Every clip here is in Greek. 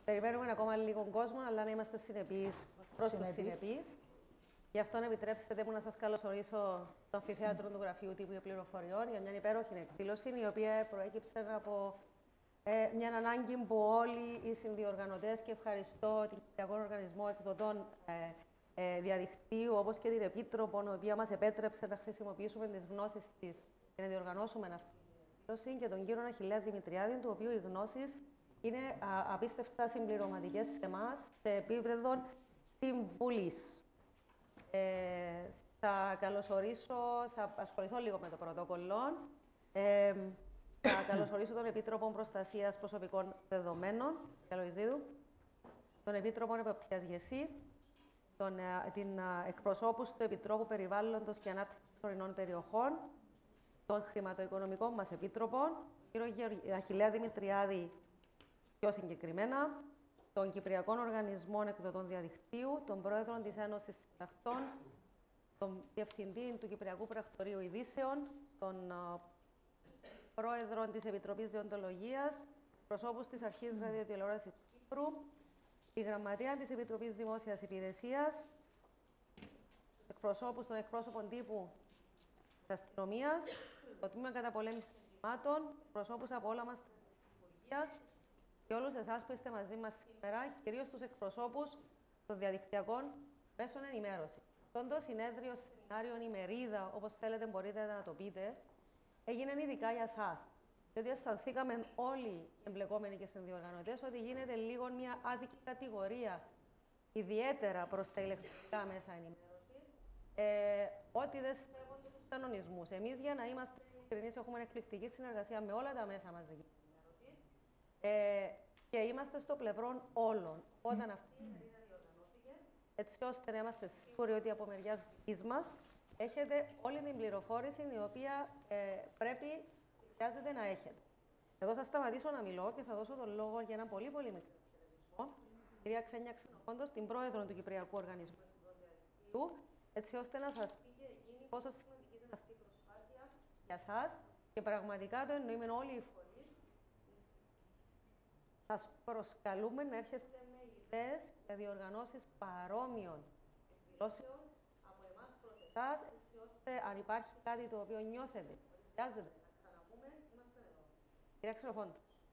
περιμένουμε ακόμα λίγο κόσμο, αλλά να είμαστε συνεπείς προς τους συνεπείς. Γι' αυτό επιτρέψτε μου να σας καλωσορίσω στο αμφιθέατρο του Γραφείου Τύπου Πληροφοριών για μια υπέροχη εκδήλωση, η οποία προέκυψε από μια ανάγκη που όλοι οι συνδιοργανωτές, και ευχαριστώ την Κυπριακό Οργανισμό Εκδοτών Διαδικτύου, όπως και την Επίτροπο, η οποία μας επέτρεψε να χρησιμοποιήσουμε τις γνώσεις της και να διοργανώσουμε αυτή την εκδήλωση, και τον κύριο Αχιλλέα Δημητριάδη, του οποίου οι γνώσεις είναι απίστευτα συμπληρωματικές σε εμάς σε επίπεδο συμβουλής. Θα καλωσορίσω, θα ασχοληθώ λίγο με το πρωτόκολλο. Θα καλωσορίσω τον Επίτροπο Προστασίας Προσωπικών Δεδομένων, Λοϊζίδου, τον Επίτροπο Εποπτείας ΓΕΣΥ, την εκπροσώπους του Επιτρόπου Περιβάλλοντος και Ανάπτυξης Ορεινών Περιοχών, τον Χρηματοοικονομικό μας Επίτροπο, τον κύριο Αχιλλέα Δημητριάδη πιο συγκεκριμένα, των Κυπριακών Οργανισμών Εκδοτών Διαδικτύου, τον Πρόεδρο της Ένωσης Συντακτών, τον Διευθυντή του Κυπριακού Πρακτορείου Ειδήσεων, τον Πρόεδρο της Επιτροπής Δεοντολογίας, προσώπους της Αρχής Ραδιοτηλεόρασης Κύπρου, τη Γραμματεία της Επιτροπής Δημόσιας Υπηρεσίας, εκπροσώπους των εκπρόσωπων τύπου της αστυνομίας, το Τμήμα Καταπολέμησης Εγκλημάτων, προσώπους από όλα μας τα υπουργεία και όλους εσάς που είστε μαζί μας σήμερα, κυρίως τους εκπροσώπους των διαδικτυακών μέσων ενημέρωσης. Αυτό το συνέδριο, σεμινάριο, ημερίδα, όπως θέλετε μπορείτε να το πείτε, έγινε ειδικά για εσάς. Διότι αισθανθήκαμε όλοι οι εμπλεκόμενοι και συνδιοργανωτές ότι γίνεται λίγο μια άδικη κατηγορία, ιδιαίτερα προς τα ηλεκτρονικά μέσα ενημέρωσης, ότι δεν σέβονται τους κανονισμούς. Εμείς, για να είμαστε ειλικρινείς, έχουμε εκπληκτική συνεργασία με όλα τα μέσα μαζικής ενημέρωσης και είμαστε στο πλευρό όλων. Όταν αυτή η ημερίδα διοργανώθηκε, έτσι ώστε να είμαστε σίγουροι ότι από μεριάς δικής μας έχετε όλη την πληροφόρηση η οποία χρειάζεται να έχετε. Εδώ θα σταματήσω να μιλώ και θα δώσω τον λόγο για ένα πολύ μικρό χαιρετισμό, κυρία Ξένια Ξενοφόντος, την πρόεδρο του Κυπριακού Οργανισμού Εκδοτών, έτσι ώστε να σας πει και εκείνη πόσο σημαντική είναι αυτή η προσπάθεια για εσάς και πραγματικά το εννοούμε όλοι οι φορείς. Σας προσκαλούμε να έρχεστε με ιδέες για διοργανώσεις παρόμοιων εκδηλώσεων από εμάς προς εσάς, έτσι ώστε αν υπάρχει κάτι το οποίο νιώθετε ότι χρειάζεται να ξαναπούμε, είμαστε εδώ. Κυρία Ξενοφόντου.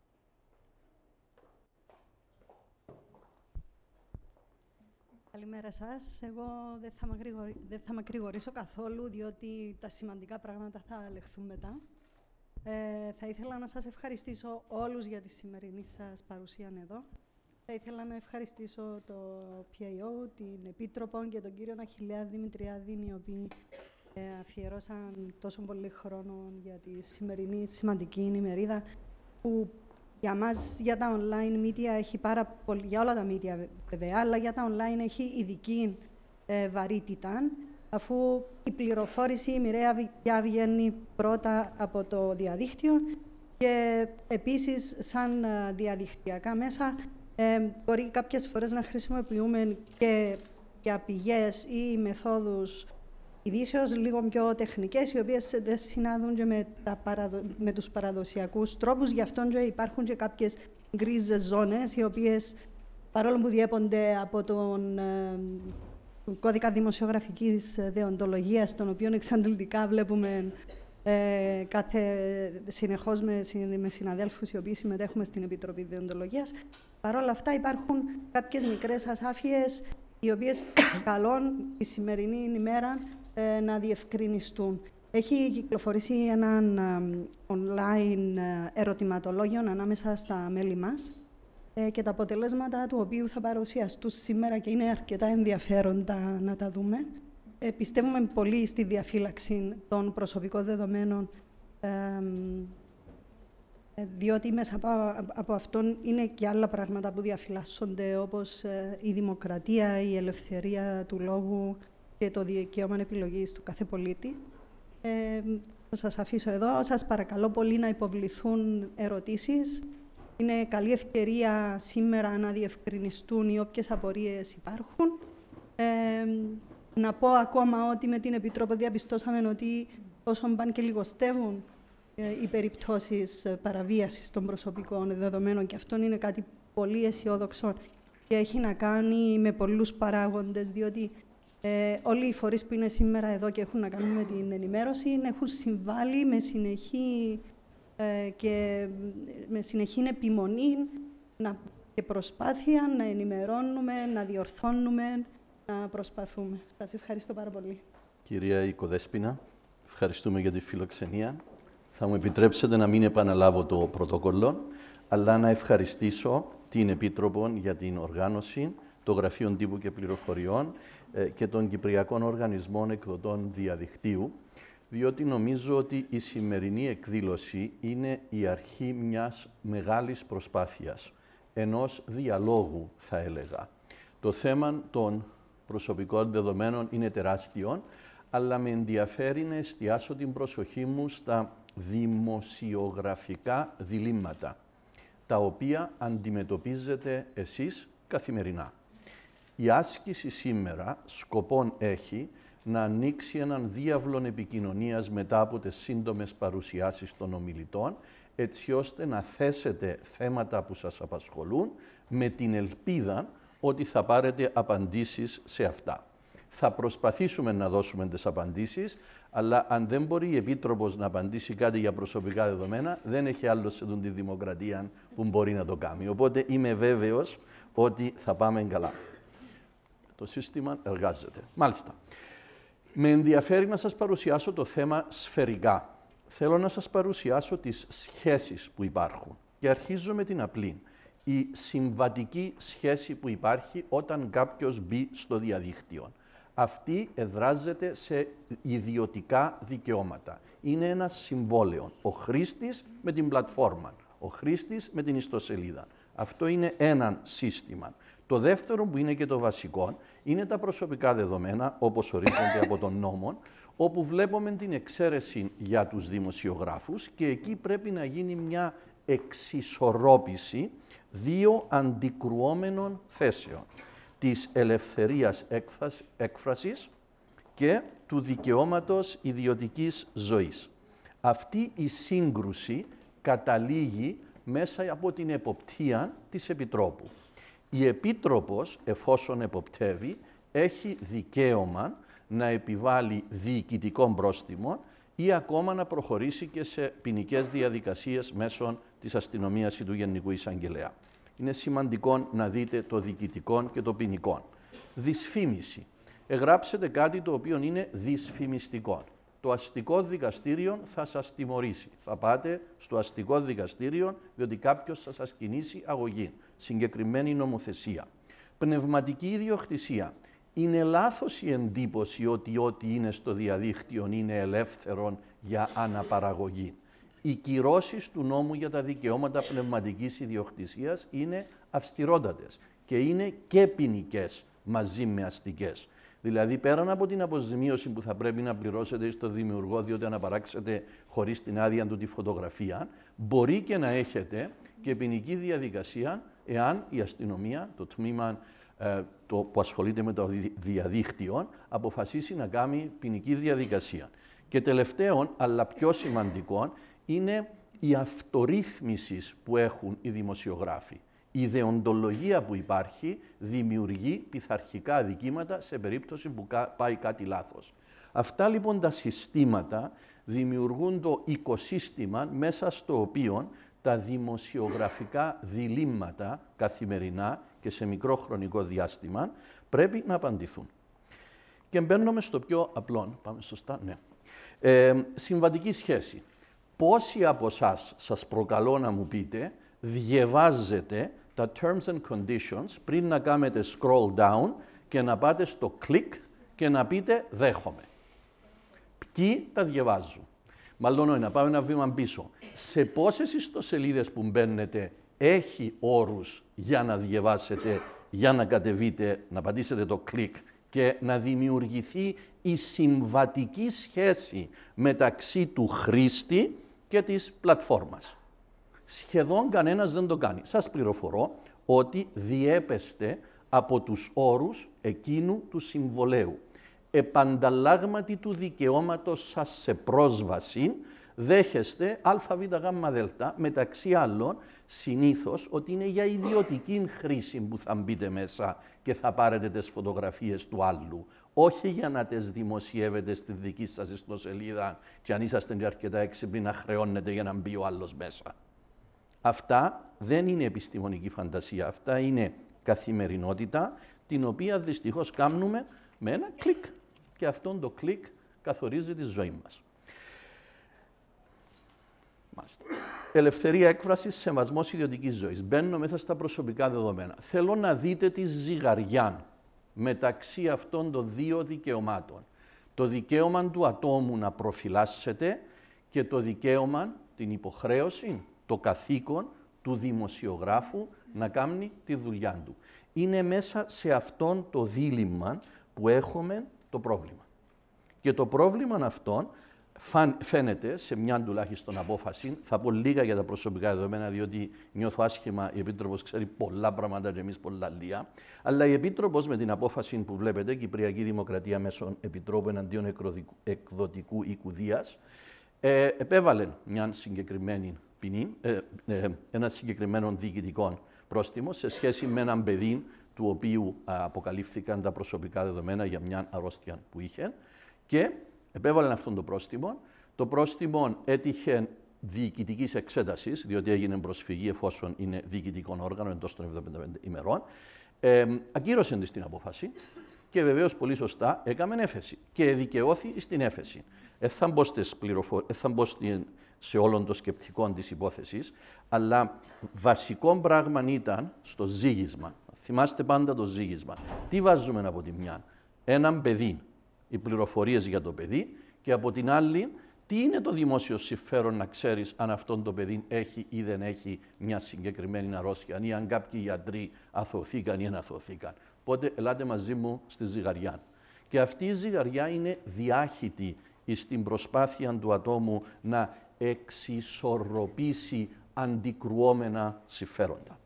Καλημέρα σας. Εγώ δεν θα μακρηγορήσω καθόλου, διότι τα σημαντικά πράγματα θα λεχθούν μετά. Θα ήθελα να σας ευχαριστήσω όλους για τη σημερινή σας παρουσία εδώ. Θα ήθελα να ευχαριστήσω το PIO, την Επίτροπο και τον κύριο Αχιλλέα Δημητριάδη, οι οποίοι αφιερώσαν τόσο πολύ χρόνο για τη σημερινή σημαντική ημερίδα, που για μας, για τα online media, έχει πάρα πολύ, για όλα τα media βέβαια, αλλά για τα online έχει ειδική βαρύτητα, αφού η πληροφόρηση, η μοιραία βγαίνει πρώτα από το διαδίκτυο και επίσης σαν διαδικτυακά μέσα μπορεί κάποιες φορές να χρησιμοποιούμε και για πηγές ή μεθόδους ειδήσεως λίγο πιο τεχνικές, οι οποίες δεν συνάδουν και με τους παραδοσιακούς τρόπους. Γι' αυτό και υπάρχουν και κάποιες γκρίζες ζώνες, οι οποίες, παρόλο που διέπονται από τον κώδικα δημοσιογραφικής δεοντολογίας, τον οποίο εξαντλητικά βλέπουμε συνεχώς με συναδέλφους οι οποίοι συμμετέχουμε στην Επιτροπή Δεοντολογίας, παρόλα αυτά υπάρχουν κάποιες μικρές ασάφειες, οι οποίες καλούν τη σημερινή ημέρα να διευκρινιστούν. Έχει κυκλοφορήσει έναν online ερωτηματολόγιο ανάμεσα στα μέλη μας και τα αποτελέσματα του οποίου θα παρουσιαστούν σήμερα και είναι αρκετά ενδιαφέροντα να τα δούμε. Πιστεύουμε πολύ στη διαφύλαξη των προσωπικών δεδομένων, διότι μέσα από αυτόν είναι και άλλα πράγματα που διαφυλάσσονται, όπως η δημοκρατία, η ελευθερία του λόγου και το δικαίωμα επιλογής του κάθε πολίτη. Θα σας αφήσω εδώ. Σας παρακαλώ πολύ να υποβληθούν ερωτήσεις. Είναι καλή ευκαιρία σήμερα να διευκρινιστούν οι όποιες απορίες υπάρχουν. Να πω ακόμα ότι με την Επιτρόπο διαπιστώσαμε ότι όσο πάνε και λιγοστεύουν οι περιπτώσεις παραβίασης των προσωπικών δεδομένων, και αυτό είναι κάτι πολύ αισιόδοξο και έχει να κάνει με πολλούς παράγοντες, διότι όλοι οι φορείς που είναι σήμερα εδώ και έχουν να κάνουν με την ενημέρωση έχουν συμβάλει με συνεχή επιμονή και προσπάθεια να ενημερώνουμε, να διορθώνουμε, να προσπαθούμε. Σας ευχαριστώ πάρα πολύ. Κυρία Οικοδέσποινα, ευχαριστούμε για τη φιλοξενία. Θα μου επιτρέψετε να μην επαναλάβω το πρωτόκολλο, αλλά να ευχαριστήσω την Επίτροπο για την οργάνωση, το Γραφείο Τύπου και Πληροφοριών και των Κυπριακών Οργανισμών Εκδοτών Διαδικτύου, διότι νομίζω ότι η σημερινή εκδήλωση είναι η αρχή μιας μεγάλης προσπάθειας, ενός διαλόγου θα έλεγα. Το θέμα των προσωπικών δεδομένων είναι τεράστιο, αλλά με ενδιαφέρει να εστιάσω την προσοχή μου στα δημοσιογραφικά διλήμματα, τα οποία αντιμετωπίζετε εσείς καθημερινά. Η άσκηση σήμερα σκοπόν έχει να ανοίξει έναν διάβλο επικοινωνίας μετά από τις σύντομες παρουσιάσεις των ομιλητών, έτσι ώστε να θέσετε θέματα που σας απασχολούν με την ελπίδα ότι θα πάρετε απαντήσεις σε αυτά. Θα προσπαθήσουμε να δώσουμε τις απαντήσεις, αλλά αν δεν μπορεί η Επίτροπος να απαντήσει κάτι για προσωπικά δεδομένα, δεν έχει άλλο σε τη δημοκρατία που μπορεί να το κάνει. Οπότε είμαι βέβαιος ότι θα πάμε καλά. Το σύστημα εργάζεται. Μάλιστα. Με ενδιαφέρει να σας παρουσιάσω το θέμα σφαιρικά. Θέλω να σας παρουσιάσω τις σχέσεις που υπάρχουν. Και αρχίζω με την απλή. Η συμβατική σχέση που υπάρχει όταν κάποιος μπει στο διαδίκτυο. Αυτή εδράζεται σε ιδιωτικά δικαιώματα. Είναι ένα συμβόλαιο. Ο χρήστης με την πλατφόρμα, ο χρήστης με την ιστοσελίδα. Αυτό είναι ένα σύστημα. Το δεύτερο, που είναι και το βασικό, είναι τα προσωπικά δεδομένα, όπως ορίζονται από τον νόμο, όπου βλέπουμε την εξαίρεση για τους δημοσιογράφους και εκεί πρέπει να γίνει μια εξισορρόπηση δύο αντικρουόμενων θέσεων, της ελευθερίας έκφρασης και του δικαιώματος ιδιωτικής ζωής. Αυτή η σύγκρουση καταλήγει μέσα από την εποπτεία της Επιτρόπου. Η Επίτροπος, εφόσον εποπτεύει, έχει δικαίωμα να επιβάλλει διοικητικό πρόστιμο ή ακόμα να προχωρήσει και σε ποινικές διαδικασίες μέσω της αστυνομίας ή του Γενικού Εισαγγελέα. Είναι σημαντικό να δείτε το διοικητικό και το ποινικό. Δυσφήμιση. Εγγράψετε κάτι το οποίο είναι δυσφημιστικό. Το αστικό δικαστήριο θα σας τιμωρήσει. Θα πάτε στο αστικό δικαστήριο, διότι κάποιος θα σας κινήσει αγωγή. Συγκεκριμένη νομοθεσία. Πνευματική ιδιοκτησία. Είναι λάθος η εντύπωση ότι ό,τι είναι στο διαδίκτυο είναι ελεύθερο για αναπαραγωγή. Οι κυρώσεις του νόμου για τα δικαιώματα πνευματικής ιδιοκτησίας είναι αυστηρότατες και είναι και ποινικές μαζί με αστικές. Δηλαδή, πέραν από την αποζημίωση που θα πρέπει να πληρώσετε στο δημιουργό, διότι αναπαράξετε χωρίς την άδεια του τη φωτογραφία, μπορεί και να έχετε και ποινική διαδικασία εάν η αστυνομία, το τμήμα που ασχολείται με το διαδίκτυο, αποφασίσει να κάνει ποινική διαδικασία. Και τελευταίον, αλλά πιο σημαντικό, είναι η αυτορύθμιση που έχουν οι δημοσιογράφοι. Η δεοντολογία που υπάρχει δημιουργεί πειθαρχικά αδικήματα σε περίπτωση που πάει κάτι λάθος. Αυτά λοιπόν τα συστήματα δημιουργούν το οικοσύστημα μέσα στο οποίο τα δημοσιογραφικά διλήμματα καθημερινά και σε μικρό χρονικό διάστημα πρέπει να απαντηθούν. Και μπαίνουμε στο πιο απλό, πάμε σωστά, ναι. Συμβατική σχέση. Πόσοι από εσάς, σας προκαλώ να μου πείτε, διαβάζετε τα terms and conditions πριν να κάνετε scroll down και να πάτε στο click και να πείτε δέχομαι. Ποιοι τα διαβάζουν. Μάλλον να πάμε ένα βήμα πίσω. Σε πόσες ιστοσελίδες που μπαίνετε έχει όρους για να διαβάσετε, για να κατεβείτε, να πατήσετε το click και να δημιουργηθεί η συμβατική σχέση μεταξύ του χρήστη και της πλατφόρμας. Σχεδόν κανένας δεν το κάνει. Σας πληροφορώ ότι διέπεστε από τους όρους εκείνου του συμβολέου. Επανταλλάγματι του δικαιώματος σας σε πρόσβαση, δέχεστε ΑΒΓΔ, μεταξύ άλλων, συνήθως ότι είναι για ιδιωτική χρήση που θα μπείτε μέσα και θα πάρετε τις φωτογραφίες του άλλου. Όχι για να τις δημοσιεύετε στη δική σας ιστοσελίδα και αν είσαστε και αρκετά έξυπνοι να χρεώνετε για να μπει ο άλλος μέσα. Αυτά δεν είναι επιστημονική φαντασία, αυτά είναι καθημερινότητα, την οποία δυστυχώς κάνουμε με ένα κλικ. Και αυτό το κλικ καθορίζει τη ζωή μας. Μάλιστα. Ελευθερία έκφρασης, σεβασμός ιδιωτικής ζωής. Μπαίνω μέσα στα προσωπικά δεδομένα. Θέλω να δείτε τη ζυγαριά μεταξύ αυτών των δύο δικαιωμάτων. Το δικαίωμα του ατόμου να προφυλάσσεται και το δικαίωμα, την υποχρέωση, το καθήκον του δημοσιογράφου να κάνει τη δουλειά του. Είναι μέσα σε αυτόν το δίλημμα που έχουμε το πρόβλημα. Και το πρόβλημα αυτόν φαίνεται σε μια τουλάχιστον απόφαση. Θα πω λίγα για τα προσωπικά δεδομένα, διότι νιώθω άσχημα. Η Επίτροπος ξέρει πολλά πράγματα και εμείς πολλά λίγα. Αλλά η Επίτροπος με την απόφαση που βλέπετε, Κυπριακή Δημοκρατία μέσω Επιτρόπου εναντίον εκδοτικού οίκου Δίας, επέβαλε μια συγκεκριμένη ποινή, ένα συγκεκριμένο διοικητικό πρόστιμο σε σχέση με έναν παιδί του οποίου αποκαλύφθηκαν τα προσωπικά δεδομένα για μια αρρώστια που είχε και επέβαλαν αυτόν το πρόστιμο. Το πρόστιμο έτυχε διοικητικής εξέτασης, διότι έγινε προσφυγή εφόσον είναι διοικητικό όργανο εντός των 75 ημερών. Ακύρωσε την απόφαση και βεβαίως πολύ σωστά έκαμε έφεση και δικαιώθη στην έφεση. Θα μπω σε όλων των σκεπτικών της υπόθεσης, αλλά βασικό πράγμα ήταν στο ζήγισμα. Θυμάστε πάντα το ζήγισμα. Τι βάζουμε από τη μια? Έναν παιδί, οι πληροφορίες για το παιδί, και από την άλλη, τι είναι το δημόσιο συμφέρον να ξέρεις αν αυτό το παιδί έχει ή δεν έχει μια συγκεκριμένη αρρώστια, ή αν κάποιοι γιατροί αθωωθήκαν ή δεν αθωωθήκαν. Οπότε, ελάτε μαζί μου στη ζυγαριά. Και αυτή η ζυγαριά είναι διάχυτη στην προσπάθεια του ατόμου να εξισορροπήσει αντικρουόμενα συμφέροντα.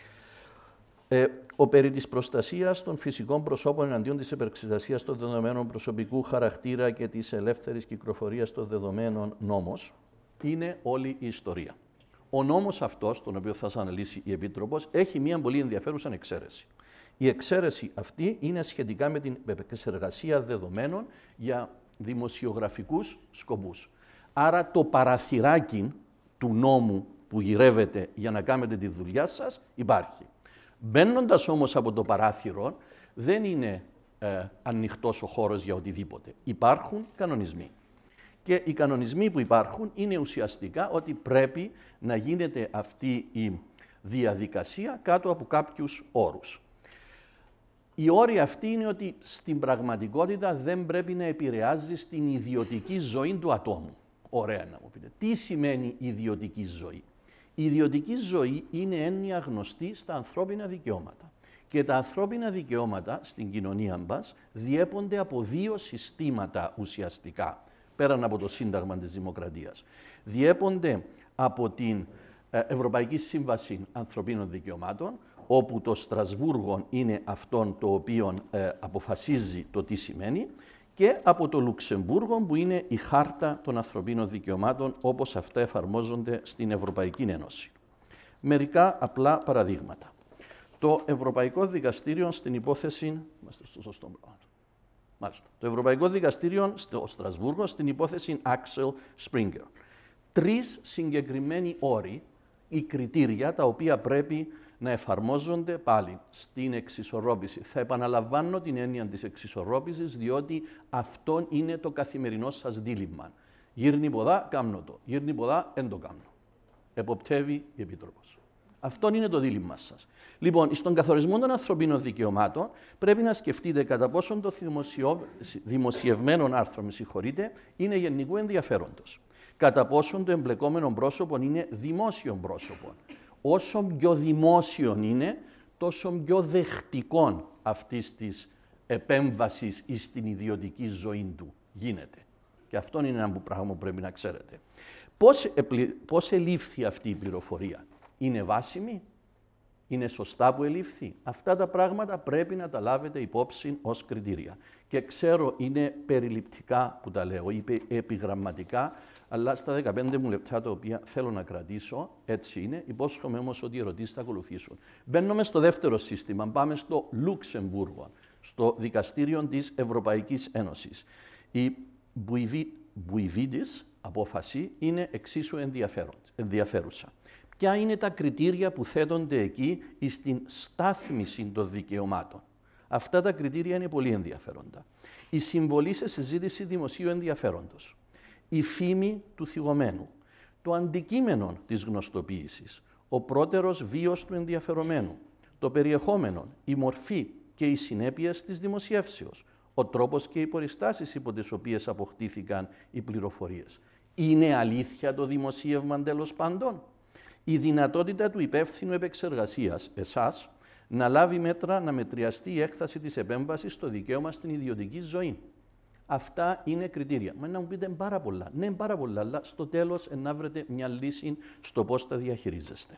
Ο περί της προστασίας των φυσικών προσώπων εναντίον της επεξεργασίας των δεδομένων προσωπικού χαρακτήρα και της ελεύθερης κυκλοφορίας των δεδομένων νόμος είναι όλη η ιστορία. Ο νόμος αυτός, τον οποίο θα σας αναλύσει η Επίτροπος, έχει μια πολύ ενδιαφέρουσα εξαίρεση. Η εξαίρεση αυτή είναι σχετικά με την επεξεργασία δεδομένων για δημοσιογραφικούς σκοπούς. Άρα το παραθυράκι του νόμου που γυρεύεται για να κάνετε τη δουλειά σας υπάρχει. Μπαίνοντας όμως από το παράθυρο, δεν είναι ανοιχτός ο χώρος για οτιδήποτε. Υπάρχουν κανονισμοί. Και οι κανονισμοί που υπάρχουν είναι ουσιαστικά ότι πρέπει να γίνεται αυτή η διαδικασία κάτω από κάποιους όρους. Οι όροι αυτοί είναι ότι στην πραγματικότητα δεν πρέπει να επηρεάζει στην ιδιωτική ζωή του ατόμου. Ωραία να μου πείτε. Τι σημαίνει ιδιωτική ζωή? Η ιδιωτική ζωή είναι έννοια γνωστή στα ανθρώπινα δικαιώματα. Και τα ανθρώπινα δικαιώματα στην κοινωνία μας διέπονται από δύο συστήματα ουσιαστικά, πέραν από το Σύνταγμα της Δημοκρατίας. Διέπονται από την Ευρωπαϊκή Σύμβαση Ανθρωπίνων Δικαιωμάτων, όπου το Στρασβούργο είναι αυτόν το οποίο αποφασίζει το τι σημαίνει, και από το Λουξεμβούργο, που είναι η Χάρτα των Ανθρωπίνων Δικαιωμάτων, όπως αυτά εφαρμόζονται στην Ευρωπαϊκή Ένωση. Μερικά απλά παραδείγματα. Το Ευρωπαϊκό Δικαστήριο στην υπόθεση... Το Ευρωπαϊκό Δικαστήριο στο Στρασβούργο στην υπόθεση Axel Springer. 3 συγκεκριμένοι όροι ή κριτήρια τα οποία πρέπει να εφαρμόζονται πάλι στην εξισορρόπηση. Θα επαναλαμβάνω την έννοια της εξισορρόπησης, διότι αυτό είναι το καθημερινό σας δίλημμα. Γύρνει ποδά, κάμνω το. Γύρνει ποδά, εν το κάμνω. Εποπτεύει η Επίτροπος. Αυτό είναι το δίλημμα σας. Λοιπόν, στον καθορισμό των ανθρωπίνων δικαιωμάτων πρέπει να σκεφτείτε κατά πόσον το δημοσιευμένο άρθρο, είναι γενικού ενδιαφέροντος. Κατά πόσον το εμπλεκόμενο πρόσωπο είναι δημόσιο πρόσωπο. Όσο πιο δημόσιο είναι, τόσο πιο δεκτικό αυτής της επέμβασης στην ιδιωτική ζωή του γίνεται. Και αυτό είναι ένα πράγμα που πρέπει να ξέρετε. Πώς ελήφθη αυτή η πληροφορία? Είναι βάσιμη? Είναι σωστά που ελήφθη? Αυτά τα πράγματα πρέπει να τα λάβετε υπόψη ως κριτήρια. Και ξέρω είναι περιληπτικά που τα λέω, ή επιγραμματικά, Αλλά στα 15 μου λεπτά τα οποία θέλω να κρατήσω, έτσι είναι, υπόσχομαι όμως ότι οι ερωτήσεις θα ακολουθήσουν. Μπαίνουμε στο δεύτερο σύστημα, πάμε στο Λουξεμβούργο, στο Δικαστήριο της Ευρωπαϊκής Ένωσης. Η Μπουιβίδης απόφαση είναι εξίσου ενδιαφέρουσα. Ποια είναι τα κριτήρια που θέτονται εκεί στην στάθμιση των δικαιωμάτων. Αυτά τα κριτήρια είναι πολύ ενδιαφέροντα. Η συμβολή σε συζήτηση δημοσίου ενδιαφέροντος. Η φήμη του θυγωμένου. Το αντικείμενο της γνωστοποίησης. Ο πρώτερος βίος του ενδιαφερομένου. Το περιεχόμενο, η μορφή και οι συνέπειες της δημοσιεύσεως. Ο τρόπος και οι περιστάσεις υπό τις οποίες αποκτήθηκαν οι πληροφορίες. Είναι αλήθεια το δημοσίευμα τέλος πάντων? Η δυνατότητα του υπεύθυνου επεξεργασίας, εσάς, να λάβει μέτρα να μετριαστεί η έκταση της επέμβασης στο δικαίωμα στην ιδιωτική ζωή. Αυτά είναι κριτήρια. Μα να μου πείτε πάρα πολλά. Ναι, πάρα πολλά, αλλά στο τέλος να βρείτε μια λύση στο πώς τα διαχειρίζεστε.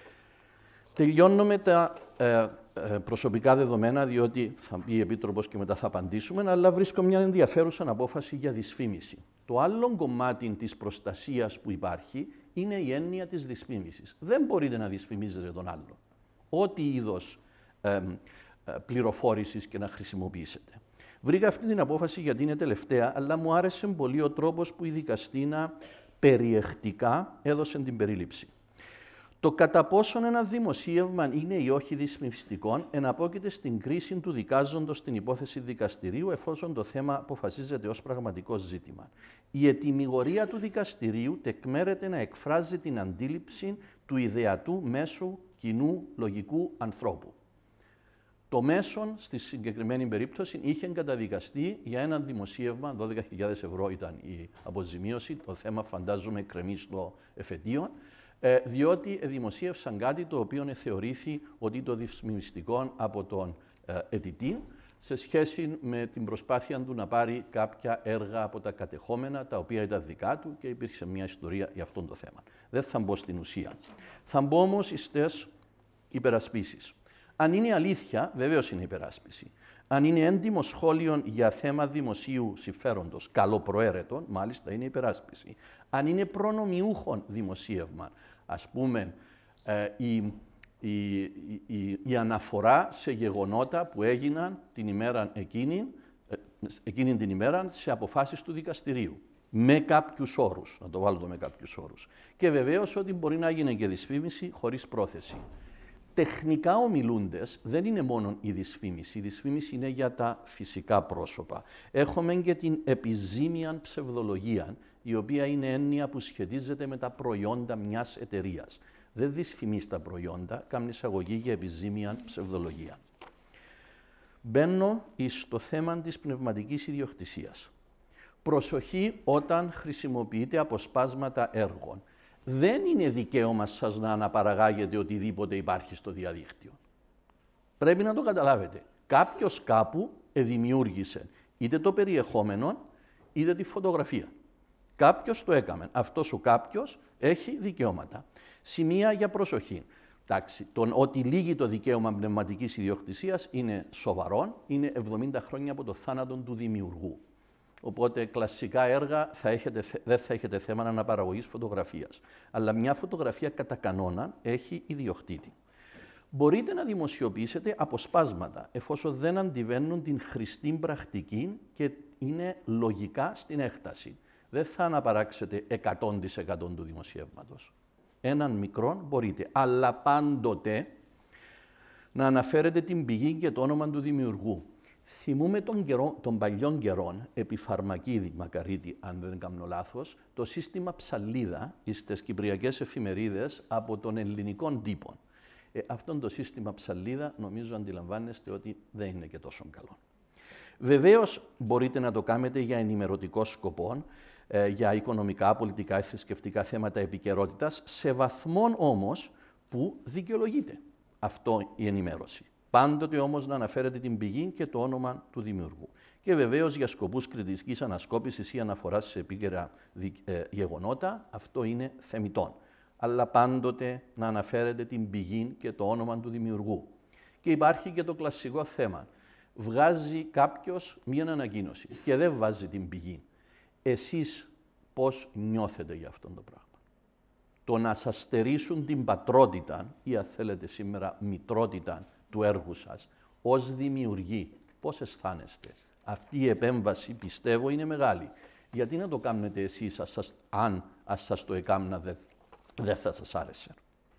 Τελειώνω με τα προσωπικά δεδομένα, διότι θα πει η Επίτροπος και μετά θα απαντήσουμε, αλλά βρίσκω μια ενδιαφέρουσα απόφαση για δυσφήμιση. Το άλλο κομμάτι της προστασίας που υπάρχει είναι η έννοια της δυσφήμισης. Δεν μπορείτε να δυσφημίζετε τον άλλο. Ό,τι είδος πληροφόρησης και να χρησιμοποιήσετε. Βρήκα αυτή την απόφαση γιατί είναι τελευταία, αλλά μου άρεσε πολύ ο τρόπος που η δικαστήνα περιεχτικά έδωσε την περίληψη. Το κατά πόσον ένα δημοσίευμα είναι ή όχι δυσφημιστικό εναπόκειται στην κρίση του δικάζοντος στην υπόθεση δικαστηρίου, εφόσον το θέμα αποφασίζεται ως πραγματικό ζήτημα. Η ετυμηγορία του δικαστηρίου τεκμέρεται να εκφράζει την αντίληψη του ιδεατού μέσου κοινού λογικού ανθρώπου. Το μέσον, στη συγκεκριμένη περίπτωση, είχε καταδικαστεί για ένα δημοσίευμα, 12.000 ευρώ ήταν η αποζημίωση, το θέμα φαντάζομαι κρεμεί στο εφετείο, διότι δημοσίευσαν κάτι το οποίο θεωρήθη ότι το δυσφημιστικό από τον αιτητή σε σχέση με την προσπάθεια του να πάρει κάποια έργα από τα κατεχόμενα, τα οποία ήταν δικά του και υπήρξε μια ιστορία για αυτό το θέμα. Δεν θα μπω στην ουσία. Θα μπω όμως στις υπερασπίσεις. Αν είναι αλήθεια, βεβαίως είναι υπεράσπιση. Αν είναι έντιμο σχόλιο για θέμα δημοσίου συμφέροντος, καλοπροαίρετο, μάλιστα είναι υπεράσπιση. Αν είναι προνομιούχον δημοσίευμα, ας πούμε, η αναφορά σε γεγονότα που έγιναν την ημέρα εκείνη την ημέρα σε αποφάσεις του δικαστηρίου. Με κάποιους όρους, να το βάλω με κάποιους όρους. Και βεβαίως ότι μπορεί να γίνει και δυσφήμιση χωρίς πρόθεση. Τεχνικά ομιλούντες δεν είναι μόνο η δυσφήμιση. Η δυσφήμιση είναι για τα φυσικά πρόσωπα. Έχουμε και την επιζήμια ψευδολογία, η οποία είναι έννοια που σχετίζεται με τα προϊόντα μιας εταιρείας. Δεν δυσφημείς τα προϊόντα, κάνει εισαγωγή για επιζήμια ψευδολογία. Μπαίνω στο θέμα της πνευματικής ιδιοκτησίας. Προσοχή όταν χρησιμοποιείτε αποσπάσματα έργων. Δεν είναι δικαίωμα σας να αναπαραγάγετε οτιδήποτε υπάρχει στο διαδίκτυο. Πρέπει να το καταλάβετε. Κάποιος κάπου δημιούργησε είτε το περιεχόμενο, είτε τη φωτογραφία. Κάποιος το έκαμε. Αυτός ο κάποιος έχει δικαιώματα. Σημεία για προσοχή. Εντάξει, ότι λύγει το δικαίωμα πνευματικής ιδιοκτησίας είναι σοβαρό, είναι 70 χρόνια από το θάνατο του δημιουργού. Οπότε κλασικά έργα δεν θα έχετε θέμα αναπαραγωγής φωτογραφίας. Αλλά μια φωτογραφία κατά κανόνα έχει ιδιοκτήτη. Μπορείτε να δημοσιοποιήσετε αποσπάσματα, εφόσον δεν αντιβαίνουν την χρηστή πρακτική και είναι λογικά στην έκταση. Δεν θα αναπαράξετε 100% του δημοσιεύματος. Έναν μικρό μπορείτε, αλλά πάντοτε να αναφέρετε την πηγή και το όνομα του δημιουργού. Θυμούμε των παλιών καιρών, επί Φαρμακίδη Μακαρίτη, αν δεν κάνω λάθος, το σύστημα ψαλίδα στις κυπριακές εφημερίδες από τον ελληνικό τύπο. Αυτό το σύστημα ψαλίδα νομίζω αντιλαμβάνεστε ότι δεν είναι και τόσο καλό. Βεβαίως μπορείτε να το κάνετε για ενημερωτικό σκοπό, για οικονομικά, πολιτικά, θρησκευτικά θέματα επικαιρότητας, σε βαθμό όμως που δικαιολογείται αυτό η ενημέρωση. Πάντοτε όμως να αναφέρετε την πηγή και το όνομα του δημιουργού. Και βεβαίως για σκοπούς κριτικής ανασκόπησης ή αναφοράς σε επίκαιρα γεγονότα, αυτό είναι θεμιτόν. Αλλά πάντοτε να αναφέρετε την πηγή και το όνομα του δημιουργού. Και υπάρχει και το κλασικό θέμα. Βγάζει κάποιος μία ανακοίνωση και δεν βάζει την πηγή. Εσείς πώς νιώθετε για αυτό το πράγμα. Το να σας στερήσουν την πατρότητα ή, αν θέλετε σήμερα, μητρότητα του έργου σας, ως δημιουργοί, πώς αισθάνεστε. Αυτή η επέμβαση, πιστεύω, είναι μεγάλη. Γιατί να το κάνετε εσείς, αν σας το έκαμνα, δεν θα σας άρεσε.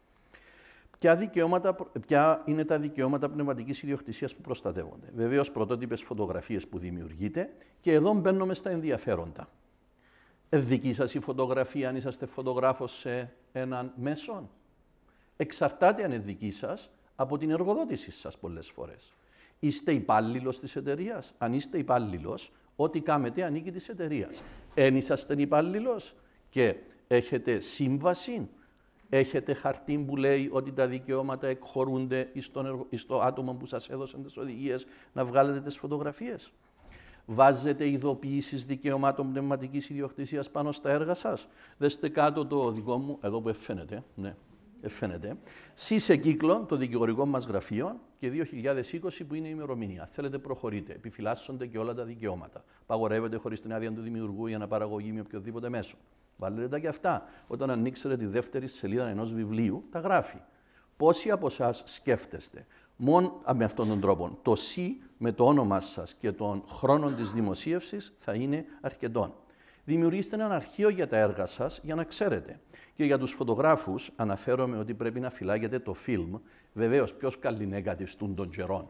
Ποια είναι τα δικαιώματα πνευματικής ιδιοκτησίας που προστατεύονται. Βεβαίως, πρωτότυπες φωτογραφίες που δημιουργείτε, και εδώ μπαίνουμε στα ενδιαφέροντα. Δική σας η φωτογραφία, αν είσαστε φωτογράφος σε έναν μέσο. Εξαρτάται αν είναι δική σας από την εργοδότηση σας πολλές φορές. Είστε υπάλληλος της εταιρείας. Αν είστε υπάλληλος, ό,τι κάνετε ανήκει της εταιρείας. Εν είσαστε υπάλληλος και έχετε σύμβαση, έχετε χαρτί που λέει ότι τα δικαιώματα εκχωρούνται στο άτομο που σας έδωσε τις οδηγίες να βγάλετε τις φωτογραφίες. Βάζετε ειδοποιήσεις δικαιωμάτων πνευματικής ιδιοκτησίας πάνω στα έργα σας. Δέστε κάτω το δικό μου, εδώ που εφαίνεται, ναι, εφαίνεται. ΣΥΣΕ κύκλων, το δικηγορικό μας γραφείο, και 2020 που είναι η ημερομηνία. Θέλετε, προχωρείτε. Επιφυλάσσονται και όλα τα δικαιώματα. Παγορεύεται χωρίς την άδεια του δημιουργού η αναπαραγωγή με οποιοδήποτε μέσο. Βάλετε τα και αυτά. Όταν ανοίξετε τη δεύτερη σελίδα ενός βιβλίου, τα γράφει. Πόσοι από εσάς σκέφτεστε μόνο με αυτόν τον τρόπο? Το «σι» με το όνομά σας και τον χρόνο της δημοσίευσης θα είναι αρκετό. Δημιουργήστε ένα αρχείο για τα έργα σας για να ξέρετε. Και για τους φωτογράφους αναφέρομαι ότι πρέπει να φυλάγετε το φιλμ. Βεβαίως, ποιος καλλινέγκατιστούν των καιρών.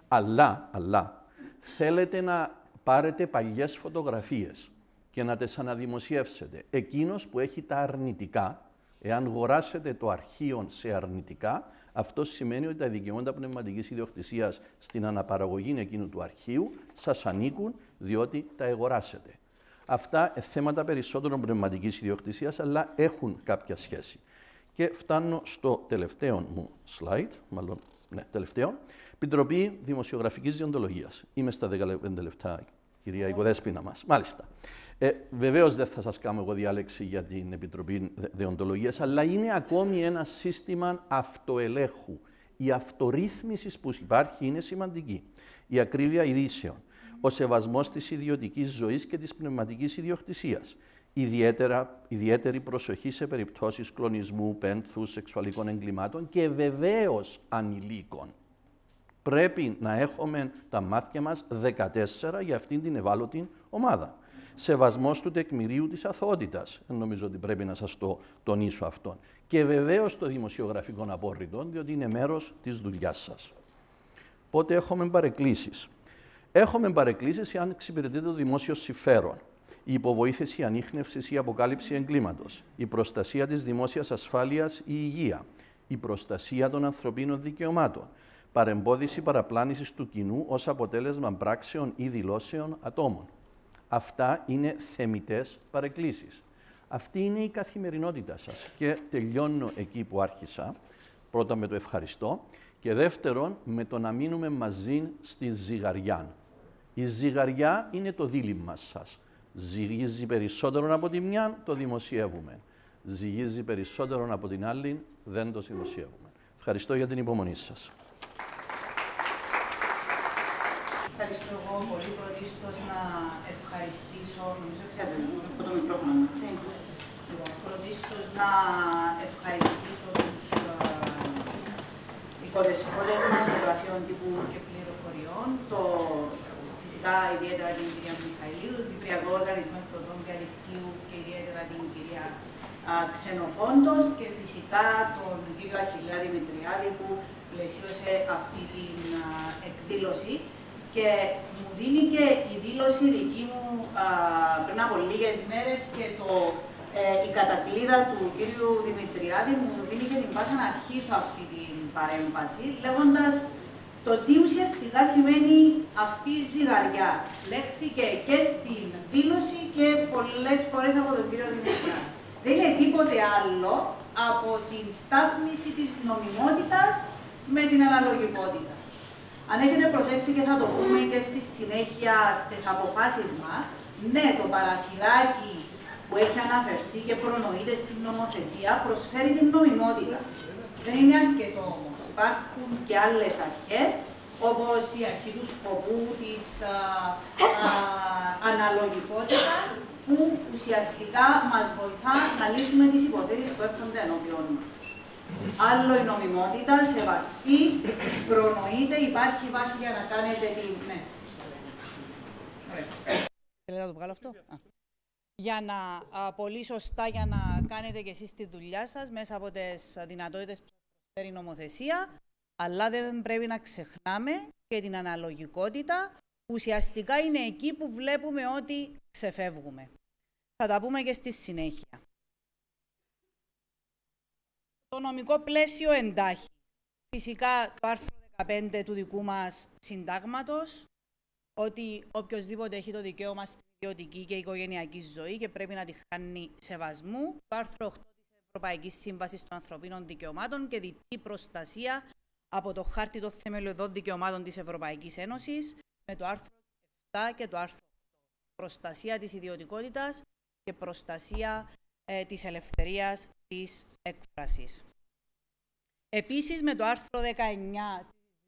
Αλλά θέλετε να πάρετε παλιές φωτογραφίες και να τις αναδημοσιεύσετε. Εκείνος που έχει τα αρνητικά, εάν αγοράσετε το αρχείο σε αρνητικά, αυτό σημαίνει ότι τα δικαιώματα πνευματικής ιδιοκτησίας στην αναπαραγωγή εκείνου του αρχείου σας ανήκουν, διότι τα αγοράσετε. Αυτά θέματα περισσότερων πνευματικής ιδιοκτησίας, αλλά έχουν κάποια σχέση. Και φτάνω στο τελευταίο μου slide, μάλλον, ναι, τελευταίο. Επιτροπή Δημοσιογραφικής Διοντολογίας. Είμαι στα 15 λεπτά, κυρία Οικοδέσποινα μας. Μάλιστα. Βεβαίως δεν θα σας κάνω εγώ διάλεξη για την Επιτροπή Δεοντολογίας, αλλά είναι ακόμη ένα σύστημα αυτοελέγχου. Η αυτορύθμιση που υπάρχει είναι σημαντική. Η ακρίβεια ειδήσεων, ο σεβασμός της ιδιωτικής ζωής και της πνευματικής ιδιοκτησίας, ιδιαίτερη προσοχή σε περιπτώσεις κλονισμού, πένθους, σεξουαλικών εγκλημάτων και βεβαίως ανηλίκων. Πρέπει να έχουμε τα μάτια μας 14 για αυτήν την ευάλωτη ομάδα. Σεβασμός του τεκμηρίου της αθωότητας. Νομίζω ότι πρέπει να σας το τονίσω αυτό. Και βεβαίως το δημοσιογραφικό απόρριτο, διότι είναι μέρος της δουλειάς σας. Πότε έχουμε παρεκκλήσεις. Έχουμε παρεκκλήσεις εάν εξυπηρετείται το δημόσιο συμφέρον. Η υποβοήθηση ανίχνευσης ή αποκάλυψη εγκλήματος. Η προστασία της δημόσιας ασφάλειας ή υγεία. Η προστασία των ανθρωπίνων δικαιωμάτων. Παρεμπόδιση παραπλάνησης του κοινού ως αποτέλεσμα πράξεων ή δηλώσεων ατόμων. Αυτά είναι θεμιτές παρεκκλήσεις. Αυτή είναι η καθημερινότητα σας. Και τελειώνω εκεί που άρχισα, πρώτα με το ευχαριστώ και δεύτερον με το να μείνουμε μαζί στη ζυγαριά. Η ζυγαριά είναι το δίλημμα σας. Ζυγίζει περισσότερο από τη μια, το δημοσιεύουμε. Ζυγίζει περισσότερο από την άλλη, δεν το δημοσιεύουμε. Ευχαριστώ για την υπομονή σας. Ευχαριστώ εγώ πολύ. Πρωτίστως να ευχαριστήσω, νομίζω χρειάζεται το μικρόφωνο μας. Πρωτίστως να ευχαριστήσω τους οικοδεσπότες μας των γραφείων τύπου και πληροφοριών, φυσικά ιδιαίτερα την κυρία Μιχαηλίδου, του Κυπριακού Οργανισμού Εκδοτών Διαδικτύου και ιδιαίτερα την κυρία Ξενοφόντος και φυσικά τον κύριο Αχιλλέα Δημητριάδη που πλαισίωσε αυτή την εκδήλωση. Και μου δίνει και η δήλωση δική μου πριν από λίγες μέρες και η κατακλείδα του κύριου Δημητριάδη μου δίνει και την πάσα να αρχίσω αυτή την παρέμβαση, λέγοντας το τι ουσιαστικά σημαίνει αυτή η ζυγαριά. Λέχθηκε και στην δήλωση και πολλές φορές από τον κύριο Δημητριάδη. Δεν είναι τίποτε άλλο από την στάθμιση της νομιμότητας με την αναλογικότητα. Αν έχετε προσέξει και θα το πούμε και στη συνέχεια στις αποφάσεις μας, ναι, το παραθυράκι που έχει αναφερθεί και προνοείται στην νομοθεσία προσφέρει την νομιμότητα. Δεν είναι αρκετό όμως. Υπάρχουν και άλλες αρχές, όπως η αρχή του σκοπού, της αναλογικότητας, που ουσιαστικά μας βοηθά να λύσουμε τις υποθέσεις που έρχονται ενώπιον μας. Άλλο η νομιμότητα, σεβαστή, προνοείται, υπάρχει βάση για να κάνετε την... Ναι. Θέλετε να το βγάλω αυτό? Για να, πολύ σωστά, για να κάνετε και εσείς τη δουλειά σας μέσα από τις δυνατότητες που σας προσφέρει η νομοθεσία, αλλά δεν πρέπει να ξεχνάμε και την αναλογικότητα, που ουσιαστικά είναι εκεί που βλέπουμε ότι ξεφεύγουμε. Θα τα πούμε και στη συνέχεια. Το νομικό πλαίσιο εντάχει. Φυσικά το άρθρο 15 του δικού μας συντάγματος, ότι οποιοσδήποτε έχει το δικαίωμα στην ιδιωτική και οικογενειακή ζωή και πρέπει να τη χάνει σεβασμού. Το άρθρο 8 της Ευρωπαϊκής Σύμβασης των Ανθρωπίνων Δικαιωμάτων και διτή προστασία από το Χάρτη των Θεμελιωδών Δικαιωμάτων της Ευρωπαϊκής Ένωσης, με το άρθρο 7 και το άρθρο 8. Προστασία της ιδιωτικότητας και προστασία της ελευθερίας της έκφρασης. Επίσης, με το άρθρο 19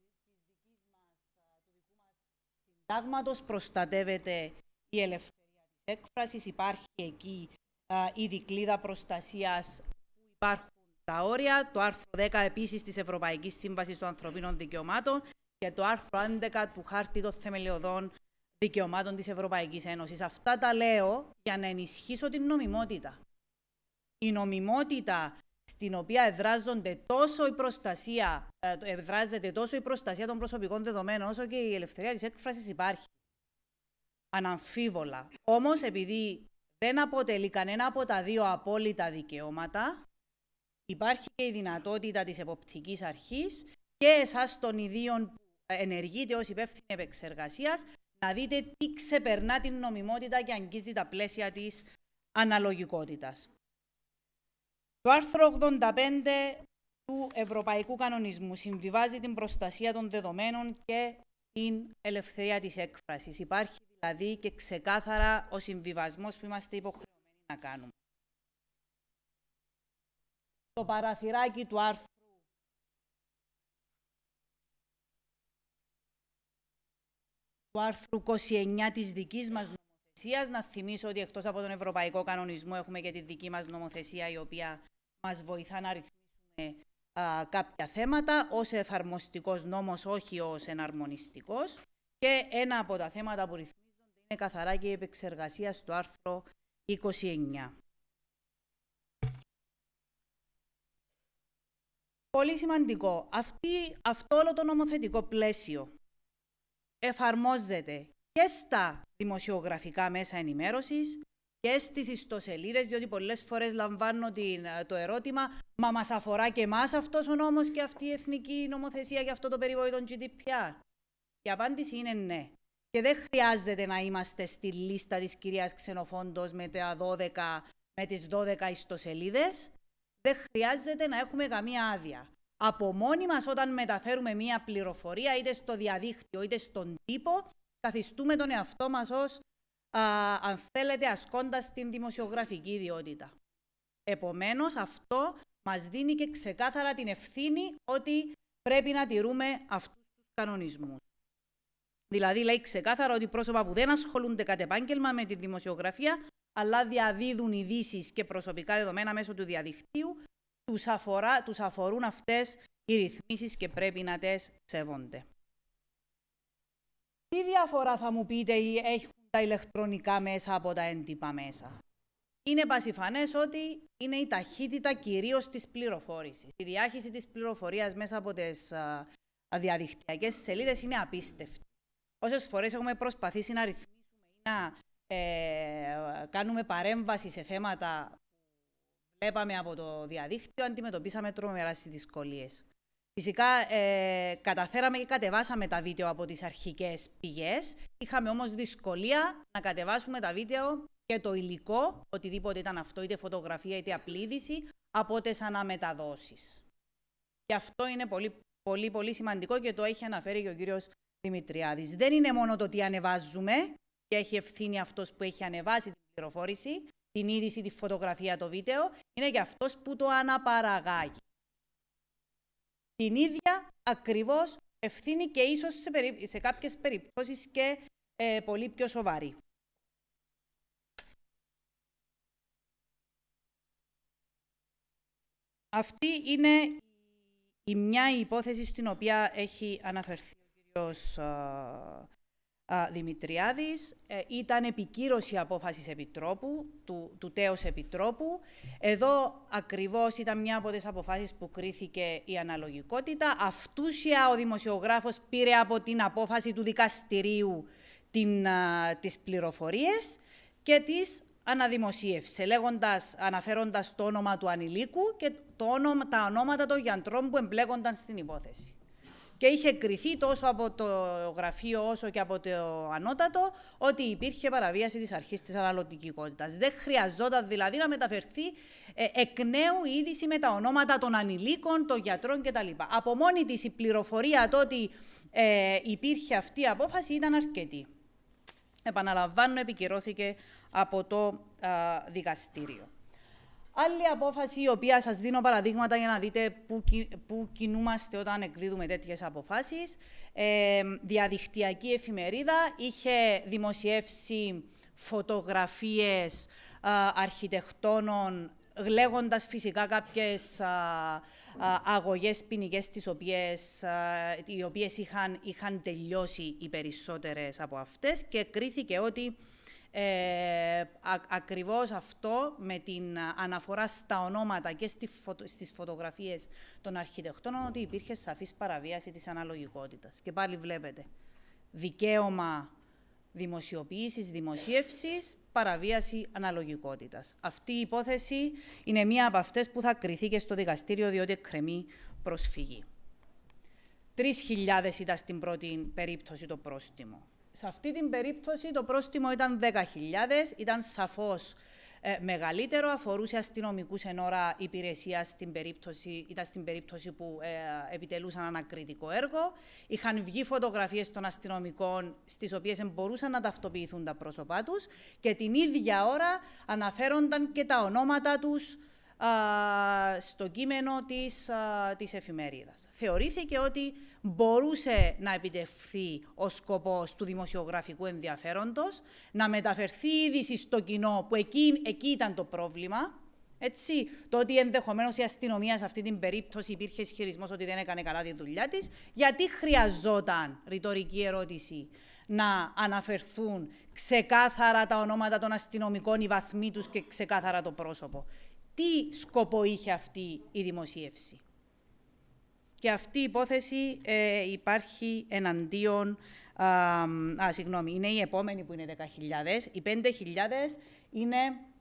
συντάγματος προστατεύεται η ελευθερία της έκφρασης, υπάρχει εκεί η δικλείδα προστασίας που υπάρχουν τα όρια, το άρθρο 10 επίσης της Ευρωπαϊκής Σύμβασης των Ανθρωπίνων Δικαιωμάτων και το άρθρο 11 του Χάρτη των Θεμελιωδών Δικαιωμάτων της Ευρωπαϊκής Ένωσης. Αυτά τα λέω για να ενισχύσω την νομιμότητα. Η νομιμότητα στην οποία εδράζεται τόσο η προστασία των προσωπικών δεδομένων, όσο και η ελευθερία της έκφρασης υπάρχει. Αναμφίβολα. Όμως, επειδή δεν αποτελεί κανένα από τα δύο απόλυτα δικαιώματα, υπάρχει και η δυνατότητα της εποπτικής αρχής και εσάς των ιδίων που ενεργείτε ως υπεύθυνοι επεξεργασίας, να δείτε τι ξεπερνά την νομιμότητα και αγγίζει τα πλαίσια της αναλογικότητας. Το άρθρο 85 του Ευρωπαϊκού Κανονισμού συμβιβάζει την προστασία των δεδομένων και την ελευθερία της έκφρασης. Υπάρχει δηλαδή και ξεκάθαρα ο συμβιβασμός που είμαστε υποχρεωμένοι να κάνουμε. Το παραθυράκι του άρθρου 29 της δικής μας νομοθεσίας. Να θυμίσω ότι εκτός από τον Ευρωπαϊκό Κανονισμό έχουμε και τη δική μας νομοθεσία, η οποία μας βοηθά να ρυθμίσουμε κάποια θέματα ως εφαρμοστικός νόμος, όχι ως εναρμονιστικός. Και ένα από τα θέματα που ρυθμίζονται είναι καθαρά και η επεξεργασία στο άρθρο 29. Πολύ σημαντικό. Αυτό όλο το νομοθετικό πλαίσιο εφαρμόζεται και στα δημοσιογραφικά μέσα ενημέρωσης και στις ιστοσελίδες, διότι πολλές φορές λαμβάνω το ερώτημα, μα μας αφορά και εμάς αυτός ο νόμος και αυτή η εθνική νομοθεσία και αυτό το περιβόητο GDPR. Η απάντηση είναι ναι. Και δεν χρειάζεται να είμαστε στη λίστα της κυρίας Ξενοφόντος με τις 12 ιστοσελίδες. Δεν χρειάζεται να έχουμε καμία άδεια. Από μόνοι μας, όταν μεταφέρουμε μία πληροφορία, είτε στο διαδίκτυο είτε στον τύπο, καθιστούμε τον εαυτό μας ως, αν θέλετε, ασκώντας την δημοσιογραφική ιδιότητα. Επομένως, αυτό μας δίνει και ξεκάθαρα την ευθύνη ότι πρέπει να τηρούμε αυτούς τους κανονισμούς. Δηλαδή, λέει ξεκάθαρα ότι πρόσωπα που δεν ασχολούνται κατ' επάγγελμα με τη δημοσιογραφία, αλλά διαδίδουν ειδήσεις και προσωπικά δεδομένα μέσω του διαδικτύου, τους αφορούν αυτές οι ρυθμίσεις και πρέπει να τις σέβονται. Τι διαφορά, θα μου πείτε, έχουν τα ηλεκτρονικά μέσα από τα έντυπα μέσα? Είναι πασιφανές ότι είναι η ταχύτητα κυρίως της πληροφόρησης. Η διάχυση της πληροφορίας μέσα από τις διαδικτυακές σελίδες είναι απίστευτη. Όσες φορές έχουμε προσπαθήσει να ρυθμίσουμε ή να κάνουμε παρέμβαση σε θέματα που βλέπαμε από το διαδίκτυο, αντιμετωπίσαμε τρομερές δυσκολίες. Φυσικά καταφέραμε και κατεβάσαμε τα βίντεο από τις αρχικές πηγές. Είχαμε όμως δυσκολία να κατεβάσουμε τα βίντεο και το υλικό, οτιδήποτε ήταν αυτό, είτε φωτογραφία είτε απλή είδηση, από τις αναμεταδόσεις. Και αυτό είναι πολύ σημαντικό και το έχει αναφέρει και ο κύριος Δημητριάδης. Δεν είναι μόνο το τι ανεβάζουμε και έχει ευθύνη αυτός που έχει ανεβάσει την πληροφόρηση, την είδηση, τη φωτογραφία, το βίντεο, είναι και αυτός που το αναπαραγάγει. Την ίδια ακριβώς ευθύνη και ίσως σε κάποιες περιπτώσεις και πολύ πιο σοβαρή. Αυτή είναι η μια υπόθεση στην οποία έχει αναφερθεί ο κύριος Δημητριάδης. Ήταν επικύρωση απόφασης Επιτρόπου, του τέος Επιτρόπου. Εδώ ακριβώς ήταν μια από τις αποφάσεις που κρίθηκε η αναλογικότητα. Αυτούσια ο δημοσιογράφος πήρε από την απόφαση του δικαστηρίου τις πληροφορίες και τις αναδημοσίευσε, αναφέροντας το όνομα του ανηλίκου και τα ονόματα των γιατρών που εμπλέκονταν στην υπόθεση. Και είχε κριθεί τόσο από το γραφείο όσο και από το ανώτατο ότι υπήρχε παραβίαση της αρχής της αναλογικότητας. Δεν χρειαζόταν δηλαδή να μεταφερθεί εκ νέου η είδηση με τα ονόματα των ανηλίκων, των γιατρών κτλ. Από μόνη της η πληροφορία το ότι υπήρχε αυτή η απόφαση ήταν αρκετή. Επαναλαμβάνω, επικυρώθηκε από το δικαστήριο. Άλλη απόφαση, η οποία σας δίνω παραδείγματα για να δείτε πού κινούμαστε όταν εκδίδουμε τέτοιες αποφάσεις. Διαδικτυακή εφημερίδα είχε δημοσιεύσει φωτογραφίες αρχιτεκτόνων, λέγοντας φυσικά κάποιες αγωγές ποινικές οι οποίες είχαν τελειώσει οι περισσότερες από αυτές και κρίθηκε ότι ακριβώς αυτό με την αναφορά στα ονόματα και στις φωτογραφίες των αρχιτεκτόνων ότι υπήρχε σαφής παραβίαση της αναλογικότητας. Και πάλι βλέπετε, δικαίωμα δημοσιοποίησης, δημοσίευσης, παραβίαση αναλογικότητας. Αυτή η υπόθεση είναι μία από αυτές που θα κριθεί και στο δικαστήριο διότι εκκρεμεί προσφυγή. 3.000 ήταν στην πρώτη περίπτωση το πρόστιμο. Σε αυτή την περίπτωση το πρόστιμο ήταν 10.000, ήταν σαφώς μεγαλύτερο, αφορούσε αστυνομικούς εν ώρα υπηρεσίας, ήταν στην περίπτωση που επιτελούσαν ανακριτικό έργο. Είχαν βγει φωτογραφίες των αστυνομικών, στις οποίες μπορούσαν να ταυτοποιηθούν τα πρόσωπά τους και την ίδια ώρα αναφέρονταν και τα ονόματα τους στο κείμενο της εφημερίδας. Θεωρήθηκε ότι μπορούσε να επιτευχθεί ο σκοπός του δημοσιογραφικού ενδιαφέροντος, να μεταφερθεί η είδηση στο κοινό, που εκεί ήταν το πρόβλημα. Έτσι, το ότι ενδεχομένως η αστυνομία σε αυτή την περίπτωση υπήρχε ισχυρισμός ότι δεν έκανε καλά τη δουλειά της, γιατί χρειαζόταν, ρητορική ερώτηση, να αναφερθούν ξεκάθαρα τα ονόματα των αστυνομικών, οι βαθμοί τους και ξεκάθαρα το πρόσωπο. Τι σκοπό είχε αυτή η δημοσίευση? Και αυτή η υπόθεση υπάρχει εναντίον... είναι η επόμενη που είναι 10.000. Οι 5.000 είναι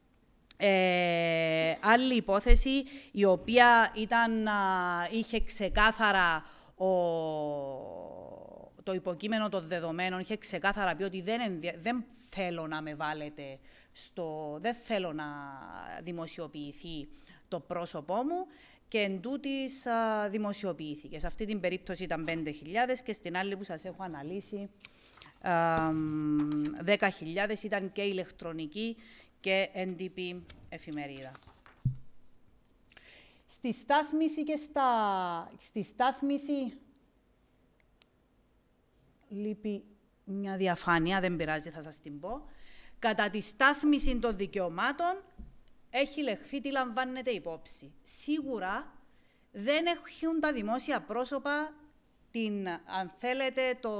άλλη υπόθεση, η οποία είχε ξεκάθαρα το υποκείμενο των δεδομένων, είχε ξεκάθαρα πει ότι δεν θέλω να με βάλετε δεν θέλω να δημοσιοποιηθεί το πρόσωπό μου και εν τούτης δημοσιοποιήθηκε. Σε αυτή την περίπτωση ήταν 5.000 και στην άλλη που σας έχω αναλύσει 10.000 ήταν και ηλεκτρονική και έντυπη εφημερίδα. Στη στάθμιση λείπει μια διαφάνεια, δεν πειράζει, θα σας την πω. Κατά τη στάθμιση των δικαιωμάτων έχει λεχθεί τι λαμβάνεται υπόψη. Σίγουρα δεν έχουν τα δημόσια πρόσωπα αν θέλετε,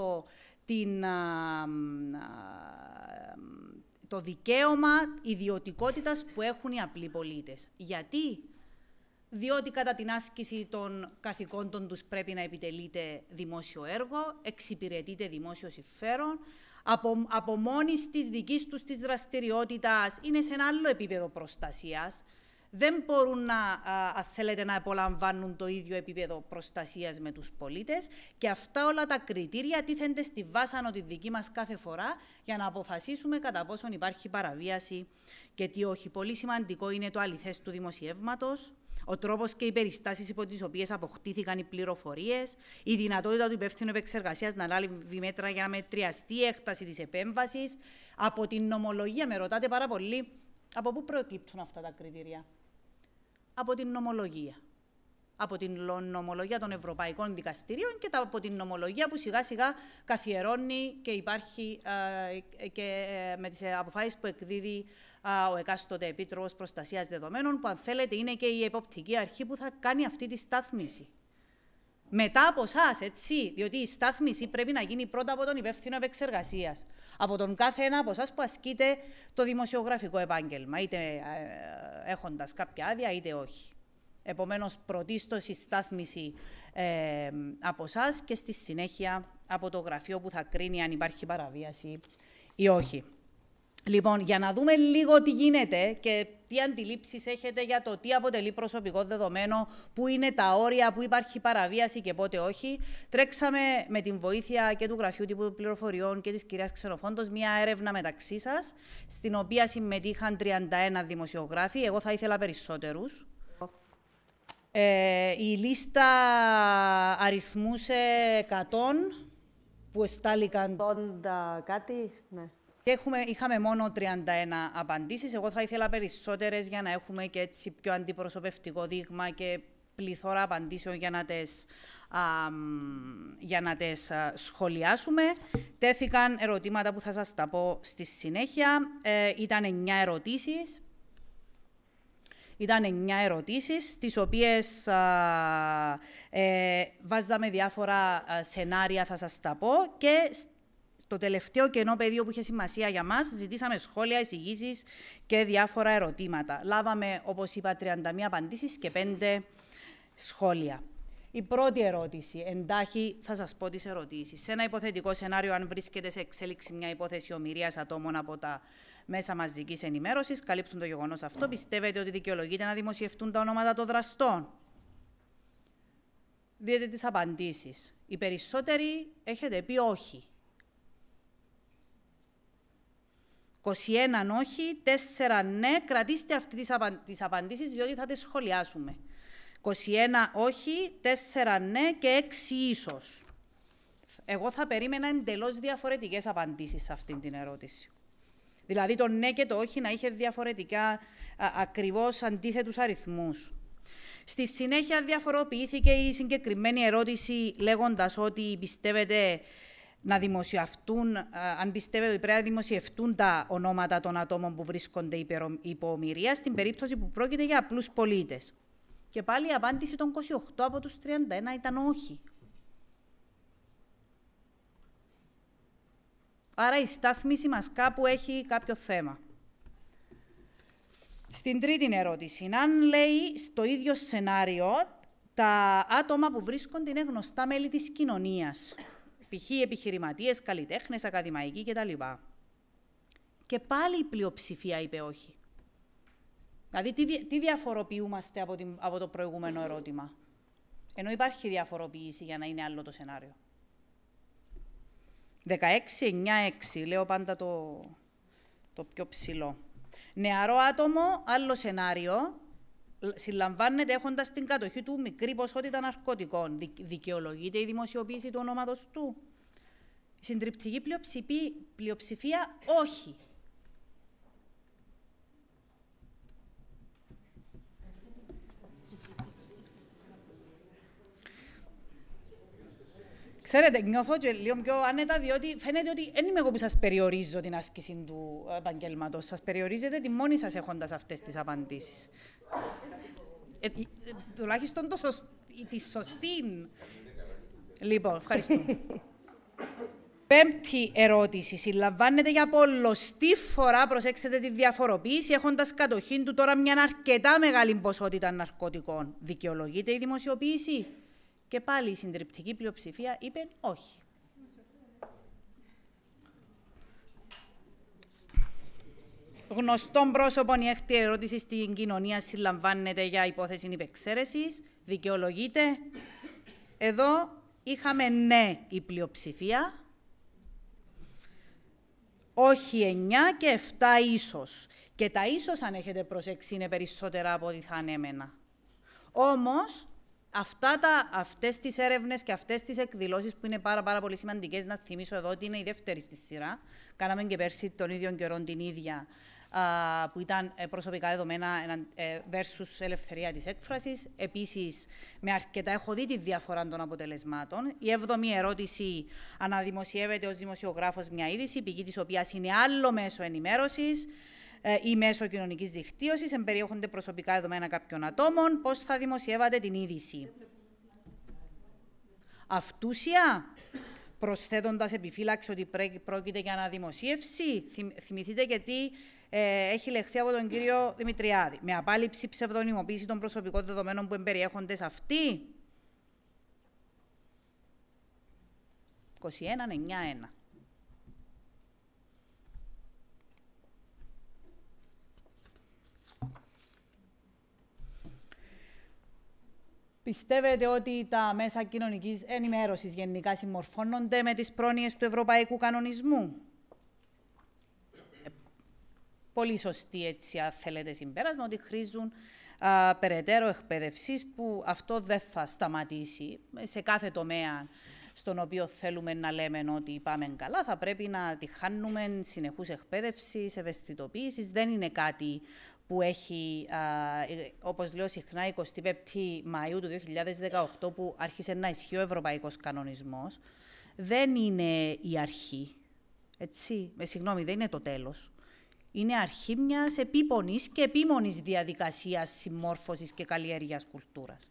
το δικαίωμα ιδιωτικότητας που έχουν οι απλοί πολίτες. Γιατί? Διότι κατά την άσκηση των καθηκόντων τους πρέπει να επιτελείται δημόσιο έργο, εξυπηρετείται δημόσιο συμφέρον, από μόνης της δικής τους της δραστηριότητας είναι σε ένα άλλο επίπεδο προστασίας. Δεν μπορούν αν θέλετε, να απολαμβάνουν το ίδιο επίπεδο προστασίας με τους πολίτες και αυτά όλα τα κριτήρια τίθενται στη βάσανο τη δική μας κάθε φορά για να αποφασίσουμε κατά πόσον υπάρχει παραβίαση και τι όχι. Πολύ σημαντικό είναι το αληθές του δημοσιεύματος, ο τρόπος και οι περιστάσεις υπό τις οποίες αποκτήθηκαν οι πληροφορίες, η δυνατότητα του υπεύθυνου επεξεργασίας να λάβει μέτρα για να μετριαστεί η έκταση της επέμβασης. Από την νομολογία, με ρωτάτε πάρα πολύ, από πού προκύπτουν αυτά τα κριτήρια? Από την νομολογία. από την νομολογία των Ευρωπαϊκών Δικαστηρίων και από την νομολογία που σιγά-σιγά καθιερώνει και υπάρχει και με τις αποφάσεις που εκδίδει ο εκάστοτε Επίτροπος Προστασίας Δεδομένων, που αν θέλετε είναι και η εποπτική αρχή που θα κάνει αυτή τη στάθμιση. Μετά από εσάς, έτσι, διότι η στάθμιση πρέπει να γίνει πρώτα από τον υπεύθυνο επεξεργασίας. Από τον κάθε ένα από εσάς που ασκείται το δημοσιογραφικό επάγγελμα, είτε έχοντας κάποια άδεια, είτε όχι. Επομένως, πρωτίστως η στάθμιση από εσάς και στη συνέχεια από το γραφείο που θα κρίνει αν υπάρχει παραβίαση ή όχι. Λοιπόν, για να δούμε λίγο τι γίνεται και τι αντιλήψεις έχετε για το τι αποτελεί προσωπικό δεδομένο, πού είναι τα όρια, πού υπάρχει παραβίαση και πότε όχι, τρέξαμε με την βοήθεια και του Γραφείου Τύπου Πληροφοριών και της κυρίας Ξενοφόντος μια έρευνα μεταξύ σας, στην οποία συμμετείχαν 31 δημοσιογράφοι. Εγώ θα ήθελα περισσότερους. Η λίστα αριθμούσε 100 που εστάληκαν. 80 κάτι, ναι. Και είχαμε μόνο 31 απαντήσεις. Εγώ θα ήθελα περισσότερες για να έχουμε και έτσι πιο αντιπροσωπευτικό δείγμα και πληθώρα απαντήσεων για να τις σχολιάσουμε. Τέθηκαν ερωτήματα που θα σας τα πω στη συνέχεια. Ήταν 9 ερωτήσεις. Ήταν 9 ερωτήσεις, στις οποίες βάζαμε διάφορα σενάρια, θα σας τα πω, και στο τελευταίο κενό πεδίο που είχε σημασία για μας, ζητήσαμε σχόλια, εισηγήσεις και διάφορα ερωτήματα. Λάβαμε, όπως είπα, 31 απαντήσεις και 5 σχόλια. Η πρώτη ερώτηση, εντάχει θα σας πω τις ερωτήσεις. Σε ένα υποθετικό σενάριο, αν βρίσκεται σε εξέλιξη μια υπόθεση ομηρίας ατόμων από τα μέσα μαζικής ενημέρωσης, καλύπτουν το γεγονός αυτό, πιστεύετε ότι δικαιολογείται να δημοσιευτούν τα ονόματα των δραστών? Δείτε τις απαντήσεις. Οι περισσότεροι έχετε πει όχι. 21 όχι, 4 ναι. Κρατήστε αυτές τις απαντήσεις, διότι θα τις σχολιάσουμε. 21 όχι, 4 ναι και 6 ίσως. Εγώ θα περίμενα εντελώς διαφορετικές απαντήσεις σε αυτή την ερώτηση. Δηλαδή το ναι και το όχι να είχε διαφορετικά, ακριβώς αντίθετους αριθμούς. Στη συνέχεια διαφοροποιήθηκε η συγκεκριμένη ερώτηση λέγοντας ότι πιστεύετε να δημοσιευτούν, αν πιστεύετε ότι πρέπει να δημοσιευτούν τα ονόματα των ατόμων που βρίσκονται υπό ομηρία στην περίπτωση που πρόκειται για απλούς πολίτες. Και πάλι η απάντηση των 28 από τους 31 ήταν όχι. Άρα η στάθμιση μας κάπου έχει κάποιο θέμα. Στην τρίτη ερώτηση, αν λέει στο ίδιο σενάριο τα άτομα που βρίσκονται είναι γνωστά μέλη της κοινωνίας, π.χ. επιχειρηματίες, καλλιτέχνες, ακαδημαϊκοί κτλ. Και πάλι η πλειοψηφία είπε όχι. Δηλαδή, τι διαφοροποιούμαστε από το προηγούμενο ερώτημα, ενώ υπάρχει διαφοροποίηση για να είναι άλλο το σενάριο. 16-9-6, λέω πάντα το πιο ψηλό. Νεαρό άτομο, άλλο σενάριο, συλλαμβάνεται έχοντας στην κατοχή του μικρή ποσότητα ναρκωτικών. Δικαιολογείται η δημοσιοποίηση του ονόματος του? Η συντριπτική πλειοψηφία, όχι. Ξέρετε, νιώθω και λίγο πιο άνετα, διότι φαίνεται ότι δεν είμαι εγώ που σας περιορίζω την άσκηση του επαγγέλματος. Σας περιορίζετε τη μόνη σας έχοντας αυτές τις απαντήσεις. Τουλάχιστον τη σωστή. Λοιπόν, ευχαριστώ. Πέμπτη ερώτηση. Συλλαμβάνεται για πολλοστή φορά, προσέξτε τη διαφοροποίηση, έχοντας κατοχή του τώρα μια αρκετά μεγάλη ποσότητα ναρκωτικών. Δικαιολογείται η δημοσιοποίηση? Και πάλι η συντριπτική πλειοψηφία είπε όχι. Γνωστών πρόσωπων η έκτη ερώτηση στην κοινωνία συλλαμβάνεται για υπόθεση υπεξαίρεσης. Δικαιολογείται? Εδώ είχαμε ναι η πλειοψηφία, όχι 9 και 7 ίσως. Και τα ίσως, αν έχετε προσέξει, είναι περισσότερα από ό,τι θα ανέμενα. Όμως, αυτές τις έρευνες και αυτές τις εκδηλώσεις που είναι πάρα πολύ σημαντικές, να θυμίσω εδώ ότι είναι η δεύτερη στη σειρά. Κάναμε και πέρσι τον ίδιο καιρό την ίδια που ήταν προσωπικά δεδομένα versus ελευθερία της έκφρασης. Επίσης, με αρκετά έχω δει τη διαφορά των αποτελεσμάτων. Η 7η ερώτηση: αναδημοσιεύεται ως δημοσιογράφος μια είδηση, πηγή της οποίας είναι άλλο μέσο ενημέρωσης ή μέσω κοινωνικής δικτύωσης, εμπεριέχονται προσωπικά δεδομένα κάποιων ατόμων. Πώς θα δημοσιεύατε την είδηση? Αυτούσια, προσθέτοντας επιφύλαξη ότι πρόκειται για αναδημοσίευση. Θυμηθείτε και τι έχει λεχθεί από τον κύριο Δημητριάδη. Με απάλληψη ψευδονυμοποίηση των προσωπικών δεδομένων που εμπεριέχονται σε αυτή. 21-9-1. Πιστεύετε ότι τα μέσα κοινωνικής ενημέρωσης γενικά συμμορφώνονται με τις πρόνοιες του Ευρωπαϊκού Κανονισμού? Πολύ σωστή, έτσι, αν θέλετε, συμπέρασμα, ότι χρήζουν περαιτέρω εκπαίδευσης, που αυτό δεν θα σταματήσει. Σε κάθε τομέα στον οποίο θέλουμε να λέμε ότι πάμε καλά, θα πρέπει να τη χάνουμε συνεχούς εκπαίδευσης, ευαισθητοποίησης. Δεν είναι κάτι που έχει, όπως λέω συχνά, 25η Μαΐου του 2018, που άρχισε να ισχύει ο Ευρωπαϊκός Κανονισμός. Δεν είναι η αρχή, έτσι, συγγνώμη, δεν είναι το τέλος. Είναι αρχή μιας επίπονης και επίμονης διαδικασίας συμμόρφωσης και καλλιέργειας κουλτούρας.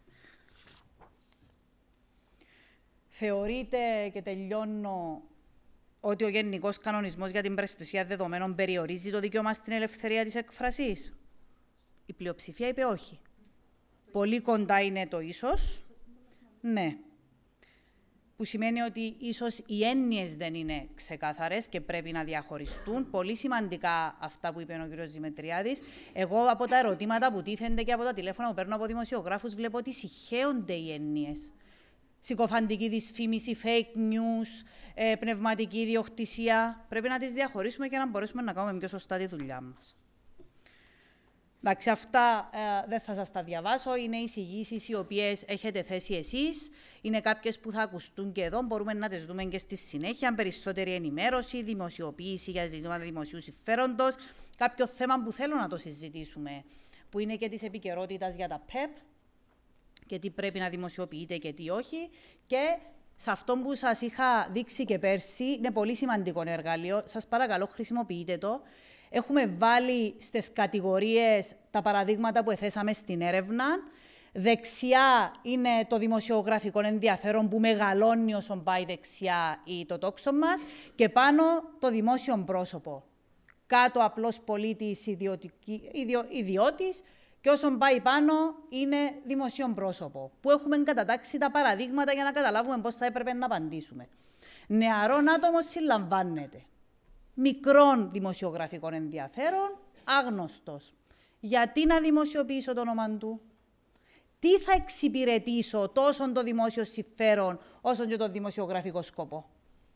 Θεωρείτε, και τελειώνω, ότι ο Γενικός Κανονισμός για την Προστασία Δεδομένων περιορίζει το δικαίωμα στην ελευθερία της έκφρασης? Η πλειοψηφία είπε όχι. Πολύ κοντά είναι το ίσως. Ναι. Που σημαίνει ότι ίσως οι έννοιες δεν είναι ξεκάθαρες και πρέπει να διαχωριστούν. Πολύ σημαντικά αυτά που είπε ο κ. Δημητριάδης. Εγώ από τα ερωτήματα που τίθενται και από τα τηλέφωνα που παίρνω από δημοσιογράφους βλέπω ότι συχαίονται οι έννοιες. Συκοφαντική δυσφήμιση, fake news, πνευματική ιδιοκτησία. Πρέπει να τις διαχωρίσουμε και να μπορέσουμε να κάνουμε πιο σωστά τη δουλειά μας. Εντάξει, αυτά δεν θα σας τα διαβάσω. Είναι εισηγήσεις οι οποίες έχετε θέσει εσείς. Είναι κάποιες που θα ακουστούν και εδώ. Μπορούμε να τις δούμε και στη συνέχεια. Περισσότερη ενημέρωση, δημοσιοποίηση για ζητήματα δημοσίου συμφέροντος. Κάποιο θέμα που θέλω να το συζητήσουμε, που είναι και της επικαιρότητας για τα ΠΕΠ και τι πρέπει να δημοσιοποιείται και τι όχι. Και σε αυτό που σας είχα δείξει και πέρσι, είναι πολύ σημαντικό εργαλείο. Σας παρακαλώ, χρησιμοποιείτε το. Έχουμε βάλει στις κατηγορίες τα παραδείγματα που εθέσαμε στην έρευνα. Δεξιά είναι το δημοσιογραφικό ενδιαφέρον που μεγαλώνει όσον πάει δεξιά το τόξο μας, και πάνω το δημόσιο πρόσωπο. Κάτω απλός πολίτης, ιδιώτης, και όσον πάει πάνω είναι δημοσίον πρόσωπο, που έχουμε κατατάξει τα παραδείγματα για να καταλάβουμε πώς θα έπρεπε να απαντήσουμε. Νεαρόν άτομο συλλαμβάνεται. Μικρών δημοσιογραφικών ενδιαφέρον, άγνωστος. Γιατί να δημοσιοποιήσω το όνομα του? Τι θα εξυπηρετήσω τόσο το δημόσιο συμφέρον όσο και το δημοσιογραφικό σκοπό?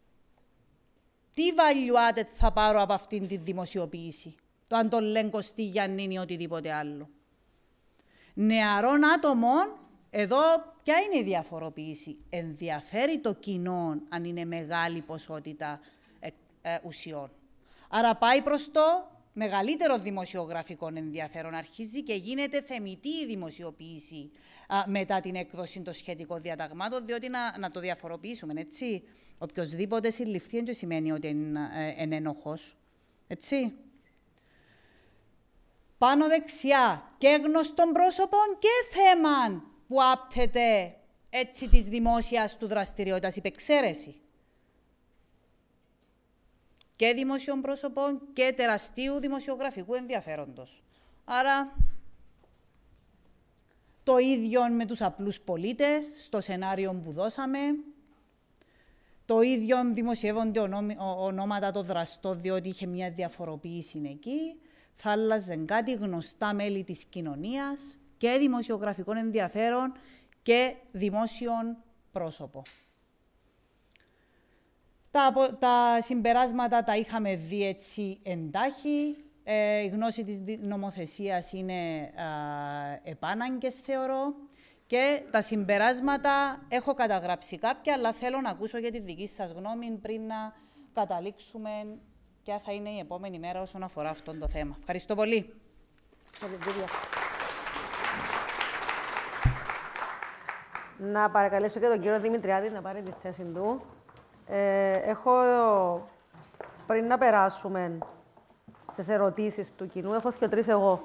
Τι value added θα πάρω από αυτήν τη δημοσιοποίηση? Το αν το λένε Κωστή Γιαννίνη ή οτιδήποτε άλλο. Νεαρών άτομων, εδώ ποια είναι η διαφοροποίηση? Ενδιαφέρει το κοινό αν είναι μεγάλη ποσότητα ουσιών. Άρα πάει προς το μεγαλύτερο δημοσιογραφικό ενδιαφέρον. Αρχίζει και γίνεται θεμιτή η δημοσιοποίηση μετά την έκδοση των σχετικών διαταγμάτων, διότι να το διαφοροποιήσουμε, έτσι. Οποιοσδήποτε συλληφθεί δεν σημαίνει ότι είναι ένοχος, έτσι. Πάνω δεξιά και γνωστών πρόσωπων και θέμαν που άπτεται έτσι της δημόσιας του δραστηριότητας, υπεξαίρεση. Και δημοσίων πρόσωπων και τεραστίου δημοσιογραφικού ενδιαφέροντος. Άρα, το ίδιο με τους απλούς πολίτες, στο σενάριο που δώσαμε. Το ίδιο δημοσιεύονται ονόματα των δραστών, διότι είχε μια διαφοροποίηση εκεί. Θα άλλαζαν κάτι γνωστά μέλη της κοινωνίας και δημοσιογραφικών ενδιαφέρον και δημόσιων πρόσωπο. Τα συμπεράσματα τα είχαμε δει έτσι εντάχει. Η γνώση της νομοθεσίας είναι επάναγκες, θεωρώ. Και τα συμπεράσματα έχω καταγράψει κάποια, αλλά θέλω να ακούσω για τη δική σας γνώμη πριν να καταλήξουμε ποια θα είναι η επόμενη μέρα όσον αφορά αυτό το θέμα. Ευχαριστώ πολύ. Να παρακαλέσω και τον κύριο Δημητριάδη να πάρει τη θέση του. Πριν να περάσουμε στις ερωτήσεις του κοινού, έχω και 3 εγώ.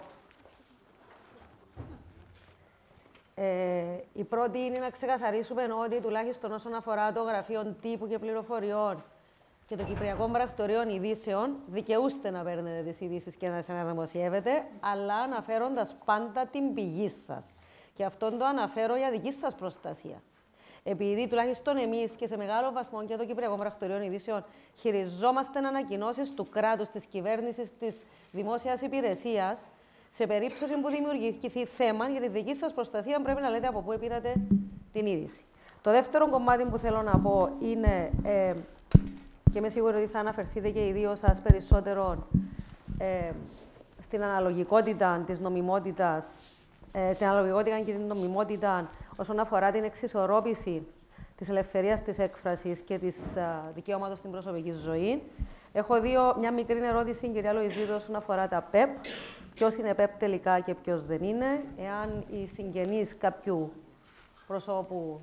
Η πρώτη είναι να ξεκαθαρίσουμε ότι τουλάχιστον όσον αφορά το Γραφείο Τύπου και Πληροφοριών και το Κυπριακό Πρακτορείο Ειδήσεων, δικαιούστε να παίρνετε τις ειδήσεις και να τις αναδημοσιεύετε, αλλά αναφέροντας πάντα την πηγή σας. Και αυτό το αναφέρω για δική σας προστασία. Επειδή τουλάχιστον εμείς και σε μεγάλο βαθμό και το Κυπριακό Πρακτορείο Ειδήσεων χειριζόμαστε ανακοινώσεις του κράτους, της κυβέρνησης, της δημόσιας υπηρεσίας, σε περίπτωση που δημιουργηθεί θέμα για τη δική σας προστασία, πρέπει να λέτε από πού πήρατε την είδηση. Το δεύτερο κομμάτι που θέλω να πω είναι, και είμαι σίγουρη ότι θα αναφερθείτε και οι δύο σας περισσότερο, στην αναλογικότητα της νομιμότητας, την αναλογικότητα και την νομιμότητα όσον αφορά την εξισορρόπηση της ελευθερίας της έκφρασης και της δικαιώματος στην προσωπική ζωή. Έχω μια μικρή ερώτηση, κυρία Λοϊζίδου, όσον αφορά τα ΠΕΠ. Ποιος είναι ΠΕΠ τελικά και ποιος δεν είναι, εάν οι συγγενείς κάποιου προσώπου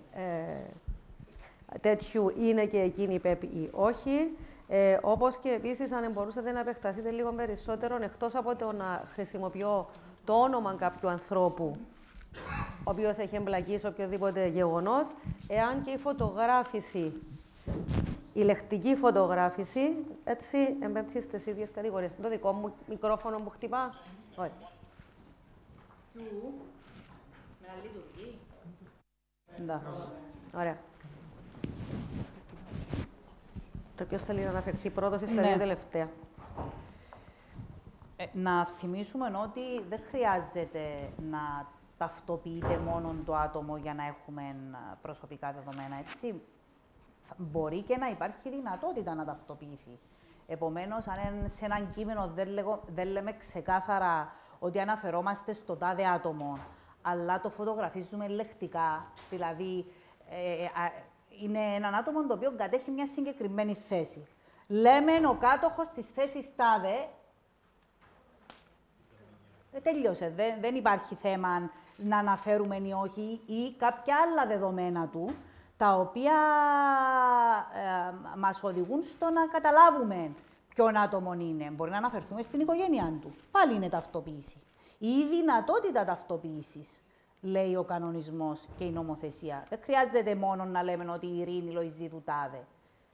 τέτοιου είναι και εκείνη ΠΕΠ ή όχι. Όπως και επίσης, αν μπορούσατε να επεκταθείτε λίγο περισσότερο, εκτός από το να χρησιμοποιώ το όνομα κάποιου ανθρώπου, ο οποίος έχει εμπλακεί σε οποιοδήποτε γεγονός, εάν και η φωτογράφηση, η λεκτική φωτογράφηση, έτσι, εμπέμπτει στις ίδιες κατηγορίες. Το δικό μου μικρόφωνο που χτυπά. Ωραία. Εντάξει. Ωραία. Το ποιος θέλει να αναφερθεί πρώτος ή στα δύο τελευταία. Να θυμίσουμε ότι δεν χρειάζεται να ταυτοποιείται μόνο το άτομο για να έχουμε προσωπικά δεδομένα, έτσι. Μπορεί και να υπάρχει δυνατότητα να ταυτοποιηθεί. Επομένως, αν σε έναν κείμενο δεν λέμε ξεκάθαρα ότι αναφερόμαστε στο τάδε άτομο, αλλά το φωτογραφίζουμε λεκτικά, δηλαδή είναι έναν άτομο το οποίο κατέχει μια συγκεκριμένη θέση. Λέμε ο κάτοχος της θέσης τάδε, τελείωσε. Δεν υπάρχει θέμα να αναφέρουμε ή όχι ή κάποια άλλα δεδομένα του, τα οποία μας οδηγούν στο να καταλάβουμε ποιον άτομο είναι. Μπορεί να αναφερθούμε στην οικογένειά του. Πάλι είναι ταυτοποίηση. Η δυνατότητα ταυτοποίησης, λέει ο κανονισμός και η νομοθεσία. Δεν χρειάζεται μόνο να λέμε ότι η Ειρήνη Λοϊζίδου τάδε.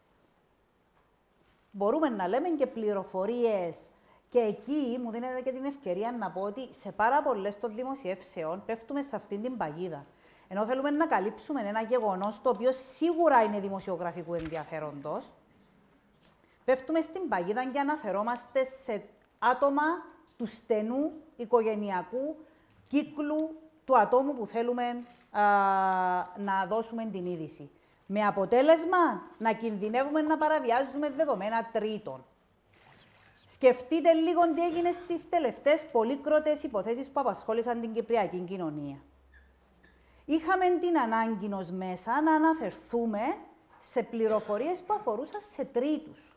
Μπορούμε να λέμε και πληροφορίες. Και εκεί μου δίνεται και την ευκαιρία να πω ότι σε πάρα πολλές των δημοσιεύσεων πέφτουμε σε αυτήν την παγίδα. Ενώ θέλουμε να καλύψουμε ένα γεγονός το οποίο σίγουρα είναι δημοσιογραφικού ενδιαφέροντος, πέφτουμε στην παγίδα και αναφερόμαστε σε άτομα του στενού οικογενειακού κύκλου του ατόμου που θέλουμε να δώσουμε την είδηση. Με αποτέλεσμα να κινδυνεύουμε να παραβιάζουμε δεδομένα τρίτων. Σκεφτείτε λίγο τι έγινε στις τελευταίες πολύκροτες υποθέσεις που απασχόλησαν την κυπριακή κοινωνία. Είχαμε την ανάγκη ως μέσα να αναφερθούμε σε πληροφορίες που αφορούσαν σε τρίτους.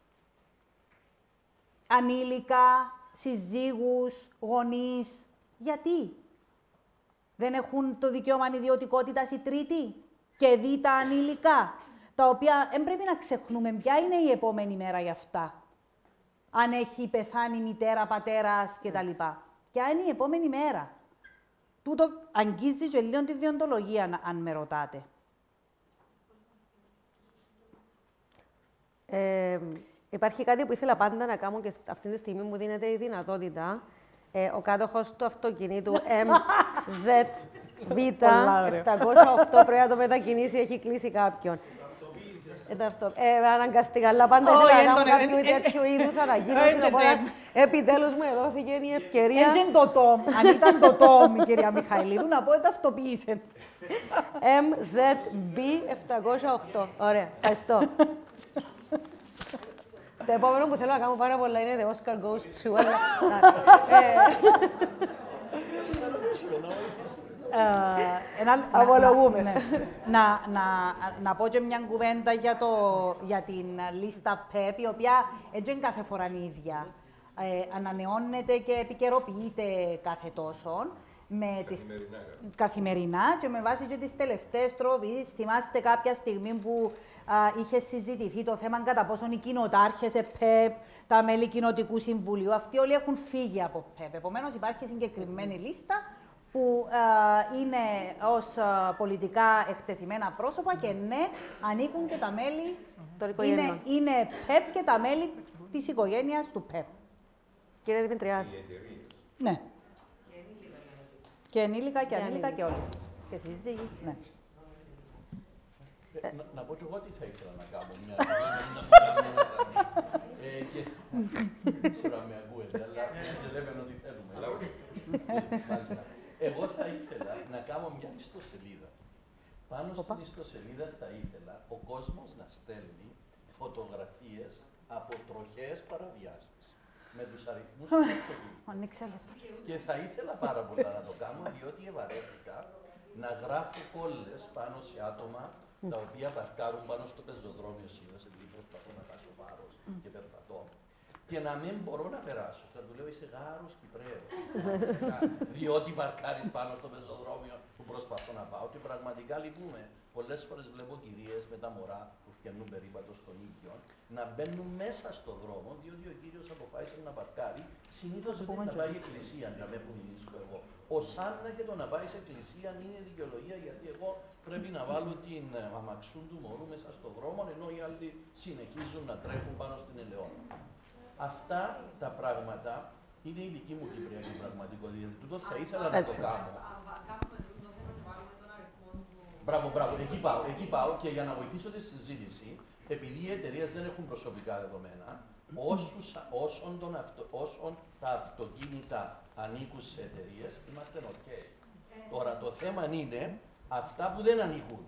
Ανήλικα, συζύγους, γονείς. Γιατί? Δεν έχουν το δικαίωμα ιδιωτικότητας οι τρίτοι και δει τα ανήλικα, τα οποία δεν πρέπει να ξεχνούμε ποια είναι η επόμενη μέρα για αυτά. Αν έχει πεθάνει μητέρα, πατέρας κτλ. Ποια είναι η επόμενη μέρα. Τούτο αγγίζει και λίγο τη διοντολογία, αν με ρωτάτε. Υπάρχει κάτι που ήθελα πάντα να κάνω και αυτή τη στιγμή μου δίνεται η δυνατότητα. Ο κάτοχος του αυτοκινήτου MZV708 πρέπει να το μετακινήσει, έχει κλείσει κάποιον. Αναγκαστικά, αλλά πάντα ήθελα να κάνω κάποιο τέτοιου είδους ανακοίνωση. Επιτέλους μου δόθηκε η ευκαιρία. Έτσι είναι το τόμ. Αν ήταν το τόμ, η κυρία Μιχαηλίδου, να πω ταυτοποίησε. MZB708. Ωραία, ευχαριστώ. Το επόμενο που θέλω να κάνω πάρα πολλά είναι The Oscar Goes to. Απολογούμε. Να πω και μια κουβέντα για την λίστα ΠΕΠ, η οποία έτσι είναι κάθε φορά η ίδια. Ανανεώνεται και επικαιροποιείται κάθε τόσο. Καθημερινά και με βάση και τις τελευταίες τροποποιήσεις. Θυμάστε κάποια στιγμή που είχε συζητηθεί το θέμα κατά πόσον οι κοινοτάρχες ΕΠΕΠ, τα μέλη Κοινοτικού Συμβουλίου, αυτοί όλοι έχουν φύγει από ΠΕΠ. Επομένως υπάρχει συγκεκριμένη λίστα που είναι ως πολιτικά εκτεθειμένα πρόσωπα και ναι, ανήκουν και τα μέλη, είναι ΠΕΠ και τα μέλη της οικογένειας του ΠΕΠ. Κύριε Δημητριάδη. Ναι. Και ενήλικα και ανήλικα και όλοι. Και σύζυγοι, ναι. Να πω και εγώ τι θα ήθελα να κάνω. Σίγουρα με ακούετε, αλλά δεν λέμε ότι θέλουμε. Εγώ θα ήθελα να κάνω μια ιστοσελίδα. Πάνω στην ιστοσελίδα θα ήθελα ο κόσμος να στέλνει φωτογραφίες από τροχαίες παραβιάσεις. Με τους αριθμούς του αυτοκίνητου. Και θα ήθελα πάρα πολλά να το κάνω, διότι ευαρέθηκα να γράφω κόλλες πάνω σε άτομα τα οποία παρκάρουν πάνω στο πεζοδρόμιο σήμερα, επειδή προσπαθώ να χάσω βάρος και περπατώ. Και να μην μπορώ να περάσω. Θα του λέω είσαι γάρος Κυπρέος. Διότι παρκάρεις πάνω στο πεζοδρόμιο που προσπαθώ να πάω. Και πραγματικά λυπούμε. Πολλές φορές βλέπω κυρίες με τα μωρά που φτιάχνουν περίπατο στον ίδιο να μπαίνουν μέσα στον δρόμο, διότι ο κύριος αποφάσισε να παρκάρει. Συνήθως δεν να πάει η εκκλησία, να με που μιλήσω εγώ. Ο Σάννα και το να πάει σε εκκλησία είναι δικαιολογία, γιατί εγώ πρέπει να βάλω την αμαξούν του μωρού μέσα στον δρόμο, ενώ οι άλλοι συνεχίζουν να τρέχουν πάνω στην Ελαιώνα. Αυτά τα πράγματα είναι η δική μου κυπριακή πραγματικότητα. Τούτο θα ήθελα να το κάνω. Μπράβο, εκεί πάω και για να βοηθήσω τη συζήτηση, επειδή οι εταιρείες δεν έχουν προσωπικά δεδομένα, όσον τα αυτοκίνητα ανήκουν σε εταιρείες, είμαστε OK. Τώρα το θέμα είναι αυτά που δεν ανήκουν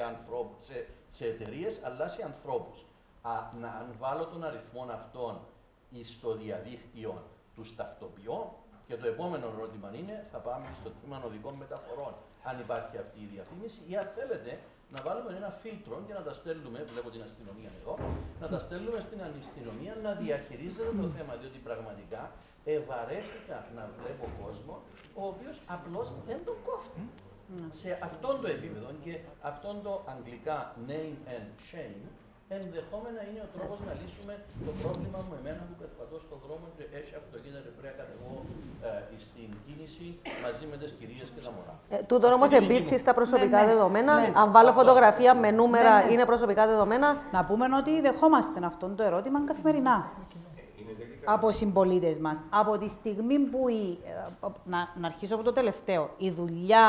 σε εταιρείες, αλλά σε ανθρώπους. Αν βάλω τον αριθμό αυτών στο διαδίκτυο, τους ταυτοποιώ και το επόμενο ερώτημα είναι, θα πάμε στο τμήμα οδικών μεταφορών, αν υπάρχει αυτή η διαφήμιση, ή αν θέλετε να βάλουμε ένα φίλτρο και να τα στέλνουμε, βλέπω την αστυνομία εδώ, να τα στέλνουμε στην αστυνομία να διαχειρίζεται το θέμα, διότι πραγματικά ευαρέθηκα να βλέπω κόσμο ο οποίος απλώς δεν τον κόφτει. Σε αυτόν το επίπεδο και αυτόν το αγγλικά name and shame, ενδεχόμενα είναι ο τρόπος να λύσουμε το πρόβλημα μου εμένα που περπατώ στον δρόμο και έχει αυτοκίνητα και πρέπει να κατεβώ στην κίνηση μαζί με τις κυρίες και τα μωρά. Τούτο όμως εμπίπτει στα προσωπικά δεδομένα. Αν βάλω φωτογραφία με νούμερα, είναι προσωπικά δεδομένα. Να πούμε ότι δεχόμαστε αυτό το ερώτημα καθημερινά από συμπολίτες μας. Από τη στιγμή που να αρχίσω από το τελευταίο, η δουλειά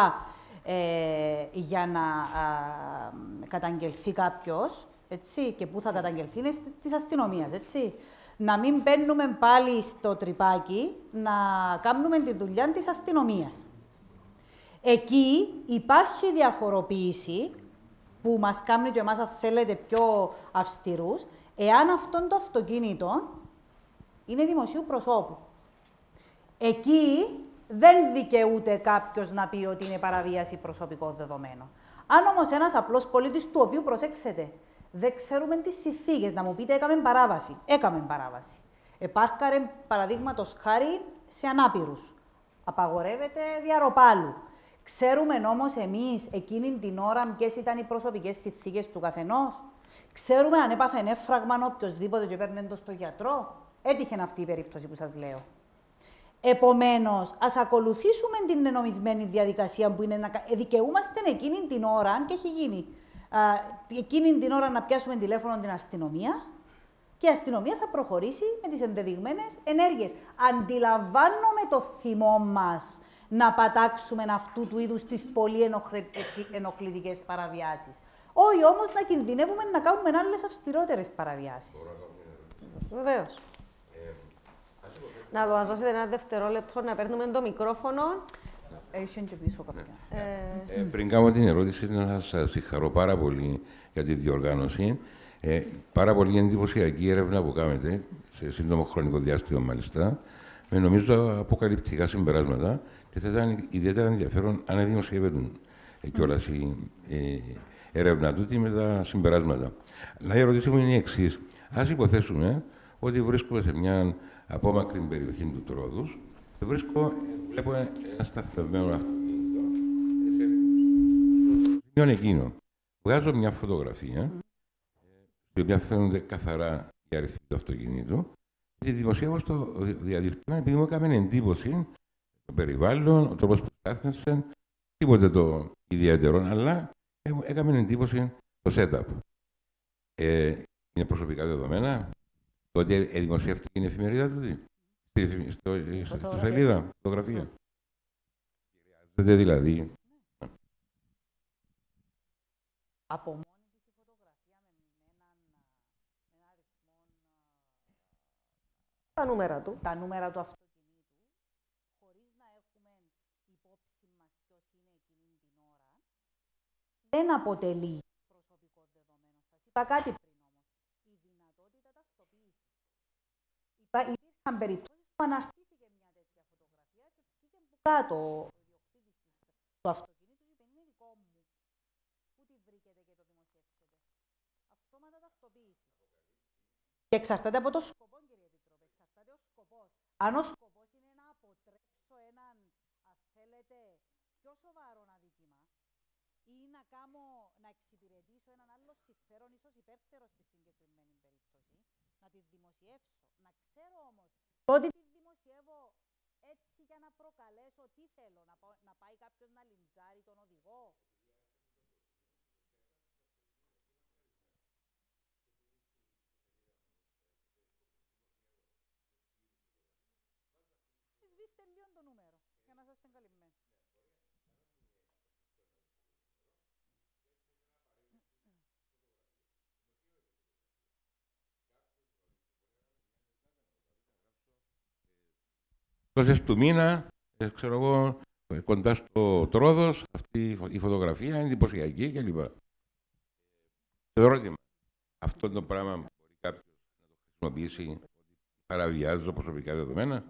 για να καταγγελθεί κάποιος, έτσι, και πού θα καταγγελθεί είναι της αστυνομίας, έτσι. Να μην μπαίνουμε πάλι στο τρυπάκι, να κάνουμε τη δουλειά της αστυνομίας. Εκεί υπάρχει διαφοροποίηση που μας κάνει και εμάς, αν θέλετε, πιο αυστηρούς, εάν αυτό το αυτοκίνητο είναι δημοσίου προσώπου. Εκεί δεν δικαιούται κάποιος να πει ότι είναι παραβίαση προσωπικών δεδομένων. Αν όμως ένας απλός πολίτης, του οποίου, προσέξτε, δεν ξέρουμε τις συνθήκες, να μου πείτε έκαμε παράβαση. Έκαμε παράβαση. Επάρκαρε, παραδείγματος χάρη, σε ανάπηρους. Απαγορεύεται διαρροπάλου. Ξέρουμε όμως εμείς εκείνη την ώρα ποιες ήταν οι προσωπικές συνθήκες του καθενός. Ξέρουμε αν έπαθε έμφραγμα οποιοσδήποτε και παίρνει το στο γιατρό. Έτυχε αυτή η περίπτωση που σας λέω. Επομένως, ας ακολουθήσουμε την ενομισμένη διαδικασία που είναι να δικαιούμαστε εκείνη την ώρα, αν και έχει γίνει. Εκείνη την ώρα να πιάσουμε τηλέφωνο την αστυνομία και η αστυνομία θα προχωρήσει με τις ενδεδειγμένες ενέργειες. Αντιλαμβάνομαι το θυμό μας να πατάξουμε αυτού του είδους τις πολύ ενοχλητικές παραβιάσεις. Όχι όμως να κινδυνεύουμε να κάνουμε άλλες αυστηρότερες παραβιάσεις. Βεβαίως. Να μας δώσετε ένα δευτερόλεπτο να παίρνουμε το μικρόφωνο. Πριν κάνω την ερώτηση, να σας συγχαρώ πάρα πολύ για τη διοργάνωση. Πάρα πολύ εντυπωσιακή έρευνα που κάνετε, σε σύντομο χρονικό διάστημα μάλιστα, με νομίζω αποκαλυπτικά συμπεράσματα και θα ήταν ιδιαίτερα ενδιαφέρον αν δημοσιεύονταν κιόλας η έρευνα τούτη με τα συμπεράσματα. Αλλά η ερώτηση μου είναι η εξής. Ας υποθέσουμε ότι βρίσκομαι σε μια απόμακρη περιοχή του Τρόδους και βλέπω ένα σταθμευμένο αυτοκίνητο. Στο εκείνο. Βγάζω μια φωτογραφία, στην οποία φαίνονται καθαρά οι αριθμοί του αυτοκινήτου, και τη δημοσιεύω στο διαδίκτυο επειδή μου έκανε εντύπωση το περιβάλλον, ο τρόπος που στάθμευσε, τίποτε το ιδιαίτερο, αλλά έκανε εντύπωση το setup. Είναι προσωπικά δεδομένα, το ότι δημοσιεύτηκε η εφημερίδα του, στη σελίδα, φωτογραφία. Χρειάζεται δηλαδή. Από μόνη της η φωτογραφία με έναν αριθμό, τα νούμερα του αυτοκινήτου, χωρίς να έχουμε υπόψη μας ποιος είναι εκείνη την ώρα, δεν αποτελεί προσωπικό δεδομένο. Σας είπα κάτι πριν όμως. Η δυνατότητα ταυτοποίησης. Υπήρχαν περιπτώσεις που αναρτήθηκε μια τέτοια φωτογραφία και βγήκε από κάτω ο ιδιοκτήτης του αυτοκινήτου και είπε είναι δικό μου. Πού τη βρήκετε και το δημοσιεύσετε. Αυτόματα ταυτοποίηση. Και εξαρτάται από το σκοπό, κύριε Επιτρόπε. Εξαρτάται ο σκοπός. Αν ο σκοπός είναι να αποτρέψω έναν, αν θέλετε, πιο σοβαρό αδίκημα ή να εξυπηρετήσω έναν άλλο συμφέρον, ίσως υπέρτερο στη συγκεκριμένη περίπτωση, να τη δημοσιεύσω. Να ξέρω όμως ότι τη δημοσιεύω έτσι για να προκαλέσω τι θέλω, να πάει κάποιος να λιντζάρει τον οδηγό. Σβήστε λίγο το νούμερο, για να είστε καλυμμένοι. Τόσες του μήνα, ξέρω εγώ, κοντά στο Τρόδος, αυτή η φωτογραφία είναι εντυπωσιακή κλπ. Το ερώτημα, αυτό το πράγμα μπορεί κάποιος να το χρησιμοποιήσει, παραβιάζω προσωπικά δεδομένα.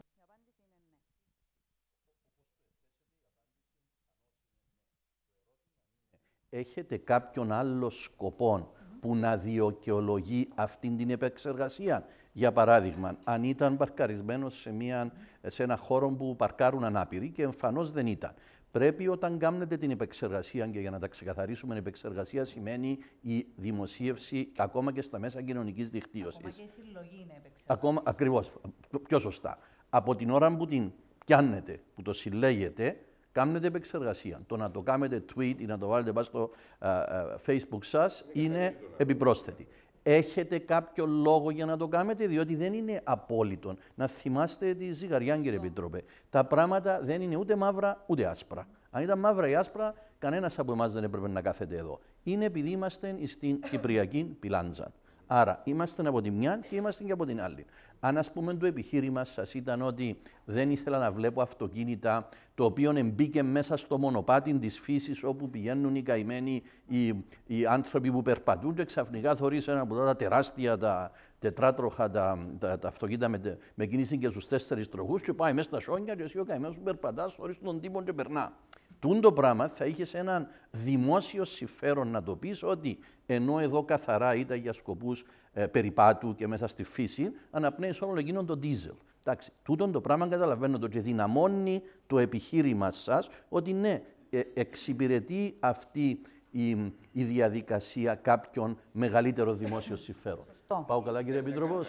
Έχετε κάποιον άλλο σκοπό που να δικαιολογεί αυτήν την επεξεργασία. Για παράδειγμα, αν ήταν παρκαρισμένος σε ένα χώρο που παρκάρουν ανάπηροι και εμφανώς δεν ήταν. Πρέπει όταν κάνετε την επεξεργασία, και για να τα ξεκαθαρίσουμε, η επεξεργασία σημαίνει η δημοσίευση ακόμα και στα μέσα κοινωνικής δικτύωσης. Ακόμα και η συλλογή είναι επεξεργασία. Ακόμα, ακριβώς, πιο σωστά. Από την ώρα που την πιάνετε, που το συλλέγετε, κάνετε επεξεργασία. Το να το κάνετε tweet ή να το βάλετε πάνω στο Facebook σας είναι επιπρόσθετη. Έχετε κάποιο λόγο για να το κάνετε, διότι δεν είναι απόλυτο. Να θυμάστε τη ζυγαριά, κύριε Επίτροπε. Τα πράγματα δεν είναι ούτε μαύρα ούτε άσπρα. Αν ήταν μαύρα ή άσπρα, κανένας από εμάς δεν έπρεπε να κάθεται εδώ. Είναι επειδή είμαστε στην Κυπριακή Πιλάντζα. Άρα, είμαστε από τη μια και είμαστε και από την άλλη. Αν, ας πούμε, το επιχείρημα σας ήταν ότι δεν ήθελα να βλέπω αυτοκίνητα, το οποίο μπήκε μέσα στο μονοπάτι της φύσης, όπου πηγαίνουν οι καημένοι οι άνθρωποι που περπατούν, και ξαφνικά θωρείς ένα από τα τεράστια, τα τετράτροχα, τα αυτοκίνητα με κίνηση και στους 4 τροχούς, και πάει μέσα στα σόνια, και εσύ ο καημένος που περπατάς, χωρίς τον τύπο και περνά. Τούν το πράγμα θα είχε έναν δημόσιο συμφέρον να το πεις ότι ενώ εδώ καθαρά ήταν για σκοπούς περιπάτου και μέσα στη φύση, αναπνέεις όλο εκείνον το ντίζελ. Εντάξει, τούτον το πράγμα καταλαβαίνω το και δυναμώνει το επιχείρημα σας ότι ναι, εξυπηρετεί αυτή η διαδικασία κάποιον μεγαλύτερο δημόσιο συμφέρον. Πάω καλά, κύριε Επίτροπος?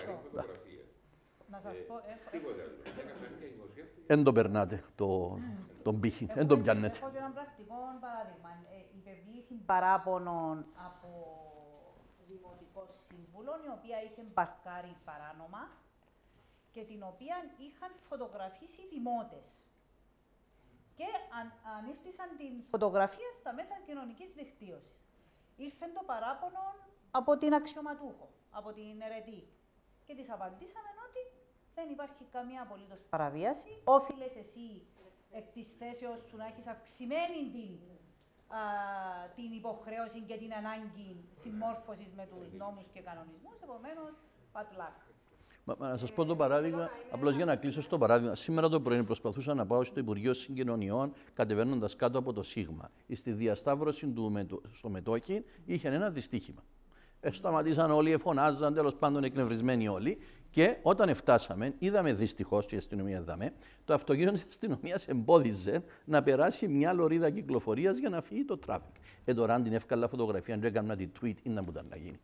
Να σας πω, Εν το περνάτε τον πύχη, εν τον πιάνετε. Έχω και ένα πρακτικό παράδειγμα. Υπευλήθη παράπονο από δημοτικό σύμβουλο, η οποία είχε παρκάρει παράνομα και την οποία είχαν φωτογραφίσει οι δημότες. Και ανήρτησαν την φωτογραφία στα μέσα κοινωνικής δικτύωσης. Ήρθε το παράπονο από την αξιωματούχο, από την αιρετή. Και της απαντήσαμε ότι δεν υπάρχει καμία απολύτως παραβίαση. Όφιλες εσύ εκ της θέσεως σου να έχεις αυξημένη την υποχρέωση και την ανάγκη συμμόρφωσης με τους νόμους και κανονισμούς, επομένως, bad luck. Να σας πω το παράδειγμα, απλώς για να κλείσω στο παράδειγμα. Σήμερα το πρωί προσπαθούσα να πάω στο Υπουργείο Συγκοινωνιών, κατεβαίνοντας κάτω από το Σίγμα. Στη διασταύρωση στο Μετόχι είχε ένα δυστύχημα. Σταματήσαν όλοι, φωνάζαν, τέλος πάντων εκνευρισμένοι όλοι. Και όταν φτάσαμε, είδαμε δυστυχώς, η αστυνομία είδαμε, το αυτοκίνητο της αστυνομίας εμπόδιζε να περάσει μια λωρίδα κυκλοφορίας για να φύγει το τράφικ. Τώρα, αν την εύκολα φωτογραφία, αν έκανα τη tweet, είναι να ήταν να γίνει.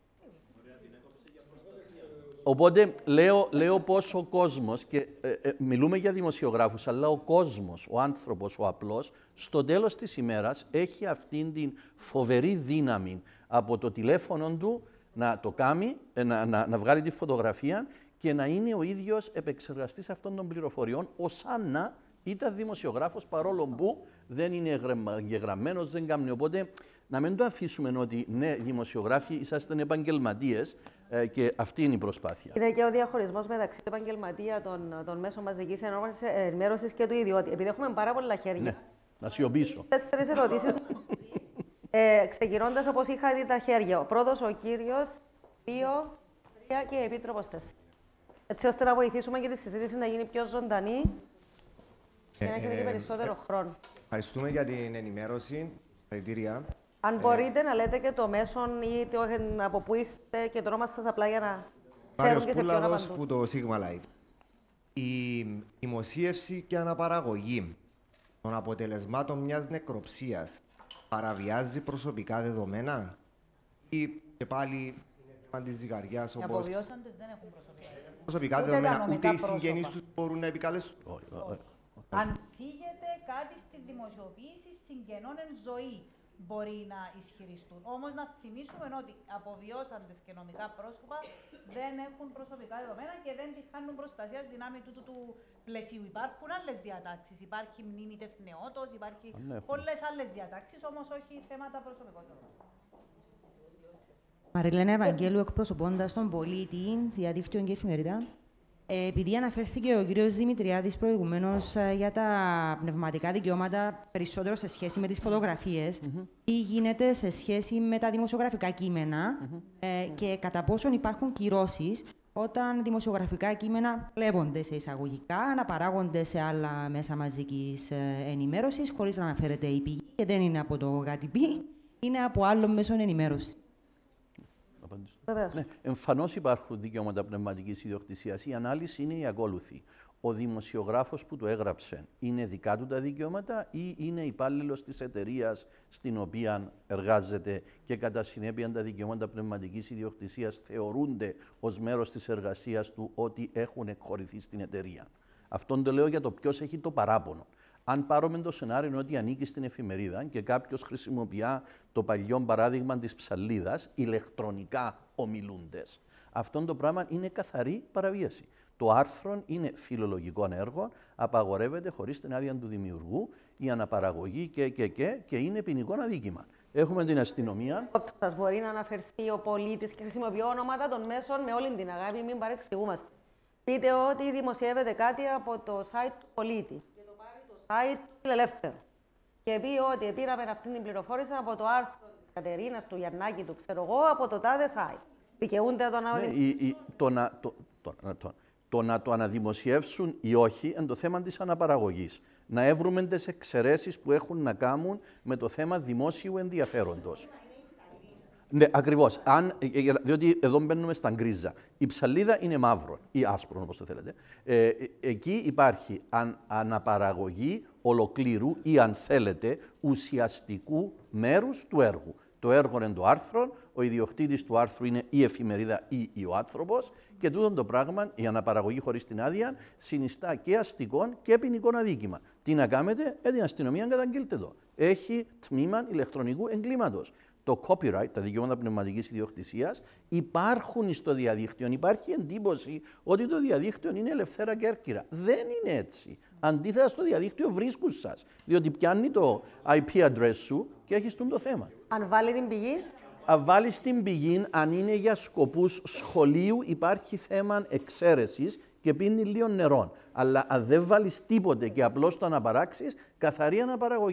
Οπότε λέω πως ο κόσμος, και μιλούμε για δημοσιογράφους, αλλά ο κόσμος, ο άνθρωπος, ο απλός, στο τέλος της ημέρας έχει αυτήν την φοβερή δύναμη από το τηλέφωνο του να το κάνει, να βγάλει τη φωτογραφία και να είναι ο ίδιος επεξεργαστής αυτών των πληροφοριών, ως αν να ήταν δημοσιογράφος, παρόλο που δεν είναι εγγεγραμμένος, δεν κάνει. Οπότε να μην το αφήσουμε ότι ναι, δημοσιογράφοι είσαστε επαγγελματίες και αυτή είναι η προσπάθεια. Είναι και ο διαχωρισμός μεταξύ του επαγγελματία των μέσων μαζικής ενημέρωσης και του ιδιώτη. Επειδή έχουμε πάρα πολλά χέρια. Ναι, να σιωπήσω. 4 ερωτήσεις. Ξεκινώντας όπως είχα δει τα χέρια. Ο πρώτος ο κύριος, 2, 3 και επίτροπος 4. Έτσι ώστε να βοηθήσουμε και τη συζήτηση να γίνει πιο ζωντανή και να έχετε και περισσότερο χρόνο. Ευχαριστούμε για την ενημέρωση. Συγχαρητήρια. Αν μπορείτε να λέτε και το μέσον ή από πού είστε και το όνομα σας απλά για να ξέρουν και σε ποιον απαντούν. που το Sigma Live. Η δημοσίευση και αναπαραγωγή των αποτελεσμάτων μιας νεκροψίας παραβιάζει προσωπικά δεδομένα ή και πάλι είναι θέμα της ζυγαριάς, Οι όπως αποβιώσαντες δεν έχουν προσωπικά ούτε δεδομένα, τα ούτε νομικά οι συγγενείς πρόσωπα. τους μπορούν να επικαλεστούν. Αν θίγεται κάτι στη δημοσιοποίηση συγγενών εν ζωή, μπορεί να ισχυριστούν. Όμως να θυμίσουμε ότι αποβιώσαντες και νομικά πρόσωπα δεν έχουν προσωπικά δεδομένα και δεν τη χάνουν προστασία δυνάμει του πλαισίου. Υπάρχουν άλλες διατάξεις. Υπάρχει μνήμη τεθνεώτος, υπάρχει πολλές άλλες διατάξεις, όμως όχι θέματα προσωπικότητας. Μαριλένα Ευαγγέλου, εκπροσωπώντας τον πολίτη, διαδίκτυο και εφημερίδα. Επειδή αναφέρθηκε ο κ. Δημητριάδης προηγουμένως για τα πνευματικά δικαιώματα περισσότερο σε σχέση με τις φωτογραφίες, τι γίνεται σε σχέση με τα δημοσιογραφικά κείμενα και κατά πόσον υπάρχουν κυρώσεις όταν δημοσιογραφικά κείμενα πλεύονται σε εισαγωγικά, αναπαράγονται σε άλλα μέσα μαζικής ενημέρωσης, χωρίς να αναφέρεται η πηγή και δεν είναι από το ΓΑΤΠ, είναι από άλλο μέσο ενημέρωσης. Ναι, εμφανώς υπάρχουν δικαιώματα πνευματικής ιδιοκτησίας. Η ανάλυση είναι η ακόλουθη. Ο δημοσιογράφος που το έγραψε είναι δικά του τα δικαιώματα ή είναι υπάλληλος της εταιρείας στην οποία εργάζεται και κατά συνέπεια τα δικαιώματα πνευματικής ιδιοκτησίας θεωρούνται ως μέρος της εργασίας του ότι έχουν εκχωρηθεί στην εταιρεία. Αυτόν το λέω για το ποιος έχει το παράπονο. Αν πάρουμε το σενάριο ότι ανήκει στην εφημερίδα και κάποιος χρησιμοποιεί το παλιό παράδειγμα της ψαλίδας, ηλεκτρονικά ομιλούντες, αυτό το πράγμα είναι καθαρή παραβίαση. Το άρθρο είναι φιλολογικό έργο, απαγορεύεται χωρίς την άδεια του δημιουργού, η αναπαραγωγή και είναι ποινικό αδίκημα. Έχουμε την αστυνομία. Σας μπορεί να αναφερθεί ο πολίτης και χρησιμοποιεί ονόματα των μέσων με όλη την αγάπη, μην παρεξηγούμαστε. Πείτε ότι δημοσιεύεται κάτι από το site του πολίτη. Site του Φιλελεύθερου. Και πει ότι πήραμε αυτή την πληροφόρηση από το άρθρο της Κατερίνας, του Γιαννάκη, του ξέρω εγώ, από το τάδε site. Δικαιούνται το να το αναδημοσιεύσουν ή όχι είναι το θέμα της αναπαραγωγής. Να έβρουμε τις εξαιρέσεις που έχουν να κάνουν με το θέμα δημόσιου ενδιαφέροντος. Ναι, ακριβώς. Διότι εδώ μπαίνουμε στα γκρίζα. Η ψαλίδα είναι μαύρο ή άσπρο, όπως το θέλετε. Εκεί υπάρχει αναπαραγωγή ολοκλήρου ή, αν θέλετε, ουσιαστικού μέρους του έργου. Το έργο είναι το άρθρο, ο ιδιοκτήτης του άρθρου είναι η εφημερίδα ή ο άνθρωπος και τούτο το πράγμα, η αναπαραγωγή χωρίς την άδεια, συνιστά και αστικό και ποινικό αδίκημα. Τι να κάνετε, την αστυνομία καταγγείλτε το. Έχει τμήμα ηλεκτρονικού εγκλήματος. Το copyright, τα δικαιώματα πνευματικής ιδιοκτησίας, υπάρχουν στο διαδίκτυο. Υπάρχει εντύπωση ότι το διαδίκτυο είναι ελευθέρα κέρκυρα. Δεν είναι έτσι. Αντίθετα, στο διαδίκτυο βρίσκουν σας. Διότι πιάνει το IP address σου και έχεις το θέμα. Αν βάλει την πηγή. Αν βάλεις την πηγή, αν είναι για σκοπούς σχολείου, υπάρχει θέμα εξαίρεσης και πίνει λίγο νερό. Αλλά αν δεν βάλεις τίποτε και απλώς το αναπαράξεις, καθαρή αναπαραγωγή.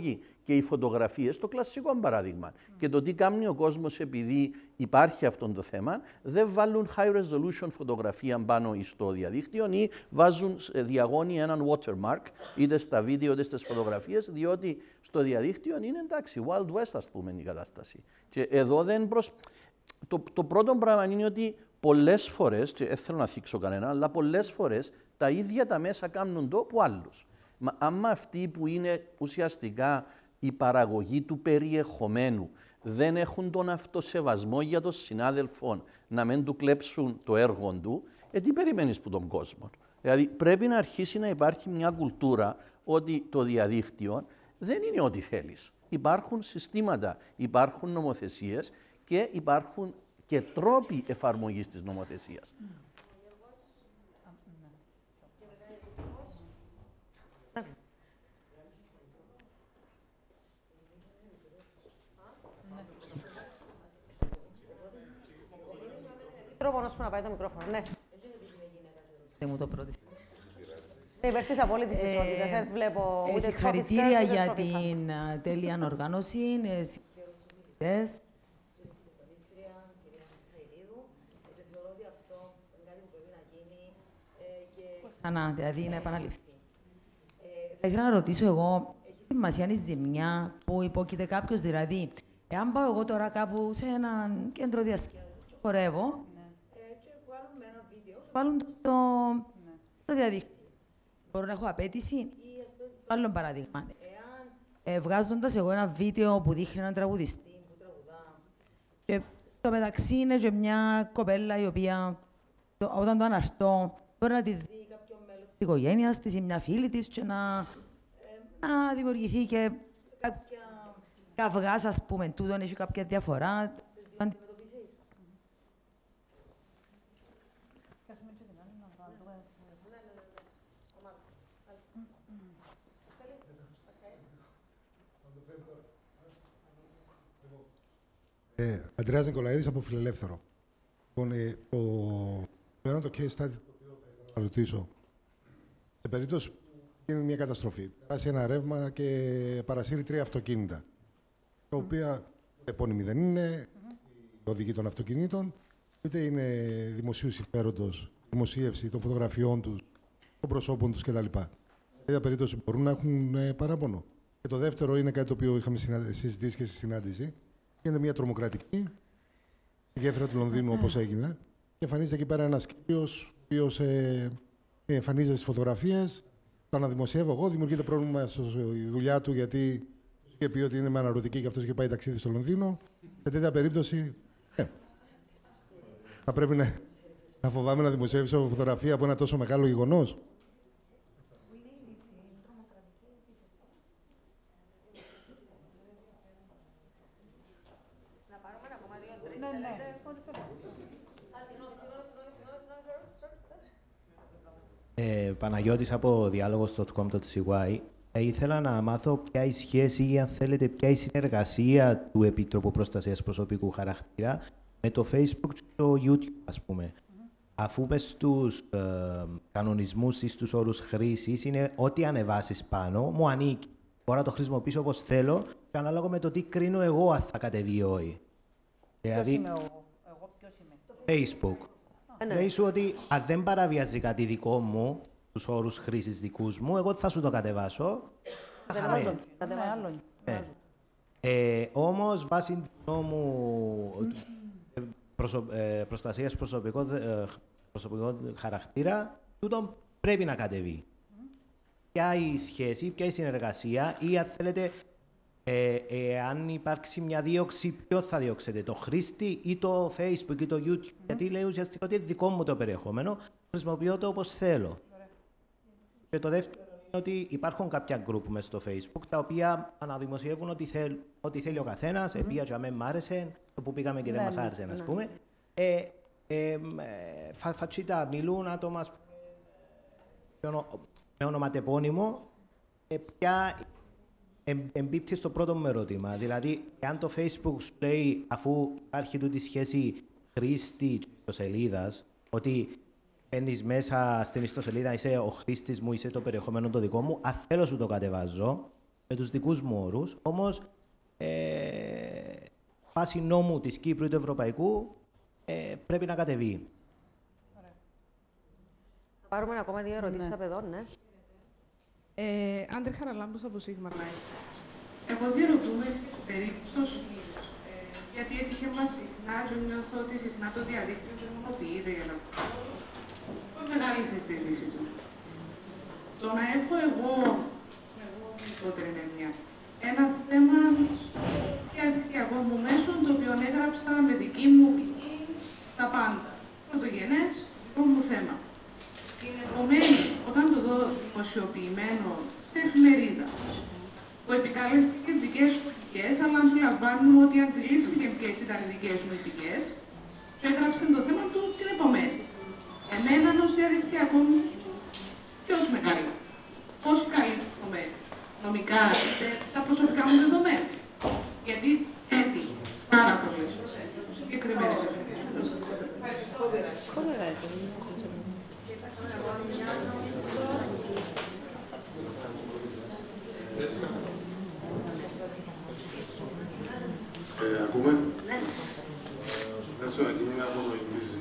και οι φωτογραφίες, το κλασικό παράδειγμα. Και το τι κάνει ο κόσμος επειδή υπάρχει αυτό το θέμα, δεν βάλουν high resolution φωτογραφία πάνω στο διαδίκτυο ή βάζουν διαγώνι έναν watermark, είτε στα βίντεο είτε στις φωτογραφίες, διότι στο διαδίκτυο είναι εντάξει, Wild West, ας πούμε, η κατάσταση. Και εδώ δεν το πρώτο πράγμα είναι ότι πολλές φορές, και δεν θέλω να θίξω κανένα, αλλά πολλές φορές τα ίδια τα μέσα κάνουν το από άλλους. Άμα αυτοί που είναι ουσιαστικά η παραγωγή του περιεχομένου δεν έχουν τον αυτοσεβασμό για τον συνάδελφο να μην του κλέψουν το έργο του, τι περιμένεις που τον κόσμο. Δηλαδή πρέπει να αρχίσει να υπάρχει μια κουλτούρα ότι το διαδίκτυο δεν είναι ό,τι θέλεις. Υπάρχουν συστήματα, υπάρχουν νομοθεσίες και υπάρχουν και τρόποι εφαρμογής της νομοθεσίας. Τρόπο να πάει το μικρόφωνο, ναι. Δεν μου το πρότεισε. Υπέρ της απόλυτης ισότητας, δεν βλέπω ούτε συγχαρητήρια για την τέλεια οργάνωση. Συγχαρητήρια. Ξανά, δηλαδή να επαναληφθεί. Θα ήθελα να ρωτήσω εγώ, έχει σημασία η ζημιά που υπόκειται κάποιος, δηλαδή, εάν πάω εγώ τώρα κάπου σε ένα κέντρο διασκέδασης και χορεύω, και βγάλουν με ένα βίντεο, βάλουν το στο διαδίκτυο. Μπορώ να έχω απέτηση ή, ας πούμε, άλλο παράδειγμα. Εάν βγάζοντας εγώ ένα βίντεο που δείχνει έναν τραγουδιστή που τραγουδά, και στο μεταξύ είναι και μια κοπέλα η οποία, όταν το αναρτώ, μπορεί να τη δει κάποιον μέλος της οικογένειας της ή μια φίλη της και να δημιουργηθεί και κάποια καυγάς, ας πούμε, τούτον έχει κάποια διαφορά. Αντρέας Νικολαίδης από Φιλελεύθερο. Το ένα το case study το οποίο θα ήθελα να ρωτήσω. Σε περίπτωση που είναι μια καταστροφή, περάσει ένα ρεύμα και παρασύρει 3 αυτοκίνητα, τα οποία επώνυμοι δεν είναι, οι οδηγοί των αυτοκινήτων, είτε είναι δημοσίου συμφέροντος, δημοσίευση των φωτογραφιών τους, των προσώπων τους κτλ. Σε τέτοια περίπτωση μπορούν να έχουν παράπονο. Και το δεύτερο είναι κάτι το οποίο είχαμε συζητήσει και στη συνάντηση. Γίνεται μια τρομοκρατική στη γέφυρα του Λονδίνου, όπως έγινε, και εμφανίζεται εκεί πέρα ένας κύριος, ο οποίος εμφανίζεται στις φωτογραφίες. Το αναδημοσιεύω εγώ, δημιουργείται πρόβλημα στη δουλειά του, γιατί είχε πει ότι είναι με αναρωτική και αυτός είχε πάει ταξίδι στο Λονδίνο. Σε τέτοια περίπτωση, θα πρέπει να φοβάμαι να δημοσιεύσω φωτογραφία από ένα τόσο μεγάλο γεγονός. Παναγιώτης από διάλογος.com.cy. Ήθελα να μάθω ποια η σχέση ή, αν θέλετε, ποια η συνεργασία του Επιτρόπου Προστασίας Προσωπικού Χαρακτήρα με το Facebook και το YouTube, ας πούμε. Αφού μες στους κανονισμούς ή στους όρους χρήσης είναι ό,τι ανεβάσεις πάνω, μου ανήκει. Μπορώ να το χρησιμοποιήσω όπως θέλω και ανάλογα με το τι κρίνω εγώ αν θα κατεβεί ή όχι. Ποιος είμαι εγώ ποιος είμαι. Facebook. Λέει σου ότι αν δεν παραβιάζει κάτι δικό μου, τους όρους χρήσης δικούς μου, εγώ θα σου το κατεβάσω. Όμως, βάσει του νόμου προστασίας προσωπικού χαρακτήρα, τούτο πρέπει να κατεβεί. Ποια η σχέση, ποια η συνεργασία ή, αν θέλετε, αν υπάρξει μια δίωξη, ποιο θα διώξετε, το χρήστη ή το Facebook ή το YouTube. Γιατί λέει ουσιαστικά ότι είναι δικό μου το περιεχόμενο, χρησιμοποιώ το όπως θέλω. Και το δεύτερο είναι ότι υπάρχουν κάποια group μέσα στο Facebook τα οποία αναδημοσιεύουν ό,τι θέλει ο καθένας. Επία και αμέ μ' άρεσε, το που πήγαμε και δεν μας άρεσε, ας πούμε. Φατσίτα, μιλούν άτομα με ονοματεπώνυμο, ποια εμπίπτει στο πρώτο μου ερώτημα. Δηλαδή, αν το Facebook σου λέει, αφού υπάρχει τούτη σχέση χρήστη και ιστοσελίδας, ότι μπαίνεις μέσα στην ιστοσελίδα, είσαι ο χρήστης μου, είσαι το περιεχόμενο το δικό μου, αν θέλω σου το κατεβάζω, με τους δικούς μου όρους, όμως βάσει νόμου της Κύπρου ή του Ευρωπαϊκού πρέπει να κατεβεί. Θα πάρουμε ακόμα 2 ερωτήσεις από εδώ, ναι. Άντρε Χαραλάμπους από Σίγμα. Εγώ διαρωτούμε στην περίπτωση, γιατί έτυχε μας συχνά και νιώθω ότι συχνά το διαδίκτυο τρομοποιείται για να πω. Μεγάλη συζήτηση του. Το να έχω εγώ μικρότερη είναι ένα θέμα διαδικτυακό μου μέσο, το οποίο έγραψα με δική μου πηγή τα πάντα. Πρωτογενές, δικό μου θέμα. Την επομένη, όταν το δω δημοσιοποιημένο σε εφημερίδα, που επικαλέστηκε δικές μου πηγές, αλλά αντιλαμβάνουμε ότι αντιλήφθηκε ποιες ήταν οι δικές μου πηγές και έγραψε το θέμα του την επομένη. Εμένα ως διαδικτυακό μου, ποιος με καλεί, πώς καλεί το επομένη, νομικά, τα προσωπικά μου δεδομένα. Γιατί έτυχε πάρα πολλές συγκεκριμένες εφημερίδες. Ακούμε. Κάτσε να κινούμε από το Ινγκρίζι.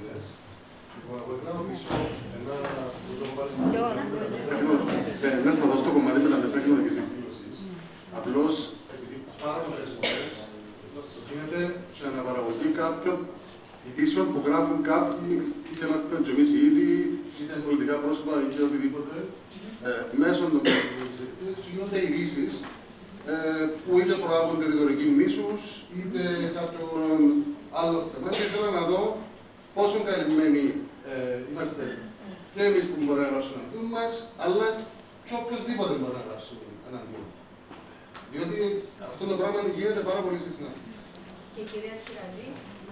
Να σταθώ στο κομμάτι με τα μέσα κοινωνικής δικτύωσης. Απλώς, επειδή πάρα πολλές φορές γίνεται σε αναπαραγωγή κάποιων ειδήσεων που γράφουν κάποιοι, είτε είμαστε και εμείς οι ίδιοι, είτε πολιτικά πρόσωπα, είτε οτιδήποτε, μέσω των μέσων κοινωνικής δικτύωσης γίνονται ειδήσεις που είτε προάγονται ρητορική μίσους, είτε κάποιο άλλο θέμα. Και ήθελα να δω πόσο καλυμμένοι είμαστε και εμείς που μπορούμε να γράψουμε εναντίον μας, αλλά και οποιοσδήποτε μπορεί να γράψουμε εναντίον. Διότι αυτό το πράγμα γίνεται πάρα πολύ συχνά. Και η κυρία Τσιραζή.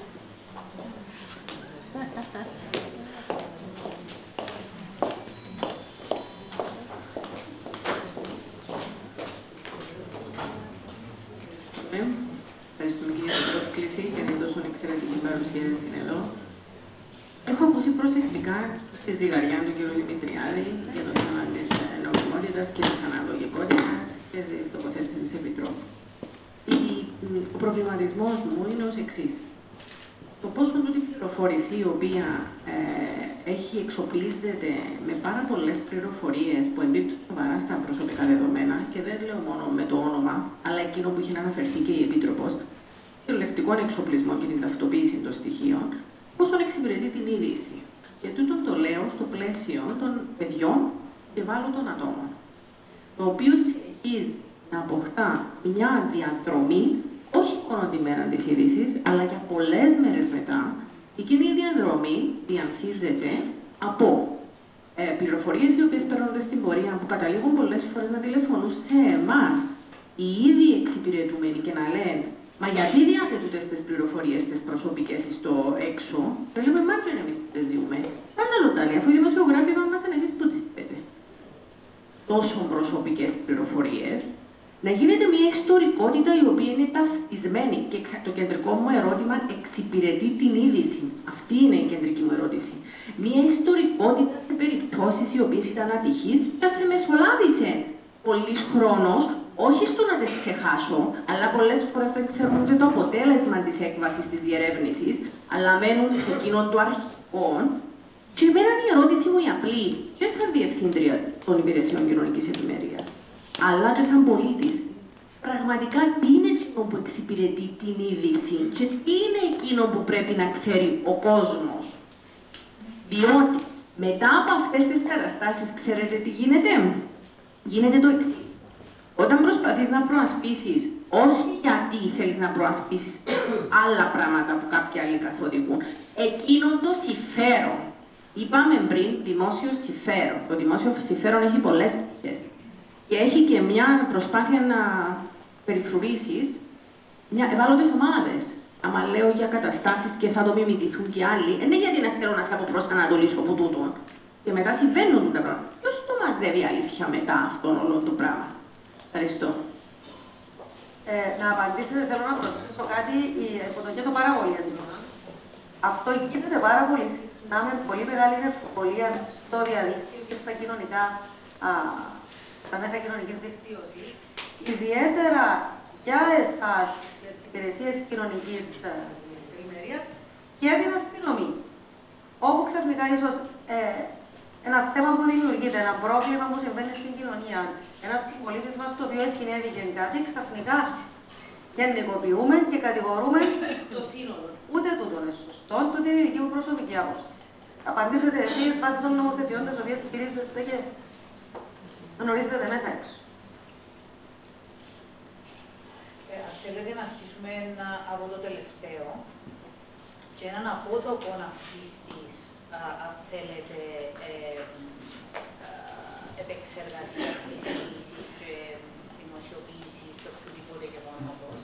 Ευχαριστούμε και για την πρόσκληση και την τόσο εξαιρετική παρουσίαση εδώ. Έχω ακούσει προσεκτικά τη ζυγαριά του κ. Δημητριάδη για το θέμα της νομιμότητας και της αναλογικότητας και της τοποθέτησης της Επιτρόπου. Ο προβληματισμός μου είναι ως εξής. Το πόσο τούτη πληροφόρηση, η οποία εξοπλίζεται με πάρα πολλές πληροφορίες που εμπίπτουν σοβαρά στα προσωπικά δεδομένα, και δεν λέω μόνο με το όνομα, αλλά εκείνο που είχε αναφερθεί και η Επίτροπος, το λεκτικό εξοπλισμό και την ταυτοποίηση των στοιχείων, πόσο εξυπηρετεί την είδηση. Και τούτον το λέω στο πλαίσιο των παιδιών και ευάλωτων ατόμων, το οποίο συνεχίζει να αποκτά μια διαδρομή, όχι μόνο τη μέρα της είδησης, αλλά για πολλές μέρες μετά. Εκείνη η διαδρομή διανθίζεται από πληροφορίες οι οποίες παίρνονται στην πορεία, που καταλήγουν πολλές φορές να τηλεφωνούν σε εμάς οι ήδη εξυπηρετούμενοι και να λένε «Μα γιατί διάτε τούτες τις πληροφορίες τις προσωπικές στο έξω?» Και λέμε «Μάτζον εμείς που τις ζούμε». Σκάνδαλος δηλαδή, αφού οι δημοσιογράφοι μας εσείς που τις είπετε. Τόσο προσωπικές πληροφορίες, να γίνεται μια ιστορικότητα η οποία είναι ταυτισμένη. Και το κεντρικό μου ερώτημα εξυπηρετεί την είδηση. Αυτή είναι η κεντρική μου ερώτηση. Μια ιστορικότητα σε περιπτώσεις οι οποίες ήταν ατυχείς και σε μεσολάβησε πολύς χρόνος, όχι στο να τις ξεχάσω, αλλά πολλές φορές δεν ξέρουν ούτε το αποτέλεσμα της έκβασης της διερεύνησης, αλλά μένουν σε εκείνον το αρχικό. Και εμένα η ερώτηση μου η απλή, και σαν διευθύντρια των υπηρεσιών κοινωνικής ευημερίας, αλλά και σαν πολίτης, πραγματικά τι είναι εκείνο που εξυπηρετεί την είδηση και τι είναι εκείνο που πρέπει να ξέρει ο κόσμος. Διότι μετά από αυτές τις καταστάσεις, ξέρετε τι γίνεται? Γίνεται το εξής. Όταν προσπαθείς να προασπίσεις, όχι γιατί θέλεις να προασπίσεις άλλα πράγματα που κάποιοι άλλοι καθοδηγούν, εκείνον το συμφέρον. Είπαμε πριν δημόσιο συμφέρον. Το δημόσιο συμφέρον έχει πολλές πτυχές. Και έχει και μια προσπάθεια να περιφρουρήσεις ευάλωτες ομάδες. Άμα λέω για καταστάσεις και θα το μιμηθούν και άλλοι, δεν είναι γιατί να θέλω να σε αποπροσανατολίσω από τούτον. Και μετά συμβαίνουν τα πράγματα. Ποιος το μαζεύει αλήθεια μετά αυτόν όλο το πράγμα? Ευχαριστώ. Να απαντήσετε, θέλω να προσθέσω κάτι από το και το πάρα πολύ έντονο. Αυτό γίνεται πάρα πολύ συχνά με πολύ μεγάλη ευκολία στο διαδίκτυο και στα κοινωνικά στα μέσα κοινωνικής δικτύωσης, ιδιαίτερα για εσάς, για τις υπηρεσίες κοινωνικής ευημερίας και την αστυνομία. Όπου ξαφνικά ίσως ένα θέμα που δημιουργείται, ένα πρόβλημα που συμβαίνει στην κοινωνία, ένας συμπολίτης μας το οποίο συνέβη και κάτι, ξαφνικά γενικοποιούμε και κατηγορούμε το σύνολο. Ούτε τούτο είναι σωστό, τούτη είναι η δική μου προσωπική άποψη. Απαντήσετε εσείς βάσει των νομοθεσιών τις οποίες χειρίζεστε και γνωρίζετε μέσα έξω. Αν θέλετε να αρχίσουμε από το τελευταίο και έναν απότοκο αυτής της, αν θέλετε, επεξεργασίας της είδησης και δημοσιοποίησης οποιοδήποτε γεγονότος,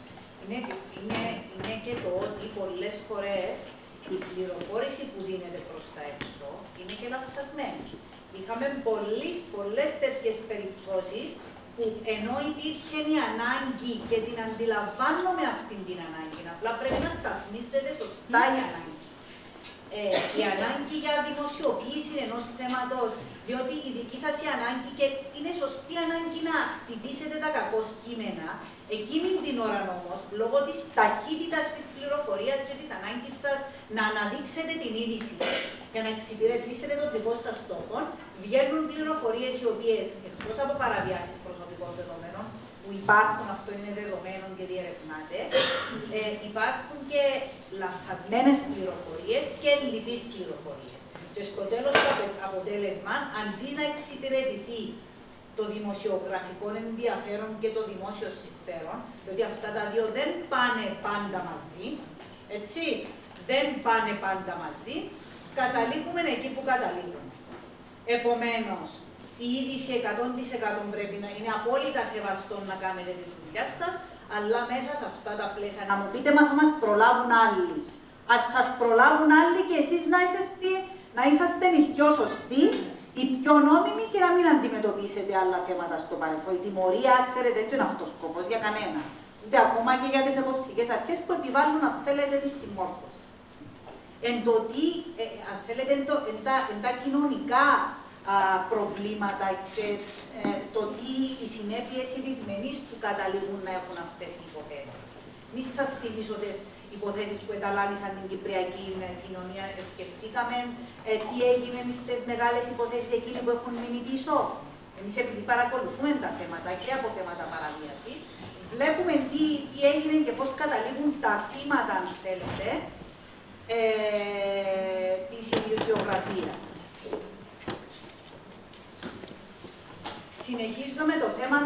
είναι και το ότι πολλές φορές η πληροφόρηση που δίνεται προς τα έξω είναι και λαθασμένη. Είχαμε πολλές τέτοιες περιπτώσεις που ενώ υπήρχε η ανάγκη και την αντιλαμβάνομαι αυτή την ανάγκη, απλά πρέπει να σταθμίζεται σωστά η ανάγκη. Η ανάγκη για δημοσιοποίηση ενός θέματος, διότι η δική σας η ανάγκη και είναι σωστή ανάγκη να χτυπήσετε τα κακό κείμενα, εκείνη την ώρα όμως, λόγω της ταχύτητας της πληροφορίας και της ανάγκης σας να αναδείξετε την είδηση και να εξυπηρετήσετε τον δικό σας στόχο, βγαίνουν πληροφορίες οι οποίες, εκτός από παραβιάσεις προσωπικών δεδομένων, που υπάρχουν, αυτό είναι δεδομένο και διερευνάται, υπάρχουν και λαθασμένες πληροφορίες και λυπείς πληροφορίες. Και στο τέλος το αποτέλεσμα, αντί να εξυπηρετηθεί το δημοσιογραφικό ενδιαφέρον και το δημόσιο συμφέρον, διότι αυτά τα δύο δεν πάνε πάντα μαζί, έτσι, δεν πάνε πάντα μαζί, καταλήγουμε εκεί που καταλήγουμε. Επομένως, η είδηση 100% πρέπει να είναι απόλυτα σεβαστό να κάνετε τη δουλειά σας, αλλά μέσα σε αυτά τα πλαίσια να μου πείτε μα θα μας προλάβουν άλλοι. Ας σας προλάβουν άλλοι και εσείς να είσαστε οι πιο σωστοί, οι πιο νόμιμοι και να μην αντιμετωπίσετε άλλα θέματα στο παρελθόν. Η τιμωρία, ξέρετε, δεν είναι αυτός ο σκοπός για κανένα. Ούτε ακόμα και για τις εποπτικές αρχές που επιβάλλουν, αν θέλετε, τη συμμόρφωση. Εν το τι, αν θέλετε, εν τα κοινωνικά προβλήματα και το τι οι συνέπειες οι δυσμενείς που καταλήγουν να έχουν αυτές οι υποθέσεις. Μη σας θυμίσω τις υποθέσεις που εταλάνισαν την κυπριακή κοινωνία. Σκεφτήκαμε τι έγινε στις μεγάλες υποθέσεις εκείνοι που έχουν μείνει πίσω. Εμείς επειδή παρακολουθούμε τα θέματα και από θέματα παραβίασης, βλέπουμε τι έγινε και πώς καταλήγουν τα θύματα, αν θέλετε, της ιδιοσιογραφίας. Συνεχίζω με το θέμα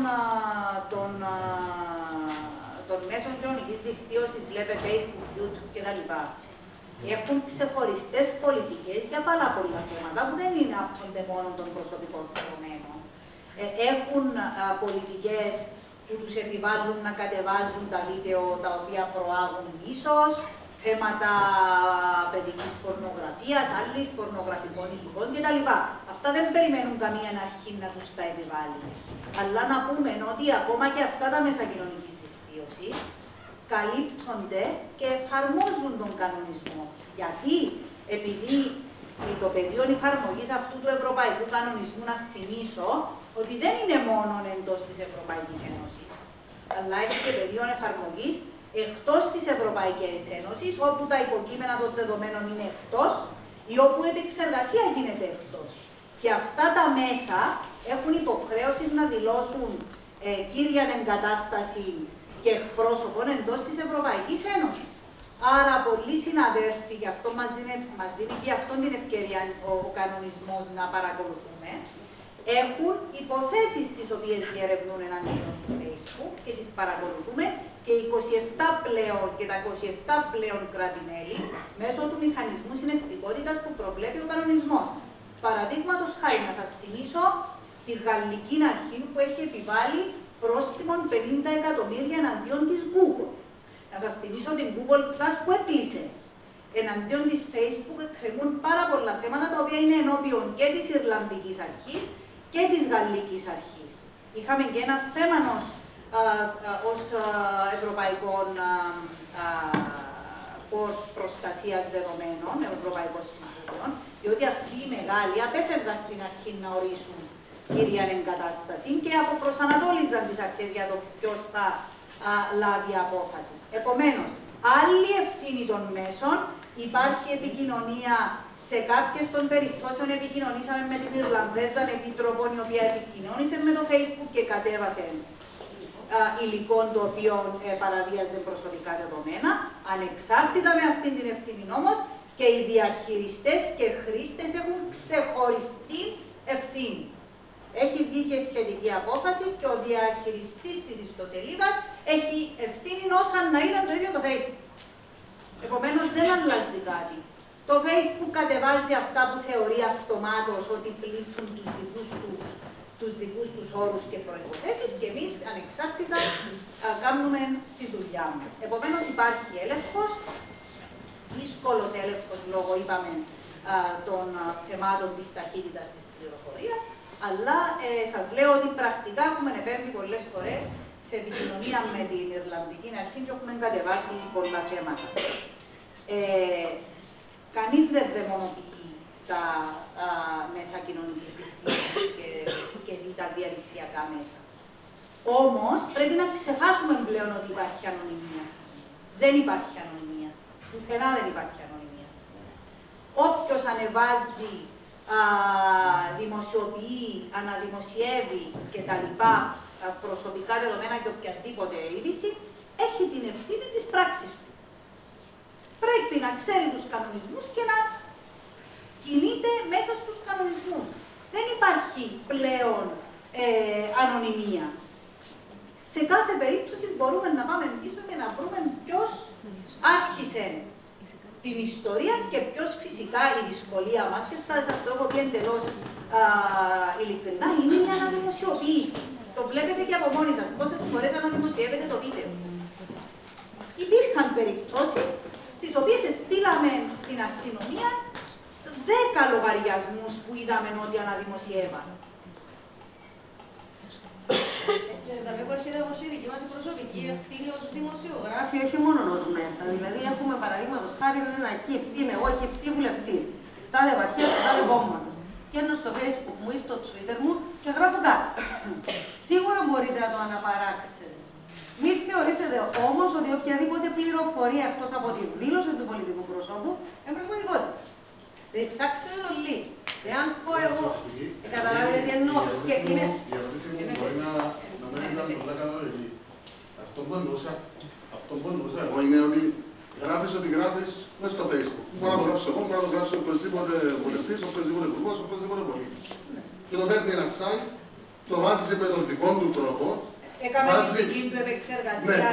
των μέσων κοινωνικής δικτύωσης, βλέπε Facebook, YouTube κτλ. Έχουν ξεχωριστές πολιτικές για πάρα πολλά θέματα που δεν είναι άπτονται μόνο των προσωπικών δεδομένων. Έχουν πολιτικές που τους επιβάλλουν να κατεβάζουν τα βίντεο τα οποία προάγουν μίσος, θέματα παιδικής πορνογραφίας, άλλης πορνογραφικών υλικών κτλ. Αυτά δεν περιμένουν καμία αρχή να τους τα επιβάλλει. Αλλά να πούμε ότι ακόμα και αυτά τα μέσα κοινωνικής δικτύωσης καλύπτονται και εφαρμόζουν τον κανονισμό. Γιατί, επειδή το πεδίο εφαρμογής αυτού του ευρωπαϊκού κανονισμού, να θυμίσω, ότι δεν είναι μόνο εντός της Ευρωπαϊκής Ένωσης, αλλά έχει και πεδίο εφαρμογής εκτός της Ευρωπαϊκής Ένωσης, όπου τα υποκείμενα των δεδομένων είναι εκτός ή όπου η επεξεργασία γίνεται εκτός. Και αυτά τα μέσα έχουν υποχρέωση να δηλώσουν κύρια εγκατάσταση και εκπρόσωπων εντός της Ευρωπαϊκής Ένωσης. Άρα, πολλοί συναδέλφοι, γι' αυτό μας δίνει και αυτόν την ευκαιρία ο κανονισμός να παρακολουθούμε, έχουν υποθέσεις τις οποίες διερευνούν εναντίον του Facebook και τις παρακολουθούμε και 27 πλέον και τα 27 πλέον κράτη-μέλη μέσω του μηχανισμού συνεκτικότητας που προβλέπει ο κανονισμός. Παραδείγματος χάρη, να σας θυμίσω τη γαλλική αρχή που έχει επιβάλει πρόστιμο 50 εκατομμύρια εναντίον της Google. Να σας θυμίσω την Google Plus που έκλεισε. Εναντίον της Facebook εκκρεμούν πάρα πολλά θέματα τα οποία είναι ενώπιον και της Ιρλανδικής αρχής και της Γαλλικής αρχής. Είχαμε και ένα θέμα ως Ευρωπαϊκών Προστασίας Δεδομένων, Ευρωπαϊκών Συμβουλίων, διότι αυτοί οι μεγάλοι απέφευγαν στην αρχή να ορίσουν κυρία εγκατάσταση και αποπροσανατόλιζαν τις αρχές για το ποιος θα λάβει απόφαση. Επομένως, άλλη ευθύνη των μέσων, υπάρχει επικοινωνία, σε κάποιες των περιπτώσεων επικοινωνήσαμε με την Ιρλανδέζα Επίτροπο, η οποία επικοινώνησε με το Facebook και κατέβασε υλικό το οποίο παραβίαζε προσωπικά δεδομένα. Ανεξάρτητα με αυτή την ευθύνη όμως, και οι διαχειριστές και χρήστες έχουν ξεχωριστή ευθύνη. Έχει βγει και σχετική απόφαση και ο διαχειριστής της ιστοσελίδας έχει ευθύνη όσα να ήταν το ίδιο το Facebook. Επομένως δεν αλλάζει κάτι. Το Facebook κατεβάζει αυτά που θεωρεί αυτομάτως ότι πλήττουν τους δικούς τους όρους και προϋποθέσεις και εμείς ανεξάρτητα κάνουμε τη δουλειά μας. Επομένως υπάρχει έλεγχος, δύσκολος έλεγχος λόγω, είπαμε, των θεμάτων της ταχύτητας της πληροφορίας, αλλά σας λέω ότι πρακτικά έχουμε επέμβει πολλές φορές σε επικοινωνία με την Ιρλανδική αρχή και έχουμε κατεβάσει πολλά θέματα. Κανείς δεν δαιμονοποιεί τα μέσα κοινωνικής δικτύωσης και τα διαδικτυακά μέσα. Όμως πρέπει να ξεχάσουμε πλέον ότι υπάρχει ανωνυμία. Δεν υπάρχει ανωνυμία. Πουθενά δεν υπάρχει ανωνυμία. Όποιος ανεβάζει, δημοσιοποιεί, αναδημοσιεύει κτλ. Προσωπικά δεδομένα και οποιαδήποτε είδηση, έχει την ευθύνη της πράξης του. Πρέπει να ξέρει τους κανονισμούς και να κινείται μέσα στους κανονισμούς. Δεν υπάρχει πλέον ανωνυμία. Σε κάθε περίπτωση μπορούμε να πάμε πίσω και να βρούμε ποιος άρχισε την ιστορία και ποιος φυσικά η δυσκολία μας, και θα σας το έχω πει εντελώς ειλικρινά, είναι η αναδημοσιοποίηση. Το βλέπετε και από μόνοι σας, πόσες φορές αναδημοσιεύετε το βίντεο. Υπήρχαν περιπτώσεις στις οποίες στείλαμε στην αστυνομία 10 λογαριασμούς που είδαμε ότι αναδημοσιεύαν. Θα πρέπει να έχει δική μας προσωπική ευθύνη ως δημοσιογράφοι, όχι μόνο ως μέσα. Δηλαδή, έχουμε παραδείγματος χάρη ένα χύψη, είμαι εγώ χύψη βουλευτής. Στάδε επαρχία, στάδε κόμματος. Βγαίνω στο Facebook μου ή στο Twitter μου και γράφω κάτι. Σίγουρα μπορείτε να το αναπαράξετε. Μην θεωρήσετε όμως ότι οποιαδήποτε πληροφορία εκτός από τη δήλωση του πολιτικού προσώπου είναι πραγματικότητα. Ψάξτε το λίγο. Εάν πω εγώ, καταλάβετε τι εννοώ. Η ερώτηση μου μπορεί να μην ήταν πολλά κατανοητή. Αυτό που εννοούσα εγώ είναι ότι γράφεις ό,τι γράφεις μέσα στο Facebook. Μπορώ να το γράψω εγώ, μπορώ να το γράψω οποιοδήποτε βουλευτής, οποιοδήποτε υπουργός, οποιοδήποτε πολίτης. Και το παίρνει ένα site, το βάζει με τον δικό του τρόπο. Έκαμε τη δική του επεξεργασία. Ναι,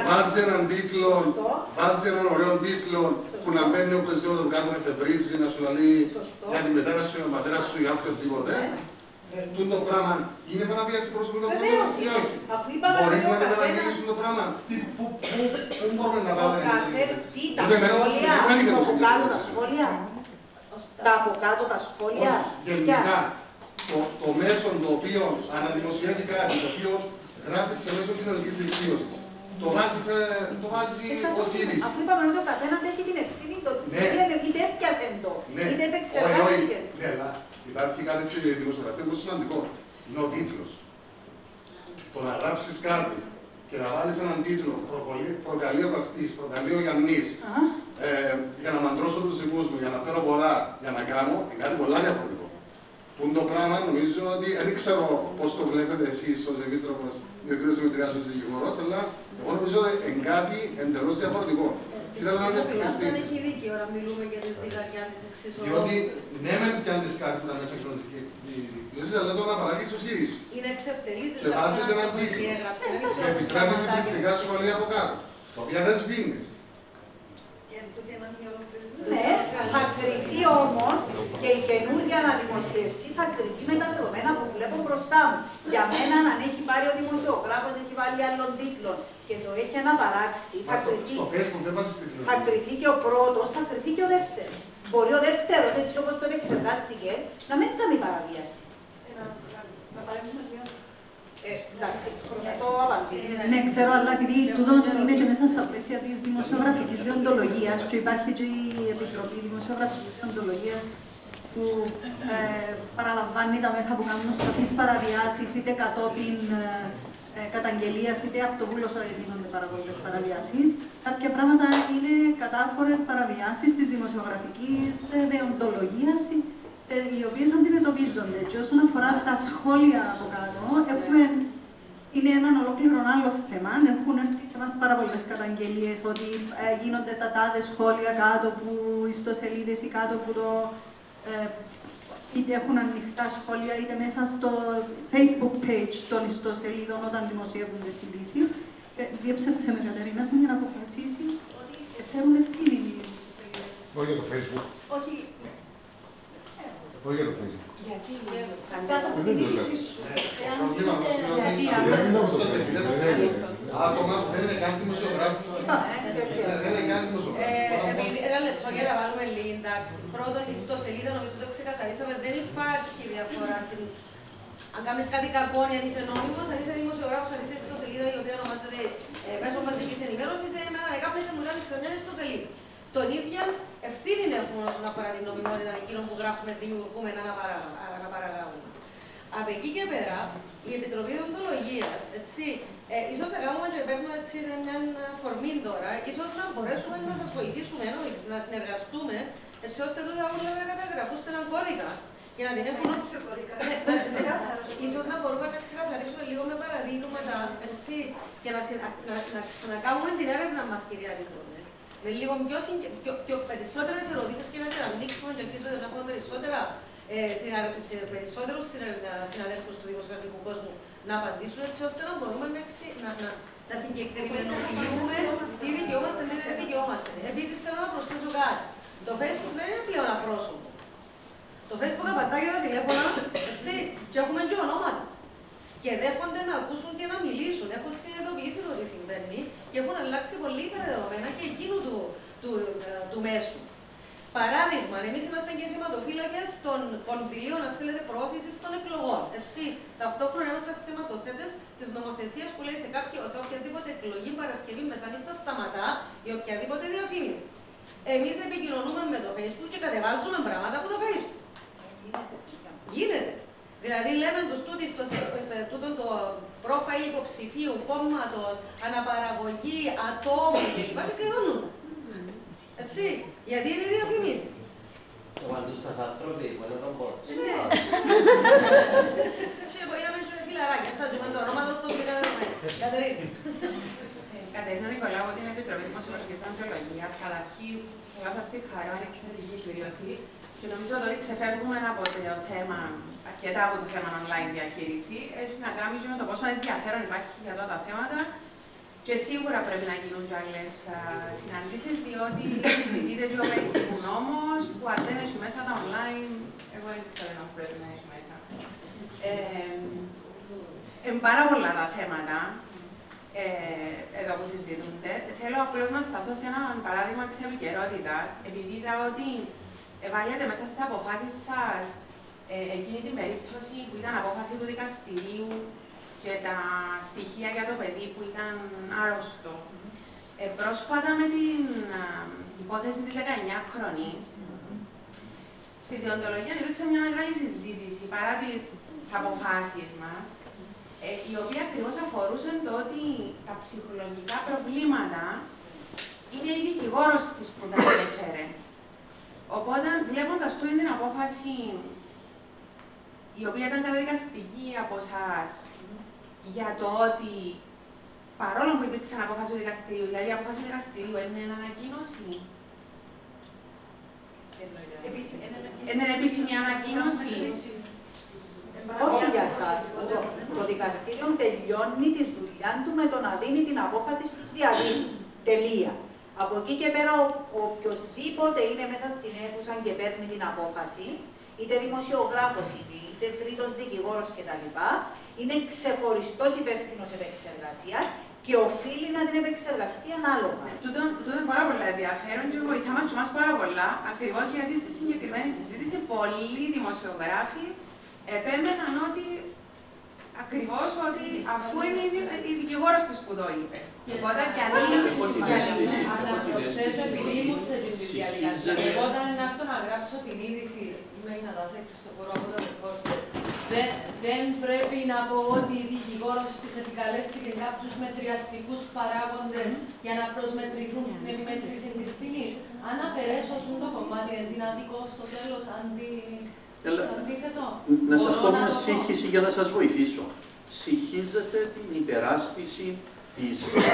βάζει έναν ωραίο τίτλο που να μπαίνει οποιοδήποτε που κάτω να σε βρίζει, να σου λέει για τη μητέρα σου, τον πατέρα σου ή οποιοδήποτε. Τούτο πράγμα είναι παραβίαση προσωπικών δεδομένων ή όχι. Μπορείς να την αναγγείλεις το πράγμα. Πού μπορούμε να πάμε. Τα σχόλια, από κάτω τα σχόλια. Τα από κάτω τα σχόλια. Γενικά, το μέσο το οποίο αναδημοσιεύει κάτι, το οποίο γράφει σε μέσο κοινωνικής δικτύωσης. Το βάζει ως είδηση. Αφού είπαμε ότι ο καθένας έχει την ευθύνη το είτε έπιασε το, είτε επεξεργάστηκε. Ναι, αλλά υπάρχει κάτι στη δημοσιογραφία που είναι σημαντικό. Είναι ο τίτλος. Το να γράψεις κάτι και να βάλεις έναν τίτλο «Προκαλεί ο Καστής», «Προκαλεί ο Γιαννής», για να μαντρώσω τους δικούς μου, για να φέρω πολλά, για να κάνω, είναι κάτι πολλά διαφορετικό. Που το πράγμα νομίζω ότι δεν ξέρω πώς το βλέπετε εσείς ως Επίτροπος ή ο κ. Δημητριάδης ως δικηγόρος, αλλά εγώ νομίζω ότι είναι κάτι εντελώς διαφορετικό. Δεν έχει δίκιο να μιλούμε για τη ζυγαριά της εξισορρόπησης. Διότι ναι, με πιάνεις κάτι που τα μέσα κοινωνικής δικτύωσης, αλλά το να παράγεις ως είδηση. Είναι εξευτελίζεις και βάζεις έναν τίτλο. Και επιτρέπεις συμπληστικά σχολεία από κάτω, τα οποία δεν σβήνεις. Ναι, θα κρυθεί όμως και η καινούργια αναδημοσίευση θα κρυθεί με τα δεδομένα που βλέπω μπροστά μου. Για μένα, αν έχει πάρει ο δημοσιογράφος, έχει βάλει άλλον τίτλο και το έχει αναπαράξει, θα κρυθεί και ο πρώτος, θα κρυθεί και ο δεύτερος. Μπορεί ο δεύτερος, έτσι όπως το επεξεργάστηκε, να μην κάνει παραβίαση. Εντάξει, χρωστώ απαντήσεις. Ναι, ξέρω, αλλά επειδή τούτο είναι και μέσα στα πλαίσια της δημοσιογραφικής δεοντολογίας και υπάρχει και η Επιτροπή Δημοσιογραφικής Δεοντολογίας, που παραλαμβάνει τα μέσα που κάνουν σαφείς παραβιάσεις, είτε κατόπιν καταγγελίας, είτε αυτοβούλως γίνονται παραγωγές παραβιάσεις. Κάποια πράγματα είναι κατάφορες παραβιάσεις της δημοσιογραφικής δεοντολογίας, οι οποίες αντιμετωπίζονται. Και όσον αφορά τα σχόλια από κάτω, είναι έναν ολόκληρο άλλο θέμα. Έχουν έρθει σε μας πάρα πολλές καταγγελίες ότι γίνονται τα τάδε σχόλια κάτω από ιστοσελίδες ή κάτω από το. Είτε έχουν ανοιχτά σχόλια, είτε μέσα στο Facebook page των ιστοσελίδων όταν δημοσιεύουν τις ειδήσεις. Διέψευσε με Κατερίνα μου για να αποφασίσει ότι φέρουν ευθύνη οι ιστοσελίδες. Όχι για το Facebook. Όχι. Όχι για το Facebook. Γιατί κάτω από την είδηση σου. Άτομα που δεν είναι καν δημοσιογράφοι. Δεν είναι καν δημοσιογράφοι. Ένα λεπτό για να βάλουμε λίγο, εντάξει. Πρώτον, η ιστοσελίδα, νομίζω το ξεκαθαρίσαμε, δεν υπάρχει διαφορά στην. Αν κάνεις κάτι κακόνι, αν είσαι νόμιμος, αν είσαι δημοσιογράφος, αν είσαι ιστοσελίδα η οποία ονομάζεται μέσω μαζικής ενημέρωσης, με ανακάπνισε μου κάνει ξανά ιστοσελίδα. Τον ίδιο ευθύνη έχουμε όσον αφορά την νομιμότητα εκείνων που γράφουμε, δημιουργούμε, αναπαραγάγουμε. Από εκεί και πέρα, η Επιτροπή Δεοντολογίας, ίσως να κάνουμε και παίρνουμε μια φορμή τώρα, ίσως να μπορέσουμε να σας βοηθήσουμε, να συνεργαστούμε, έτσι ώστε τότε όλα να καταγραφούν σε έναν κώδικα. Και να την έχουμε. Ίσως να μπορούμε να ξεκαθαρίσουμε λίγο με παραδείγματα, έτσι, και να κάνουμε την έρευνα μας, κυρία Επιτροπή. Με λίγο πιο περισσότερες ερωτήσεις και να την ανοίξουμε και ελπίζω να έχουμε περισσότερους συναδέλφους του δημοσιογραφικού κόσμου να απαντήσουν, έτσι ώστε να μπορούμε να συγκεκριμενοποιούμε τι δικαιούμαστε, τι δεν δικαιούμαστε. Επίσης, θέλω να προσθέσω κάτι. Το Facebook δεν είναι πλέον απρόσωπο. Το Facebook απαντά για τα τηλέφωνα, έτσι, και έχουμε και ονόματα. Και δέχονται να ακούσουν και να μιλήσουν. Έχουν συνειδητοποιήσει το τι συμβαίνει και έχουν αλλάξει πολύ τα δεδομένα και εκείνου του μέσου. Παράδειγμα, εμείς είμαστε και θεματοφύλακες των κονδυλίων, αν θέλετε, προώθησης των εκλογών. Έτσι. Ταυτόχρονα είμαστε θεματοθέτες της νομοθεσίας που λέει σε οποιαδήποτε εκλογή Παρασκευή μεσάνυχτα σταματά η οποιαδήποτε διαφήμιση. Εμείς επικοινωνούμε με το Facebook και κατεβάζουμε πράγματα από το Facebook. Γίνεται. Δηλαδή, λέμε τους τούτον το profile υποψηφίου, κόμματος, αναπαραγωγή, ατόμου κλπ. Και κλειδώνουν. Έτσι, γιατί είναι διαφήμιση. Ο παντούς σας άνθρωποι που είναι τον πόρτς. Ναι. Και βοήθαμε και φιλαράκια, σας ζούμε το όνομα του που κάνουμε. Κατερίνα. Κατερίνα Νικολάου, την Επιτροπή Δημοσιογραφικής Δεοντολογίας. Καταρχήν, θέλω να σας συγχαρώ, είναι εξαιρετική εκδήλωση. Και νομίζω ότι ξεφεύγουμε από το θέμα, αρκετά από το θέμα online διαχείριση. Έχει να κάνει και με το πόσο ενδιαφέρον υπάρχει για αυτά τα θέματα. Και σίγουρα πρέπει να γίνουν και άλλες συναντήσεις, διότι συζητείται και ο περιφερειακού νόμος, που αν δεν έχει μέσα τα online, εγώ δεν ξέρω αν πρέπει να έχει μέσα. Πάρα πολλά τα θέματα εδώ που συζητούνται. Θέλω απλώς να σταθώ σε ένα παράδειγμα της επικαιρότητας, επειδή είδα ότι βάλετε μέσα στις αποφάσεις σας εκείνη την περίπτωση που ήταν απόφαση του δικαστηρίου και τα στοιχεία για το παιδί που ήταν άρρωστο. Πρόσφατα με την υπόθεση της 19χρονης, στη δεοντολογία υπήρξε μια μεγάλη συζήτηση παρά τις αποφάσεις μας, η οποία ακριβώς αφορούσε το ότι τα ψυχολογικά προβλήματα είναι η δικηγόρος της που τα έφερε. Οπότε, βλέποντας τούτη την απόφαση, η οποία ήταν καταδικαστική από εσάς, για το ότι παρόλο που υπήρξε απόφαση του δικαστηρίου, δηλαδή η απόφαση του δικαστηρίου είναι ανακοίνωση. Είναι επίσημη ανακοίνωση. Όχι για εσάς. Το δικαστήριο τελειώνει τη δουλειά του με το να δίνει την απόφαση στους διαδίκους. Τελεία. Από εκεί και πέρα, οποιοσδήποτε είναι μέσα στην αίθουσα και παίρνει την απόφαση, είτε δημοσιογράφος είναι, είτε τρίτος δικηγόρος κτλ., είναι ξεχωριστός υπεύθυνος επεξεργασίας και οφείλει να την επεξεργαστεί ανάλογα. Τούτο είναι πάρα πολύ ενδιαφέρον και βοηθά μας και εμάς πάρα πολλά, ακριβώς γιατί στη συγκεκριμένη συζήτηση πολλοί δημοσιογράφοι επέμεναν ότι ακριβώς ότι αφού είναι η δικηγόρος της που το είπε. Οπότε και αν είναι είναι αλλά προσθέτω επειδή ήμουν σε αυτή τη διαδικασία. Εγώ όταν είναι αυτό να γράψω την είδηση, είμαι η Νατάσα Χριστοφορού από το ρεπόρτερ, δεν πρέπει να πω ότι η δικηγόρος της επικαλέστηκε κάποιους μετριαστικούς παράγοντες για να προσμετρηθούν στην επιμέτρηση της ποινής. Αν αφαιρέσω το κομμάτι, είναι δυνατικό στο τέλος αντίθετο. Να σας πω μια σύγχυση για να σας βοηθήσω. Συγχύζεστε την υπεράσπιση της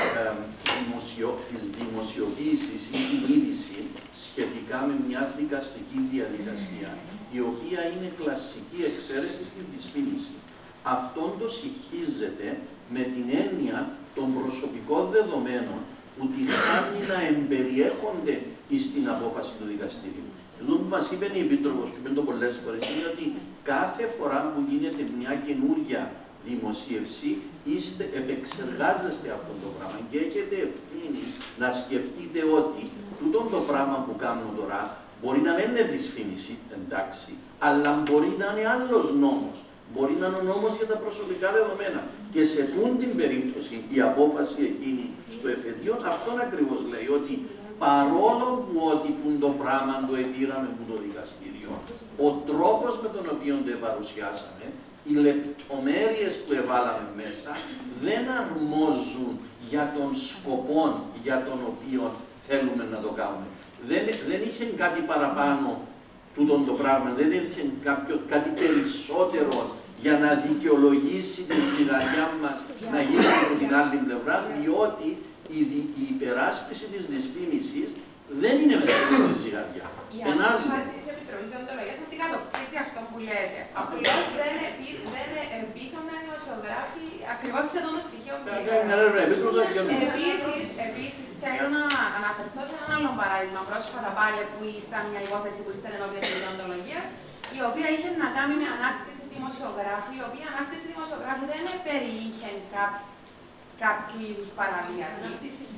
δημοσιοποίησης ή την είδηση σχετικά με μια δικαστική διαδικασία, η οποία είναι κλασική εξαίρεση στην δυσφήμιση. Αυτόν το συγχύζεται με την έννοια των προσωπικών δεδομένων που τη κάνει να εμπεριέχονται στην απόφαση του δικαστηρίου. Εδώ που μας είπε η Επίτροπος, και είπε πολλές φορές, είναι ότι κάθε φορά που γίνεται μια καινούργια δημοσίευση, επεξεργάζεστε αυτό το πράγμα και έχετε ευθύνη να σκεφτείτε ότι τούτο το πράγμα που κάνω τώρα μπορεί να μην είναι δυσφήμιση, εντάξει, αλλά μπορεί να είναι άλλος νόμος. Μπορεί να είναι ο νόμος για τα προσωπικά δεδομένα. Και σε αυτήν την περίπτωση η απόφαση εκείνη στο εφετείο αυτόν ακριβώς λέει ότι παρόλο που ότι το πράγμα το επήραμε από το δικαστήριο, ο τρόπος με τον οποίο το παρουσιάσαμε, οι λεπτομέρειες που εβάλαμε μέσα δεν αρμόζουν για τον σκοπό για τον οποίο θέλουμε να το κάνουμε. Δεν είχε κάτι παραπάνω τούτον το πράγμα, δεν είχε κάτι περισσότερο για να δικαιολογήσει την ζυγαριά μας να γίνει από την άλλη πλευρά, διότι η υπεράσπιση της δυσφήμισης δεν είναι μέσα στη ζυγαριά. Η απόφαση της Επιτροπής Δεοντολογίας θα την κατοπτρίζει αυτό που λέτε. Απλώς δεν εμπίθονταν οι δημοσιογράφοι ακριβώς σε αυτό το στοιχείο που λέτε. Επίσης, θέλω να αναφερθώ σε ένα άλλο παράδειγμα. Πρόσφατα πάλι που ήταν μια υπόθεση που ήρθε ενώπιον της Δεοντολογίας, η οποία είχε να κάνει με ανάκτηση δημοσιογράφου, η οποία ανάκτηση δημοσιογράφου δεν περιείχε κάποιο είδους παραβίαση.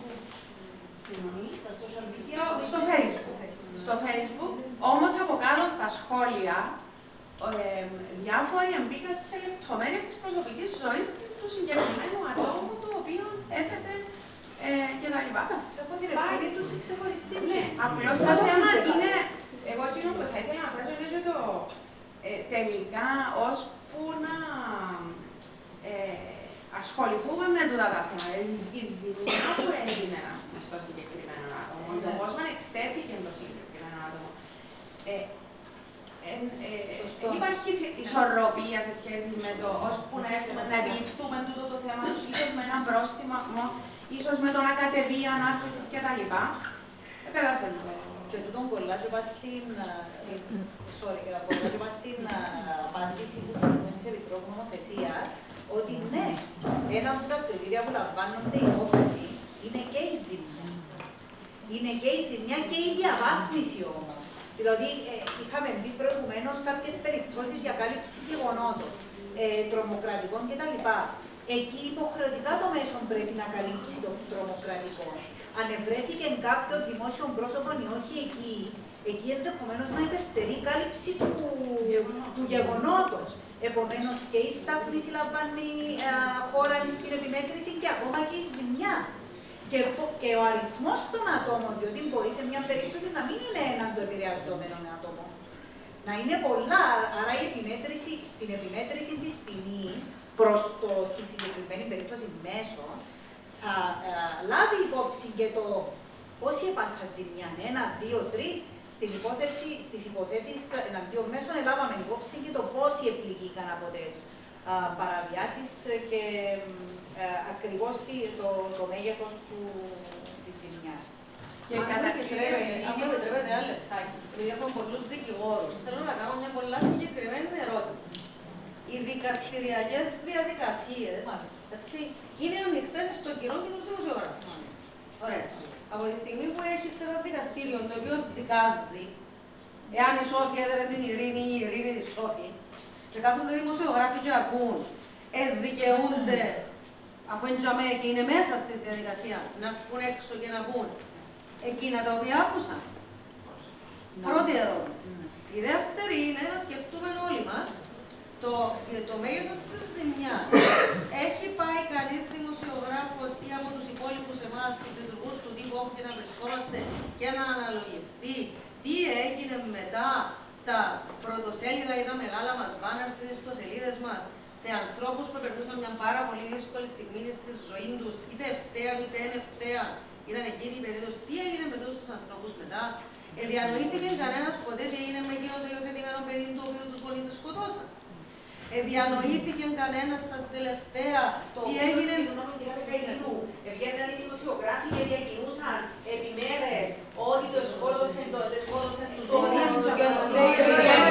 Στο Facebook, όμως από κάτω στα σχόλια, διάφοροι εμπήκαν σε λεπτομέρειες της προσωπικής ζωής του συγκεκριμένου ατόμου, το οποίο έθετε και τα λοιπά. Από την ευθύνη τους τη ξεχωριστή. Ναι, απλώς το θέμα είναι, εγώ εκείνο που θα ήθελα να θέσω είναι και το τελικά, ώσπου να ασχοληθούμε με τούτα τα θέματα. Η ζημιά που έγινε στο συγκεκριμένο άτομο, το πώς εκτέθηκε το συγκεκριμένο άτομο. Δεν υπάρχει ισορροπία σε σχέση με το ώσπου να επιληφθούμε τούτο το θέμα τους, ίσως με ένα πρόστιμο, ίσως με το να κατεβεί η ανάρτηση κτλ. Πέρασε λίγο. Και τούτον πολλά και πας στην απάντηση που μας δίνει της Επιτρόπου Νομοθεσίας, ότι ναι, ένα από τα κριτήρια που λαμβάνονται υπόψη είναι και η ζημιά. Είναι και η ζημιά και η διαβάθμιση όμως. Δηλαδή, είχαμε πει προηγουμένως κάποιες περιπτώσεις για κάλυψη γεγονότων, τρομοκρατικών κτλ. Εκεί υποχρεωτικά το μέσο πρέπει να καλύψει το τρομοκρατικό. Αν ευρέθηκε κάποιο δημόσιο πρόσωπο ή όχι εκεί ενδεχομένως να υπερτερεί η κάλυψη του γεγονότος. Επομένως και η στάθμιση λαμβάνει χώρα στην επιμέτρηση και ακόμα και η ζημιά. Και ο αριθμός των ατόμων, διότι μπορεί σε μια περίπτωση να μην είναι ένας το επηρεαζόμενο άτομο. Να είναι πολλά, άρα στην επιμέτρηση της ποινής προς στη συγκεκριμένη περίπτωση μέσω, θα λάβει υπόψη και το πόσοι έπαθαν ζημιά, 1, 2, 3, στις υποθέσεις εναντίον μέσων ελάβαμε υπόψη και το πόσοι επληγήκαν από τις παραβιάσεις και ακριβώς το μέγεθος της ζημιάς. Και αν επιτρέπετε ένα λεπτάκι, επειδή έχω πολλούς δικηγόρους, θέλω να κάνω μια πολλά συγκεκριμένη ερώτηση. Οι δικαστηριακές διαδικασίες είναι ανοιχτές στον κοινό και στους δημοσιογράφους. Ωραία. Από τη στιγμή που έχεις ένα δικαστήριο το οποίο δικάζει, εάν η Σόφη έδερε την Ειρήνη ή η Ειρήνη τη Σόφη, και κάθονται δημοσιογράφοι και ακούν, δικαιούνται, αφού είναι τζαμέ και είναι μέσα στη διαδικασία, να βγουν έξω και να πούν εκείνα τα οποία άκουσαν. Πρώτη ερώτηση. Η δεύτερη είναι να σκεφτούμε όλοι μας το μέγεθος της ζημιάς. Έχει πάει κανείς δημοσιογράφος ή από τους υπόλοιπους εμάς, τους λειτουργούς του Δήμου, όπου και να βρισκόμαστε, και να αναλογιστεί τι έγινε μετά τα πρωτοσέλιδα ή τα μεγάλα μας μπάνερ στις ιστοσελίδες μας, σε ανθρώπους που περνούσαν μια πάρα πολύ δύσκολη στιγμή στη ζωή τους, είτε ευταία είτε εν ευταία, ήταν εκείνη η περίοδος. Τι έγινε με αυτούς τους ανθρώπους μετά? Διανοήθηκε κανένας ποτέ τι έγινε με εκείνο το υιοθετημένο παιδί του οποίου τους γονείς σκοτώσαν? Διανοήθηκε κανένας σας τελευταία τι έγινε? Συγγνώμη, κυρία Πεκαηλίδου, βγαίνουν οι δημοσιογράφοι και διακινούσαν επί μέρες ότι το σκότωσαν τους γονείς του και ότι φταίει η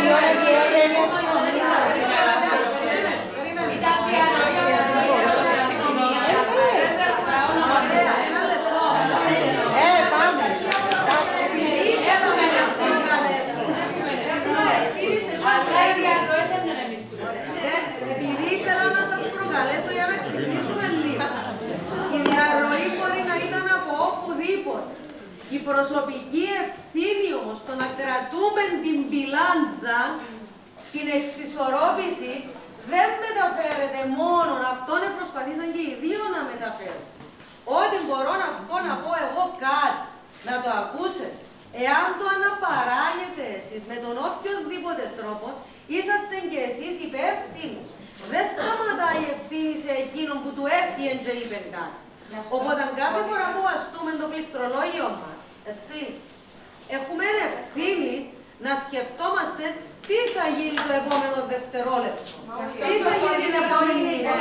επειδή ήθελα να σας προκαλέσω για να ξυπνήσουμε λίγο. Η διαρροή μπορεί να ήταν από οπουδήποτε. Η προσωπική ευθύνη όμως το να κρατούμε την πιλάντζα, την εξισορρόπηση, δεν μεταφέρεται μόνον. Αυτόν προσπαθήσαν και οι δύο να μεταφέρουν. Ό,τι μπορώ να βγω να πω εγώ κάτι, να το ακούσετε. Εάν το αναπαράγετε εσείς με τον οποιοδήποτε τρόπο, είσαστε και εσείς υπεύθυνοι. Δεν σταματάει η ευθύνη σε εκείνον που του έφυγε και είπε κάτι. Οπότε κάθε φορά που βαστούμε το πληκτρολόγιο μας, έτσι, έχουμε ευθύνη να σκεφτόμαστε τι θα γίνει το επόμενο δευτερόλεπτο. Τι θα γίνει την επόμενη ημέρα.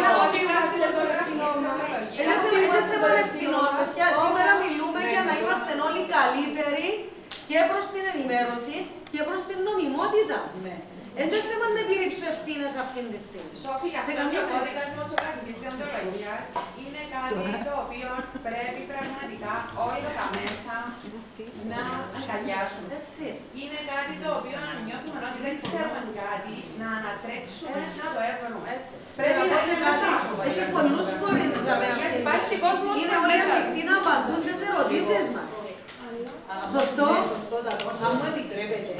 Δεν θεωρείται πανευθυνών, παιδιά. Σήμερα μιλούμε για να είμαστε όλοι καλύτεροι και προς την ενημέρωση και προς την νομιμότητα. Εν το θέμα να επιρρύψω ευθύνες αυτήν τη στιγμή. Σόφια, αυτό και ο κώδικας δημοσιογραφικής δεοντολογίας είναι κάτι το οποίο πρέπει πραγματικά όλα τα μέσα να αγκαλιάσουν. Είναι κάτι το οποίο αν νιώθουμε ότι δεν ξέρουμε κάτι, να ανατρέξουμε να το έβρουμε. Πρέπει να είναι κάτι. Έχει πολλούς φορείς δηλαδή αυτή. Είναι όλοι αυτοί να απαντούν τις ερωτήσεις μας. Σωστό. Αν μου επιτρέπετε,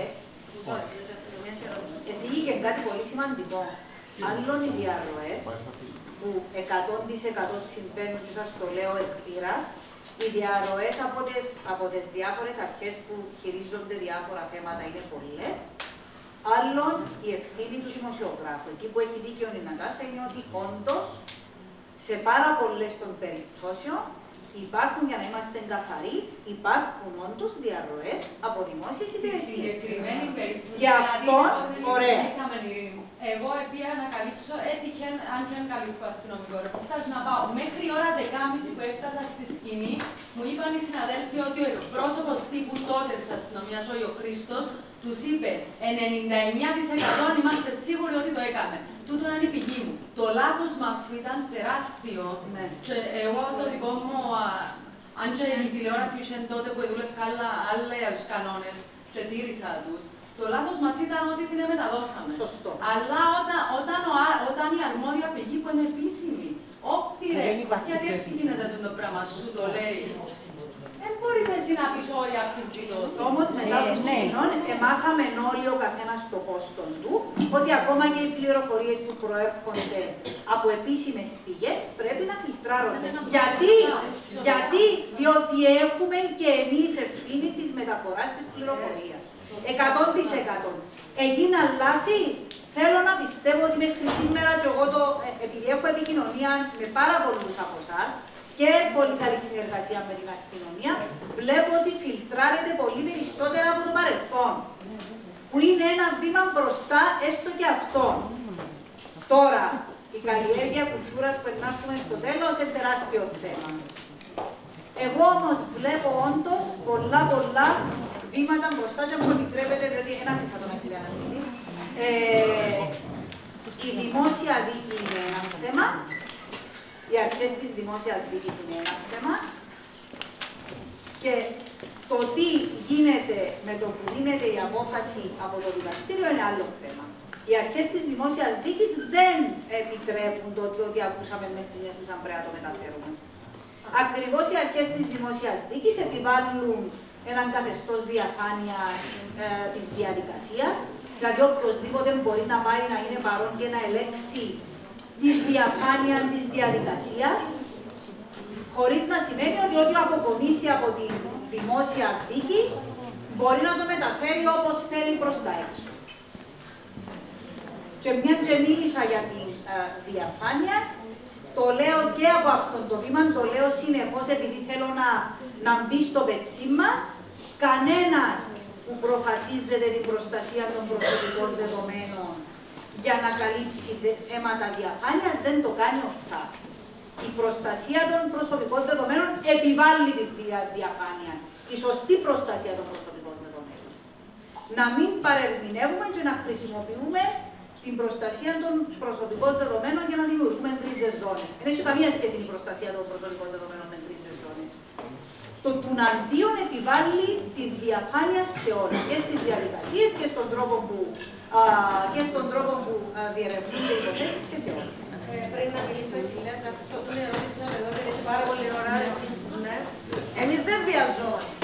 θίγηκε κάτι πολύ σημαντικό. Άλλων οι διαρροές που 100% συμβαίνουν, και σας το λέω εκ πείρας, οι διαρροές από τις διάφορες αρχές που χειρίζονται διάφορα θέματα είναι πολλές. Άλλον η ευθύνη του δημοσιογράφου. Εκεί που έχει δίκιο η Νατάσα είναι ότι όντως σε πάρα πολλές των περιπτώσεων υπάρχουν, για να είμαστε καθαροί, υπάρχουν όντως διαρροές από δημόσιες υπηρεσίες. Γι' αυτό, ωραία. Εγώ επειδή ανακαλύψω, έτυχε, αν και αν καλύπτω αστυνομικό ρεπορτάζ, να πάω. Μέχρι η ώρα 10.30 που έφτασα στη σκηνή, μου είπαν οι συναδέλφοι ότι ο εκπρόσωπος τύπου τότε της αστυνομίας, ο Χρήστος, τους είπε 99% είμαστε σίγουροι ότι το έκαμε. Τούτο είναι η πηγή μου. Το λάθος μας που ήταν τεράστιο, και εγώ το δικό μου, αν και η τηλεόραση είχε τότε που δούλευκα άλλους κανόνες και τήρησα τους, το λάθος μας ήταν ότι την μεταδώσαμε. Σωστό. Αλλά όταν η αρμόδια πηγή που είναι επίσημη, όχι ρε, γιατί έτσι γίνεται το πράγμα σου το λέει. Δεν μπορείς εσύ να πεις όλοι αμφισβητώ. Όμως μετά τους μήνων μάθαμε όλοι ο καθένας στο πόστον του ότι ακόμα και οι πληροφορίες που προέρχονται από επίσημες πηγές πρέπει να φιλτράρονται. Διότι έχουμε και εμείς ευθύνη της μεταφοράς της πληροφορίας. 100%. Έγιναν λάθη. Θέλω να πιστεύω ότι μέχρι σήμερα και εγώ επειδή έχω επικοινωνία με πάρα πολλούς από εσάς, και πολύ καλή συνεργασία με την αστυνομία, βλέπω ότι φιλτράρεται πολύ περισσότερα από το παρελθόν. Που είναι ένα βήμα μπροστά, έστω και αυτό. Τώρα, η καλλιέργεια κουλτούρας που ενάρθουμε στο τέλος είναι τεράστιο θέμα. Εγώ όμως βλέπω όντως πολλά βήματα μπροστά και μου επιτρέπετε, διότι δεν άφησα τον Αξιλία να μιλήσει. Η δημόσια δίκη είναι ένα θέμα. Οι αρχές της δημόσιας δίκης είναι ένα θέμα και το τι γίνεται με το που δίνεται η απόφαση από το δικαστήριο είναι άλλο θέμα. Οι αρχές της δημόσιας δίκης δεν επιτρέπουν το ότι ακούσαμε μες στην αίθουσα πρέπει να το μεταφέρουμε. Ακριβώς οι αρχές της δημόσιας δίκης επιβάλλουν έναν καθεστώς διαφάνειας της διαδικασίας, Δηλαδή, οποιοδήποτε μπορεί να πάει να είναι παρόν και να ελέγξει τη διαφάνεια της διαδικασίας, χωρίς να σημαίνει ότι ό,τι αποκομίσει από τη δημόσια δίκη μπορεί να το μεταφέρει όπως θέλει προς τα έξω. Και μια και μίλησα για τη διαφάνεια, το λέω και από αυτόν το βήμα, το λέω συνεχώς επειδή θέλω να μπει στο πετσί μας. Κανένας που προφασίζεται την προστασία των προσωπικών δεδομένων για να καλύψει θέματα διαφάνειας δεν το κάνει ορθά. Η προστασία των προσωπικών δεδομένων επιβάλλει τη διαφάνεια. Η σωστή προστασία των προσωπικών δεδομένων. Να μην παρερμηνεύουμε και να χρησιμοποιούμε την προστασία των προσωπικών δεδομένων για να δημιουργούμε γκρίζες ζώνες. Δεν έχει καμία σχέση η προστασία των προσωπικών δεδομένων με γκρίζες ζώνες. Το τουναντίον επιβάλλει τη διαφάνεια σε όλα, και στις διαδικασίες και στον τρόπο που διερευνούνται οι υποθέσεις και σε όλα. Πριν να μιλήσω η Χιλέα, να αυτό την ερώτηση να με δω, γιατί έχει πάρα πολύ ώρα, έτσι. Εμείς δεν βιαζόμαστε.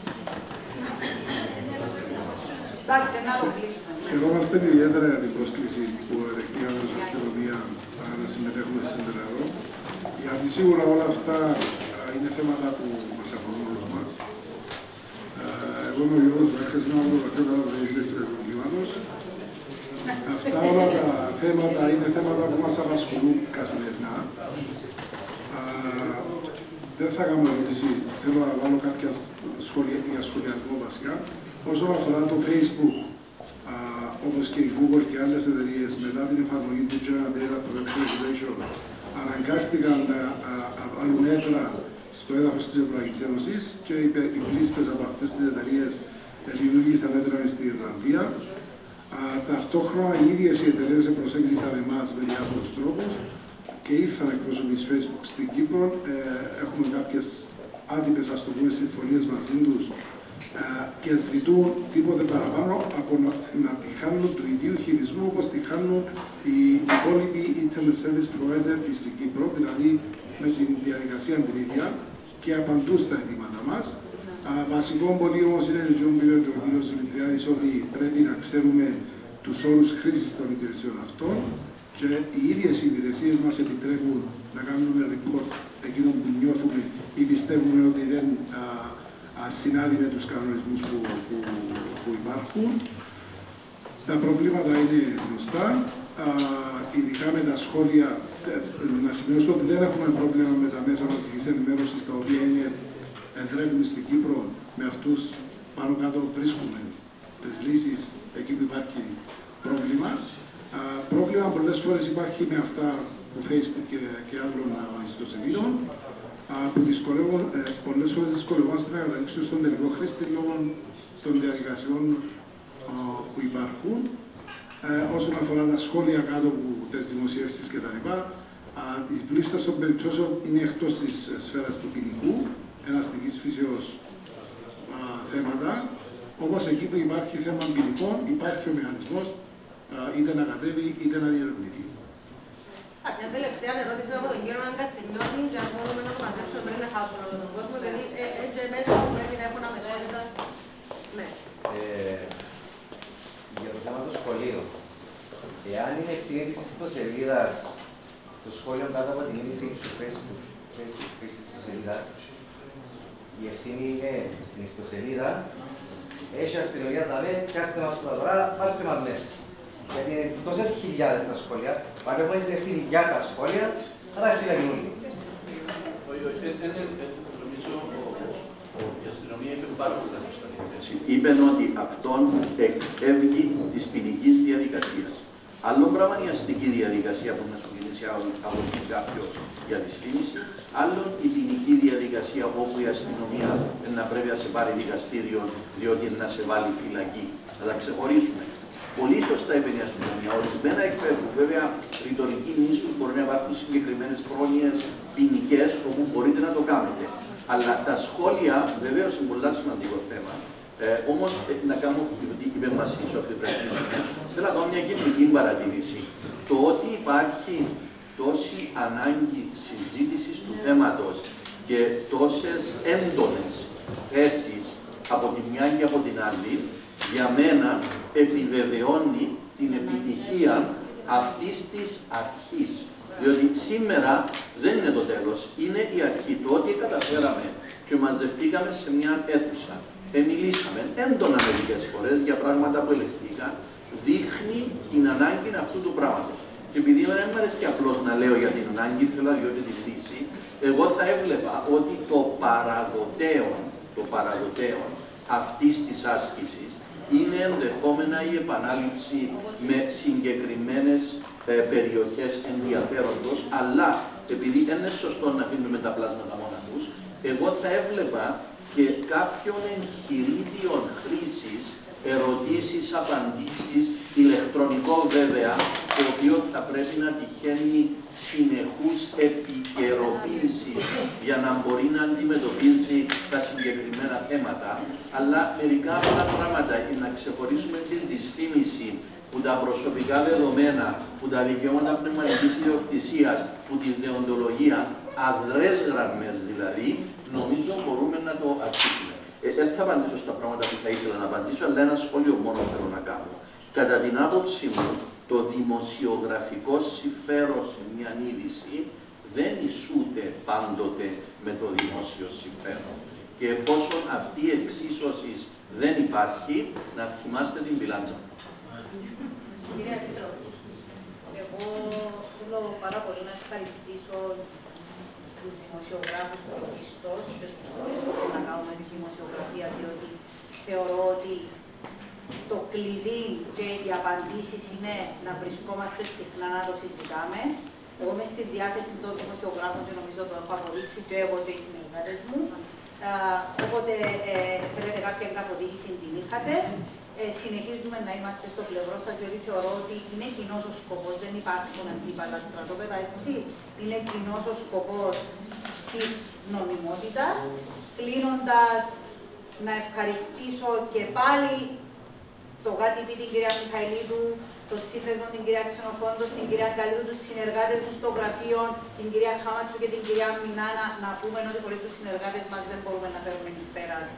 Εντάξει, να το κλείσουμε. Χαιρόμαστε ιδιαίτερα για την πρόσκληση που δεχτήκαμε στην αστυνομία να συμμετέχουμε σήμερα εδώ, γιατί σίγουρα όλα αυτά είναι θέματα που μας αφορούν όλους μας. Εγώ είμαι ο Γιώργος Βάχας, είμαι από το Γραφείο Καταπολέμησης Ηλεκτρονικού Εγκλήματος. Αυτά όλα τα θέματα είναι θέματα που μας απασχολούν καθημερινά. Δεν θα κάνω ερώτηση, θέλω να βάλω κάποια σχολιασμό βασικά. Όσον αφορά το Facebook, όπως και η Google και άλλες εταιρείες, μετά την εφαρμογή του General Data Protection Regulation, αναγκάστηκαν να βάλουν μέτρα στο έδαφος της Ευρωπαϊκής Ένωσης και οι πλήστες από αυτές τις εταιρείες δημιούργησαν μέτρα στην Ιρλανδία. Ταυτόχρονα οι ίδιες οι εταιρείες προσέγγισαν εμάς με διάφορους τρόπους και ήρθαν εκπρόσωποι της Facebook στην Κύπρο. Έχουμε κάποιες άτυπες, ας το πούμε, συμφωνίες μαζί τους και ζητούν τίποτε παραπάνω από να τη χάνουν του ιδίου χειρισμού όπως τη χάνουν οι υπόλοιποι Internet Service Provider στην Κύπρο, δηλαδή με την διαδικασία την ίδια και απαντούν στα αιτήματα μας. Βασικό πολύ όμως είναι το που είπε ο κ. Δημητριάδης ότι πρέπει να ξέρουμε τους όρους χρήσης των υπηρεσιών αυτών και οι ίδιες οι υπηρεσίες μας επιτρέπουν να κάνουμε report εκείνων που νιώθουμε ή πιστεύουμε ότι δεν συνάδει με τους κανονισμούς που υπάρχουν. Τα προβλήματα είναι γνωστά, ειδικά με τα σχόλια. Να σημειώσω ότι δεν έχουμε πρόβλημα με τα μέσα μαζικής ενημέρωσης, τα οποία είναι εδρεύουν στην Κύπρο. Με αυτούς πάνω κάτω βρίσκουμε τις λύσεις εκεί που υπάρχει πρόβλημα. Πρόβλημα πολλές φορές υπάρχει με αυτά του Facebook και άλλων ιστοσελίδων, που δυσκολεύουν, πολλές φορές δυσκολευόμαστε να καταλήξουν στον τελικό χρήστη λόγω των διαδικασιών που υπάρχουν. Όσον αφορά τα σχόλια κάτω από τις δημοσιεύσεις κτλ., η πλήστα των περιπτώσεων είναι εκτός της σφαίρας του ποινικού, εναστικής φύσεως θέματα. Όμως εκεί που υπάρχει θέμα ποινικών, υπάρχει ο μηχανισμός είτε να κατέβει είτε να διερευνηθεί. Μια τελευταία ερώτηση από τον κύριο Καστινιώτη, και αν μπορούμε να το μαζέψουμε πριν να χάσουμε όλο τον κόσμο, γιατί έτσι μέσα πρέπει να έχουν αμεσότητα. Ναι. Για το θέμα του σχολείου. Εάν είναι ευθύνη της ιστοσελίδας το σχόλιο κάτω από την είδηση του Facebook, της ιστοσελίδας, η ευθύνη είναι στην ιστοσελίδα, έχει αστυνομία τα με, πιάστε μας που τα τώρα, βάλτε μας μέσα. Γιατί είναι τόσες χιλιάδες τα σχόλια, αλλά έχουμε την ευθύνη για τα σχόλια, θα τα ευθύνη όλοι. Νομίζω η αστυνομία είπε πάρα πολύ σωστά. Είπε ότι αυτόν εκφεύγει της ποινικής διαδικασίας. Άλλο πράγμα είναι η αστική διαδικασία που να σου κινήσει αγωγή κάποιος για τη σφήνιση, άλλο η ποινική διαδικασία όπου η αστυνομία να πρέπει να σε πάρει δικαστήριο διότι να σε βάλει φυλακή. Να τα ξεχωρίσουμε. Πολύ σωστά είπε η αστυνομία. Ορισμένα εκφεύγουν. Βέβαια, ρητορική μίσους μπορεί να υπάρχουν συγκεκριμένες πρόνοιες ποινικές όπου μπορείτε να το κάνετε. Αλλά τα σχόλια βεβαίως είναι πολύ σημαντικό θέμα. Όμως, να κάνω την υπερμασία σου, αυτή πρέπει να θέλω να κάνω μια γενική παρατήρηση. Το ότι υπάρχει τόση ανάγκη συζήτησης του θέματος και τόσες έντονες θέσεις από τη μια και από την άλλη, για μένα επιβεβαιώνει την επιτυχία αυτής της αρχής. Διότι σήμερα δεν είναι το τέλος, είναι η αρχή. Το ότι καταφέραμε και μαζευτήκαμε σε μια αίθουσα, μιλήσαμε έντονα μερικές φορές για πράγματα που ελεγχθήκαν, δείχνει την ανάγκη αυτού του πράγματος. Και επειδή δεν μου αρέσει και απλώς να λέω για την ανάγκη, θέλω να λέω και την λύση, εγώ θα έβλεπα ότι το παραδοτέον αυτής της άσκησης είναι ενδεχόμενα η επανάληψη με συγκεκριμένες περιοχές ενδιαφέροντος, αλλά επειδή δεν είναι σωστό να αφήνουμε τα πλάσματα μόνα τους, εγώ θα έβλεπα και κάποιον εγχειρίδιο χρήσης, ερωτήσεις, απαντήσεις, ηλεκτρονικό βέβαια, το οποίο θα πρέπει να τυχαίνει συνεχούς επικαιροποίησης για να μπορεί να αντιμετωπίζει τα συγκεκριμένα θέματα, αλλά μερικά από τα πράγματα για να ξεχωρίσουμε την δυσφήμιση που τα προσωπικά δεδομένα, που τα δικαιώματα πνευματικής ιδιοκτησίας, που τη δεοντολογία, αδρές γραμμές δηλαδή, νομίζω μπορούμε να το αρχίσουμε. Δεν θα απαντήσω στα πράγματα που θα ήθελα να απαντήσω, αλλά ένα σχόλιο μόνο θέλω να κάνω. Κατά την άποψή μου, το δημοσιογραφικό συμφέρον σε μια είδηση δεν ισούται πάντοτε με το δημόσιο συμφέρον. Και εφόσον αυτή η εξίσωση δεν υπάρχει, να θυμάστε την πιλάτσα. Εγώ θέλω πάρα πολύ να ευχαριστήσω τους δημοσιογράφους πρωτίστως και τους χώρες που θέλουν να κάνουμε τη δημοσιογραφία, διότι θεωρώ ότι το κλειδί και οι απαντήσεις είναι να βρισκόμαστε συχνά να το συζητάμε. Εγώ είμαι στη διάθεση των δημοσιογράφων και νομίζω το έχω αποδείξει και εγώ και οι συνεργάτες μου. Όποτε θέλετε κάποια καθοδήγηση την είχατε. Συνεχίζουμε να είμαστε στο πλευρό σας, διότι θεωρώ ότι είναι κοινός ο σκοπός, δεν υπάρχουν αντίπαλα στρατόπεδα, έτσι. Είναι κοινός ο σκοπός της νομιμότητας. Κλείνοντας, να ευχαριστήσω και πάλι το ΓΑΤΠ, την κυρία Μιχαηλίδου, το Σύνδεσμο, την κυρία Ξενοφόντος, την κυρία Καλίδου, τους συνεργάτες μου στο γραφείο, την κυρία Χάματσου και την κυρία Μινάνα, να πούμε ότι χωρίς τους συνεργάτες μας δεν μπορούμε να φέρουμε εις πέρας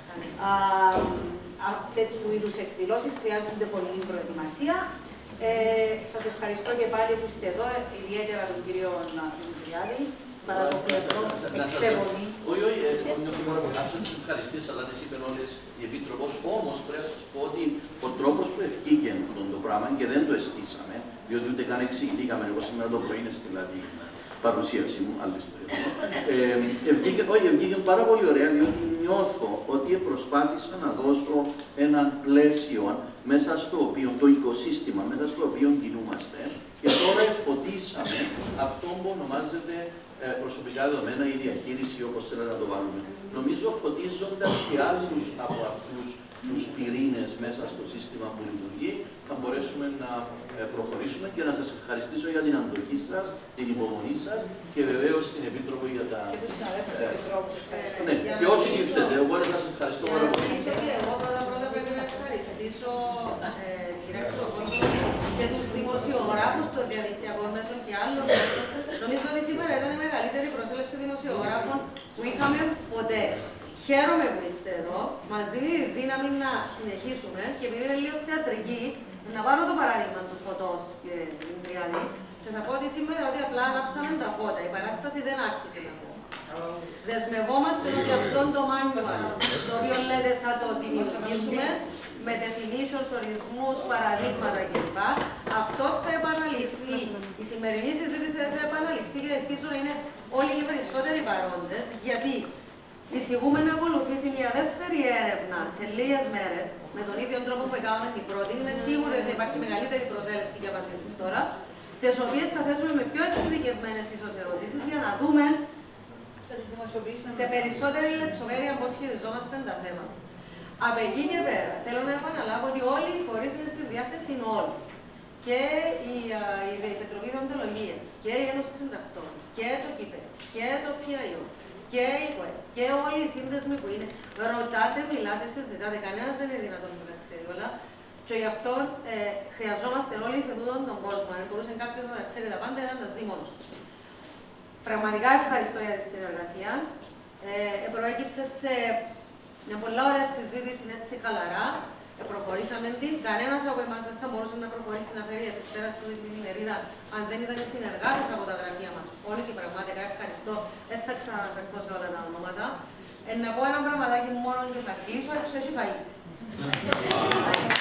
τέτοιου είδους εκδηλώσεις, χρειάζονται πολλή προετοιμασία. Σας ευχαριστώ και πάλι που είστε εδώ, ιδιαίτερα τον κύριο Δημητριάδη, παρά το πλευρό εξεβολή. Όχι, νιώθω μόνο από κάποιες τις ευχαριστίες, αλλά τις είπαν όλες η Επίτροπος. Όμως πρέπει να σας πω ότι ο τρόπος που ευκήκε το πράγμα και δεν το αισθήσαμε, διότι ούτε καν εξηγηθήκαμε, εγώ σήμερα το πρωί έστειλα την παρουσίαση μου, άλλη ιστορία. Ευκήκε πάρα πολύ ωραία, διότι νιώθω ότι προσπάθησα να δώσω έναν πλαίσιο μέσα στο οποίο, το οικοσύστημα μέσα στο οποίο κινούμαστε, και τώρα εφωτίσαμε αυτό που ονομάζεται προσωπικά δεδομένα ή διαχείριση, όπως θέλετε να το βάλουμε. Νομίζω φωτίζοντας και άλλους από αυτούς τους πυρήνες μέσα στο σύστημα που λειτουργεί, θα μπορέσουμε να προχωρήσουμε και να σας ευχαριστήσω για την αντοχή σας, την υπομονή σας και βεβαίως την Επίτροπο για τα... Και τους συναδέλφους Επιτρόπους. Ναι, και όσοι ήρθετε, εγώ να σας ευχαριστώ πάρα πολύ. Εγώ πρώτα πρέπει να ευχαριστήσω κυρία Ξενοφόντο και τους δημοσιογράφους των διαδικτυακών μέσων και άλλων μέσων. Νομίζω ότι σήμερα ήταν η μεγαλύτερη προσέλευση δημοσιογράφων που είχαμε ποτέ. Χαίρομαι που είστε εδώ, μας δίνει δύναμη να συνεχίσουμε και επειδή είναι λίγο θεατρική, να πάρω το παράδειγμα του Φωτός και Δημητριάδη και θα πω ότι σήμερα ότι απλά ανάψαμε τα φώτα, η παράσταση δεν άρχισε να πω. Δεσμευόμαστε ότι αυτόν το μάνιουαλ, το οποίο λέτε θα το δημιουργήσουμε, με definitions, ορισμούς, παραδείγματα κλπ. Αυτό θα επαναληφθεί. Η σημερινή συζήτηση θα επαναληφθεί και ελπίζω να είναι όλοι και περισσότεροι παρόντες, γιατί εισηγούμε να ακολουθήσει μια δεύτερη έρευνα σε λίγες μέρες, με τον ίδιο τρόπο που έκαναμε την πρώτη. Είμαι σίγουρη ότι θα υπάρχει μεγαλύτερη προσέλευση και απαντήσεις τώρα, τις οποίες θα θέσουμε με πιο εξειδικευμένες ίσως ερωτήσεις για να δούμε σε περισσότερη λεπτομέρεια πώς χειριζόμαστε τα θέματα. Από εκεί και πέρα, θέλω να επαναλάβω ότι όλοι οι φορείς είναι στη διάθεση όλων. Και η Επιτροπή Δεοντολογίας, και η Ένωση Συντακτών, και το ΚΙΠΕ, και το PIO, και η ΚΟΕ, και όλοι οι σύνδεσμοι που είναι. Ρωτάτε, μιλάτε, συζητάτε. Κανένας δεν είναι δυνατόν να τα ξέρει όλα. Και γι' αυτό χρειαζόμαστε όλοι σε τούτον τον κόσμο. Αν μπορούσε κάποιος να τα ξέρει τα πάντα, να τα ζει μόνος του. Πραγματικά ευχαριστώ για τη συνεργασία. Προέκυψε σε μια πολλά ωραία συζήτηση, έτσι χαλαρά. προχωρήσαμε την. Κανένας από εμάς δεν θα μπορούσε να προχωρήσει να φέρει επιστέρα στην ημερίδα αν δεν ήταν οι συνεργάτες από τα γραφεία μας. Όλοι και πραγματικά ευχαριστώ. Δεν θα ξαναναφερθώ σε όλα τα ονόματα. Να πω ένα πραγματάκι μόνο και θα κλείσω, έξω έχει φαΐς.